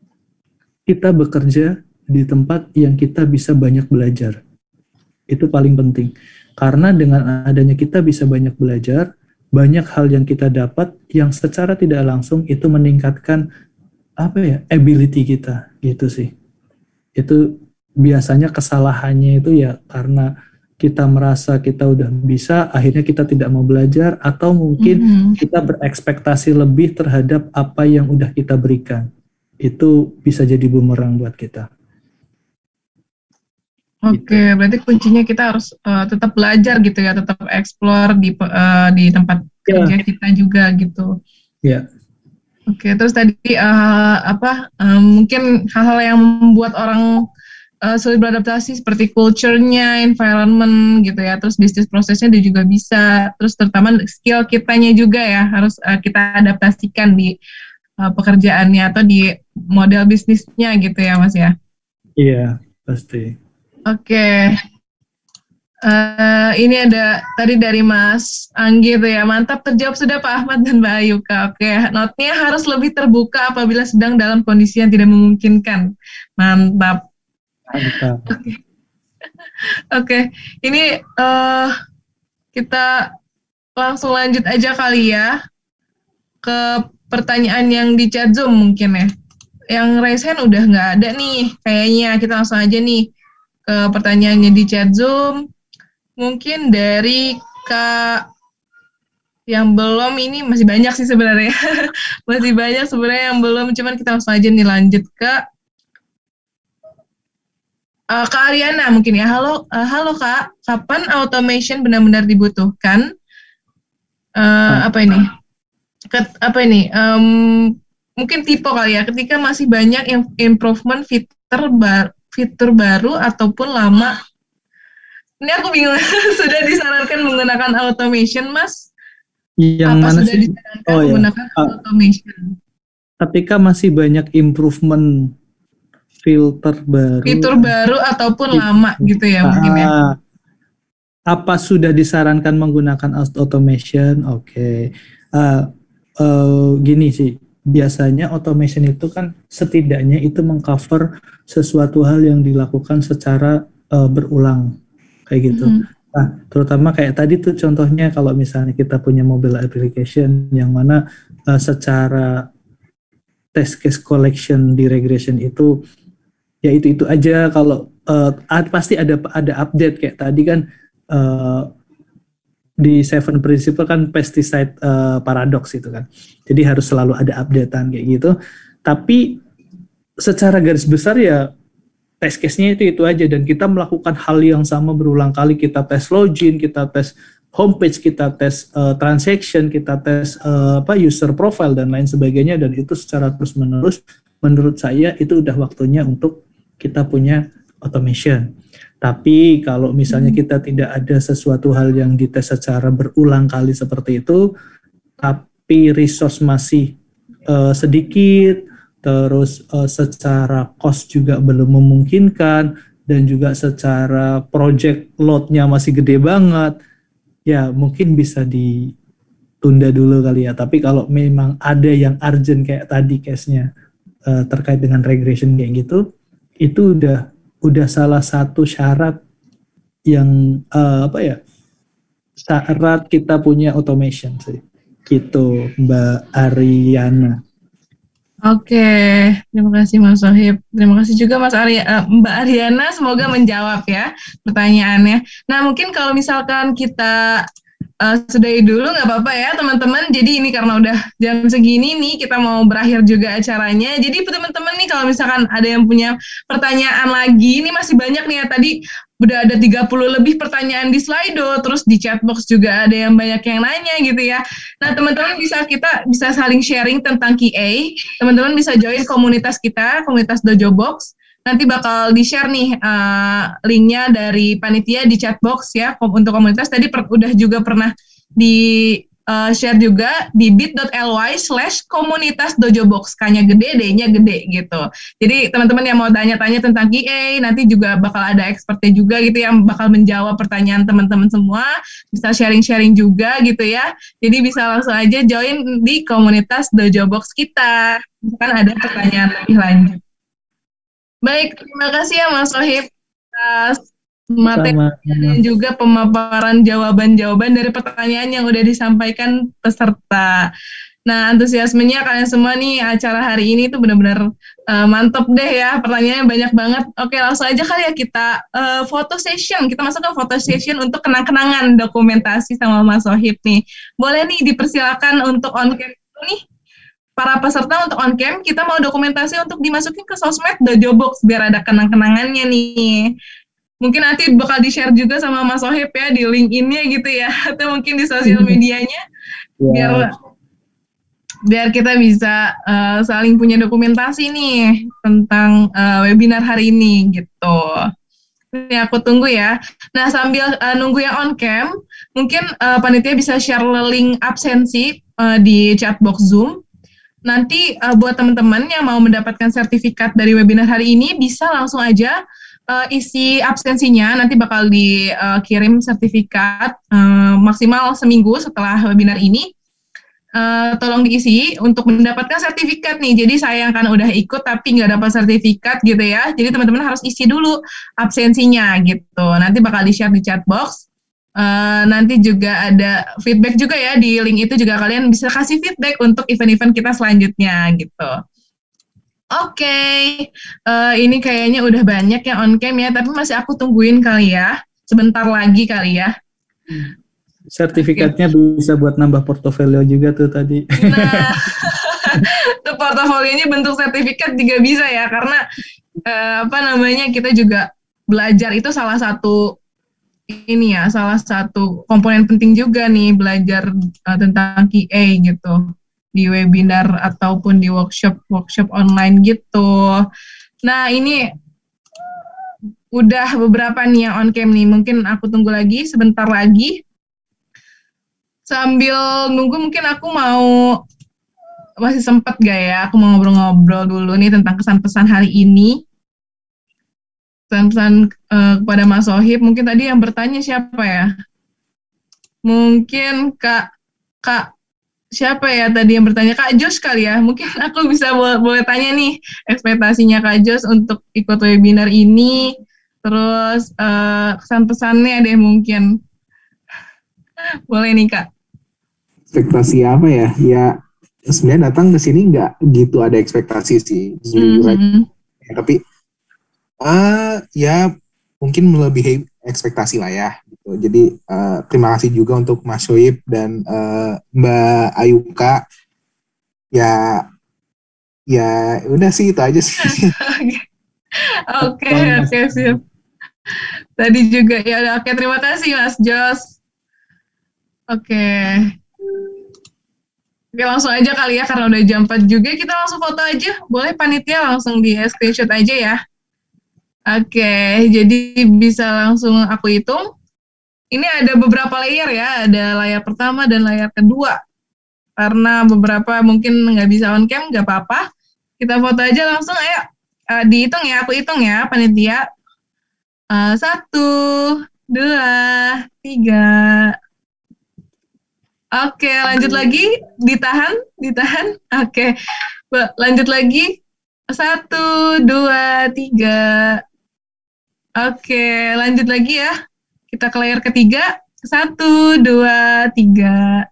kita bekerja di tempat yang kita bisa banyak belajar. Itu paling penting. Karena dengan adanya kita bisa banyak belajar, banyak hal yang kita dapat yang secara tidak langsung itu meningkatkan apa ya, ability kita gitu sih. Itu biasanya kesalahannya itu ya karena kita merasa kita udah bisa, akhirnya kita tidak mau belajar, atau mungkin mm-hmm. kita berekspektasi lebih terhadap apa yang udah kita berikan. Itu bisa jadi bumerang buat kita. Oke, okay, gitu. Berarti kuncinya kita harus uh, tetap belajar gitu ya, tetap explore di uh, di tempat yeah. kerja kita juga gitu. Iya. Yeah. Oke, okay, terus tadi uh, apa um, mungkin hal-hal yang membuat orang uh, sulit beradaptasi seperti culture-nya, environment gitu ya, terus bisnis prosesnya dia juga bisa, terus terutama skill kitanya juga ya harus uh, kita adaptasikan di uh, pekerjaannya atau di model bisnisnya gitu ya, Mas ya. Iya, yeah, pasti. Oke, okay. uh, ini ada tadi dari Mas Anggi tuh ya, mantap terjawab sudah Pak Ahmad dan Mbak Ayuka. Oke, okay. Notnya harus lebih terbuka apabila sedang dalam kondisi yang tidak memungkinkan. Mantap. Mantap. Oke, okay. okay. Ini uh, kita langsung lanjut aja kali ya ke pertanyaan yang di chat Zoom mungkin ya. Yang raise hand udah nggak ada nih, kayaknya kita langsung aja nih ke pertanyaannya di chat Zoom. Mungkin dari Kak yang belum, ini masih banyak sih sebenarnya. Masih banyak sebenarnya yang belum, cuman kita langsung aja nih lanjut ke uh, Kak Ariana mungkin ya. Halo, uh, halo Kak, kapan automation benar-benar dibutuhkan? Uh, apa ini? Ket, apa ini? Um, mungkin tipe kali ya, ketika masih banyak improvement fitur baru fitur baru ataupun lama. Ini aku bingung. Sudah disarankan menggunakan automation, Mas? Yang Apa mana sudah sih? disarankan Oh, menggunakan ya. automation? Ketika masih banyak improvement filter baru. Fitur baru ataupun lama gitu ya mungkin ya. Ah, apa sudah disarankan menggunakan automation? Oke. Okay. Uh, uh, gini sih, biasanya automation itu kan setidaknya itu mengcover sesuatu hal yang dilakukan secara uh, berulang kayak gitu. Hmm. Nah, terutama kayak tadi tuh contohnya kalau misalnya kita punya mobile application yang mana uh, secara test case collection di regression itu ya itu itu aja. Kalau uh, pasti ada ada update kayak tadi kan uh, di seven principle kan pesticide uh, paradox itu kan. Jadi harus selalu ada updatean kayak gitu. Tapi secara garis besar ya test case-nya itu itu aja, dan kita melakukan hal yang sama berulang kali. Kita tes login, kita tes homepage, kita tes uh, transaction, kita tes uh, apa user profile dan lain sebagainya, dan itu secara terus menerus. Menurut saya itu udah waktunya untuk kita punya automation. Tapi kalau misalnya kita tidak ada sesuatu hal yang dites secara berulang kali seperti itu, tapi resource masih uh, sedikit, terus uh, secara cost juga belum memungkinkan, dan juga secara project load-nya masih gede banget, ya mungkin bisa ditunda dulu kali ya. Tapi kalau memang ada yang urgent kayak tadi case-nya uh, terkait dengan regression kayak gitu, itu udah udah salah satu syarat yang uh, apa ya, syarat kita punya automation sih, gitu Mbak Ariana. Oke, terima kasih Mas Sohib. Terima kasih juga Mas Arya, uh, Mbak Ariana, semoga menjawab ya pertanyaannya. Nah mungkin kalau misalkan kita Uh, sudahi dulu nggak apa-apa ya teman-teman. Jadi ini karena udah jam segini nih kita mau berakhir juga acaranya. Jadi teman-teman nih kalau misalkan ada yang punya pertanyaan lagi, ini masih banyak nih ya, tadi udah ada tiga puluh lebih pertanyaan di Slido, terus di chatbox juga ada yang banyak yang nanya gitu ya. Nah teman-teman bisa kita bisa saling sharing tentang Q A. Teman-teman bisa join komunitas kita, komunitas Dojo Box. Nanti bakal di-share nih uh, linknya dari panitia di chatbox ya untuk komunitas. Tadi per, udah juga pernah di-share uh, juga di bit.ly slash komunitas dojobox. K-nya gede, D-nya gede gitu. Jadi teman-teman yang mau tanya-tanya tentang Q A, nanti juga bakal ada expertnya juga gitu yang bakal menjawab pertanyaan teman-teman semua. Bisa sharing-sharing juga gitu ya. Jadi bisa langsung aja join di komunitas dojobox kita. Kan ada pertanyaan lebih lanjut. Baik, terima kasih ya Mas Sohib atas materi dan juga pemaparan jawaban-jawaban dari pertanyaan yang udah disampaikan peserta. Nah, antusiasmenya kalian semua nih acara hari ini tuh benar-benar uh, mantap deh ya, pertanyaannya banyak banget. Oke, langsung aja kali ya kita uh, foto session, kita masuk ke foto session untuk kenang-kenangan dokumentasi sama Mas Sohib nih. Boleh nih dipersilakan untuk on-cam nih. Para peserta untuk on-cam, kita mau dokumentasi untuk dimasukin ke sosmed Dojo Box biar ada kenang-kenangannya nih. Mungkin nanti bakal di-share juga sama Mas Sohib ya di link-in-nya gitu ya, atau mungkin di sosial medianya, biar biar kita bisa uh, saling punya dokumentasi nih tentang uh, webinar hari ini gitu. Ini aku tunggu ya. Nah sambil uh, nunggu yang on-cam, mungkin uh, panitia bisa share link absensi uh, di chatbox Zoom. Nanti uh, buat teman-teman yang mau mendapatkan sertifikat dari webinar hari ini bisa langsung aja uh, isi absensinya, nanti bakal dikirim uh, sertifikat uh, maksimal seminggu setelah webinar ini. Uh, tolong diisi untuk mendapatkan sertifikat nih. Jadi sayang kan udah ikut tapi nggak dapat sertifikat gitu ya. Jadi teman-teman harus isi dulu absensinya gitu. Nanti bakal di-share di chatbox. Uh, nanti juga ada feedback juga ya di link itu, juga kalian bisa kasih feedback untuk event-event kita selanjutnya gitu. Oke, okay. uh, ini kayaknya udah banyak yang on cam ya, tapi masih aku tungguin kali ya, sebentar lagi kali ya. Sertifikatnya okay. Bisa buat nambah portofolio juga tuh tadi. Nah, tuh portofolionya bentuk sertifikat juga bisa ya, karena uh, apa namanya kita juga belajar itu salah satu ini ya, salah satu komponen penting juga nih belajar uh, tentang Q A gitu di webinar ataupun di workshop workshop online gitu. Nah ini udah beberapa nih yang on cam nih, mungkin aku tunggu lagi sebentar lagi. Sambil nunggu mungkin aku mau, masih sempet gak ya aku mau ngobrol-ngobrol dulu nih tentang kesan pesan hari ini. pesan-pesan uh, kepada Mas Sohib. Mungkin tadi yang bertanya siapa ya? Mungkin Kak Kak siapa ya tadi yang bertanya? Kak Jos kali ya? Mungkin aku bisa boleh, boleh tanya nih ekspektasinya Kak Jos untuk ikut webinar ini. Terus uh, kesan-pesannya deh mungkin. Boleh nih Kak. Ekspektasi apa ya? Ya sebenarnya datang ke sini nggak gitu ada ekspektasi sih. Mm-hmm. Ya, tapi uh, ya mungkin melebihi ekspektasi lah ya. Gitu. Jadi uh, terima kasih juga untuk Mas Sohib dan uh, Mbak Ayuka. Ya, ya udah sih itu aja sih. Oke, oke sip. Tadi juga ya, oke terima kasih Mas Jos. Oke. Oke langsung aja kali ya karena udah jam empat juga kita langsung foto aja. Boleh panitia langsung di screenshot aja ya. Oke, jadi bisa langsung aku hitung. Ini ada beberapa layer ya, ada layar pertama dan layar kedua. Karena beberapa mungkin nggak bisa on cam, nggak apa-apa. Kita foto aja langsung, ayo. Uh, dihitung ya, aku hitung ya panitia. Uh, satu, dua, tiga. Oke, lanjut lagi. Ditahan, ditahan. Oke, lanjut lagi. Satu, dua, tiga. Oke, lanjut lagi ya. Kita ke layar ketiga. Satu, dua, tiga.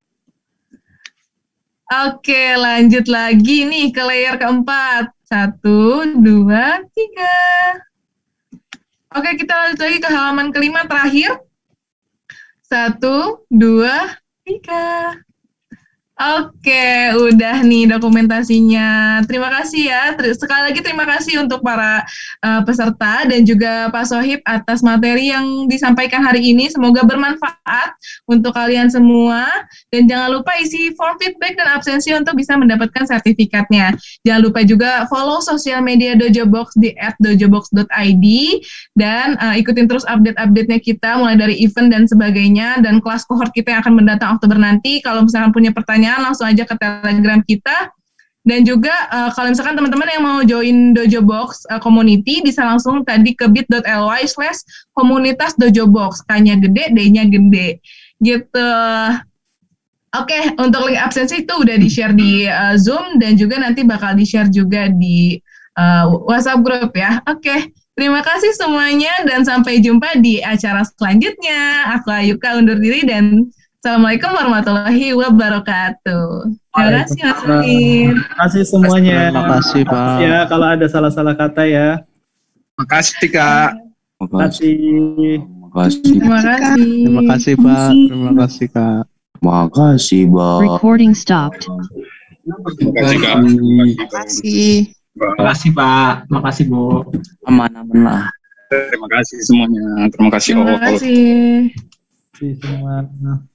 Oke, lanjut lagi nih ke layar keempat. Satu, dua, tiga. Oke, kita lanjut lagi ke halaman kelima terakhir. Satu, dua, tiga. Oke, udah nih dokumentasinya. Terima kasih ya. Sekali lagi terima kasih untuk para uh, peserta dan juga Pak Sohib atas materi yang disampaikan hari ini. Semoga bermanfaat untuk kalian semua. Dan jangan lupa isi form feedback dan absensi untuk bisa mendapatkan sertifikatnya. Jangan lupa juga follow sosial media Dojobox di at dojobox dot i d dan uh, ikutin terus update-update-nya kita mulai dari event dan sebagainya dan kelas cohort kita yang akan mendatang Oktober nanti. Kalau misalkan punya pertanyaan langsung aja ke Telegram kita. Dan juga uh, kalau misalkan teman-teman yang mau join Dojobox uh, community bisa langsung tadi ke bit.ly slash komunitas Dojobox. K-nya gede, D-nya gede. Gitu. Oke, okay, untuk link absensi itu udah di-share di uh, Zoom dan juga nanti bakal di-share juga di uh, WhatsApp group ya. Oke, okay. Terima kasih semuanya dan sampai jumpa di acara selanjutnya. Aku Ayuka undur diri dan Assalamualaikum warahmatullahi wabarakatuh. Terima kasih Mas Sohib. Terima kasih semuanya. Terima kasih Pak. Ya, kalau ada salah-salah kata ya. Terima kasih Kak. Terima kasih. Terima kasih. Terima kasih. Terima kasih Pak. Terima kasih Kak. Terima kasih Pak. Recording stopped. Terima kasih Kak. Terima kasih. Terima kasih Pak. Terima kasih Bu. Aman-aman lah. Terima kasih semuanya. Terima kasih. Terima kasih. Terima kasih semua.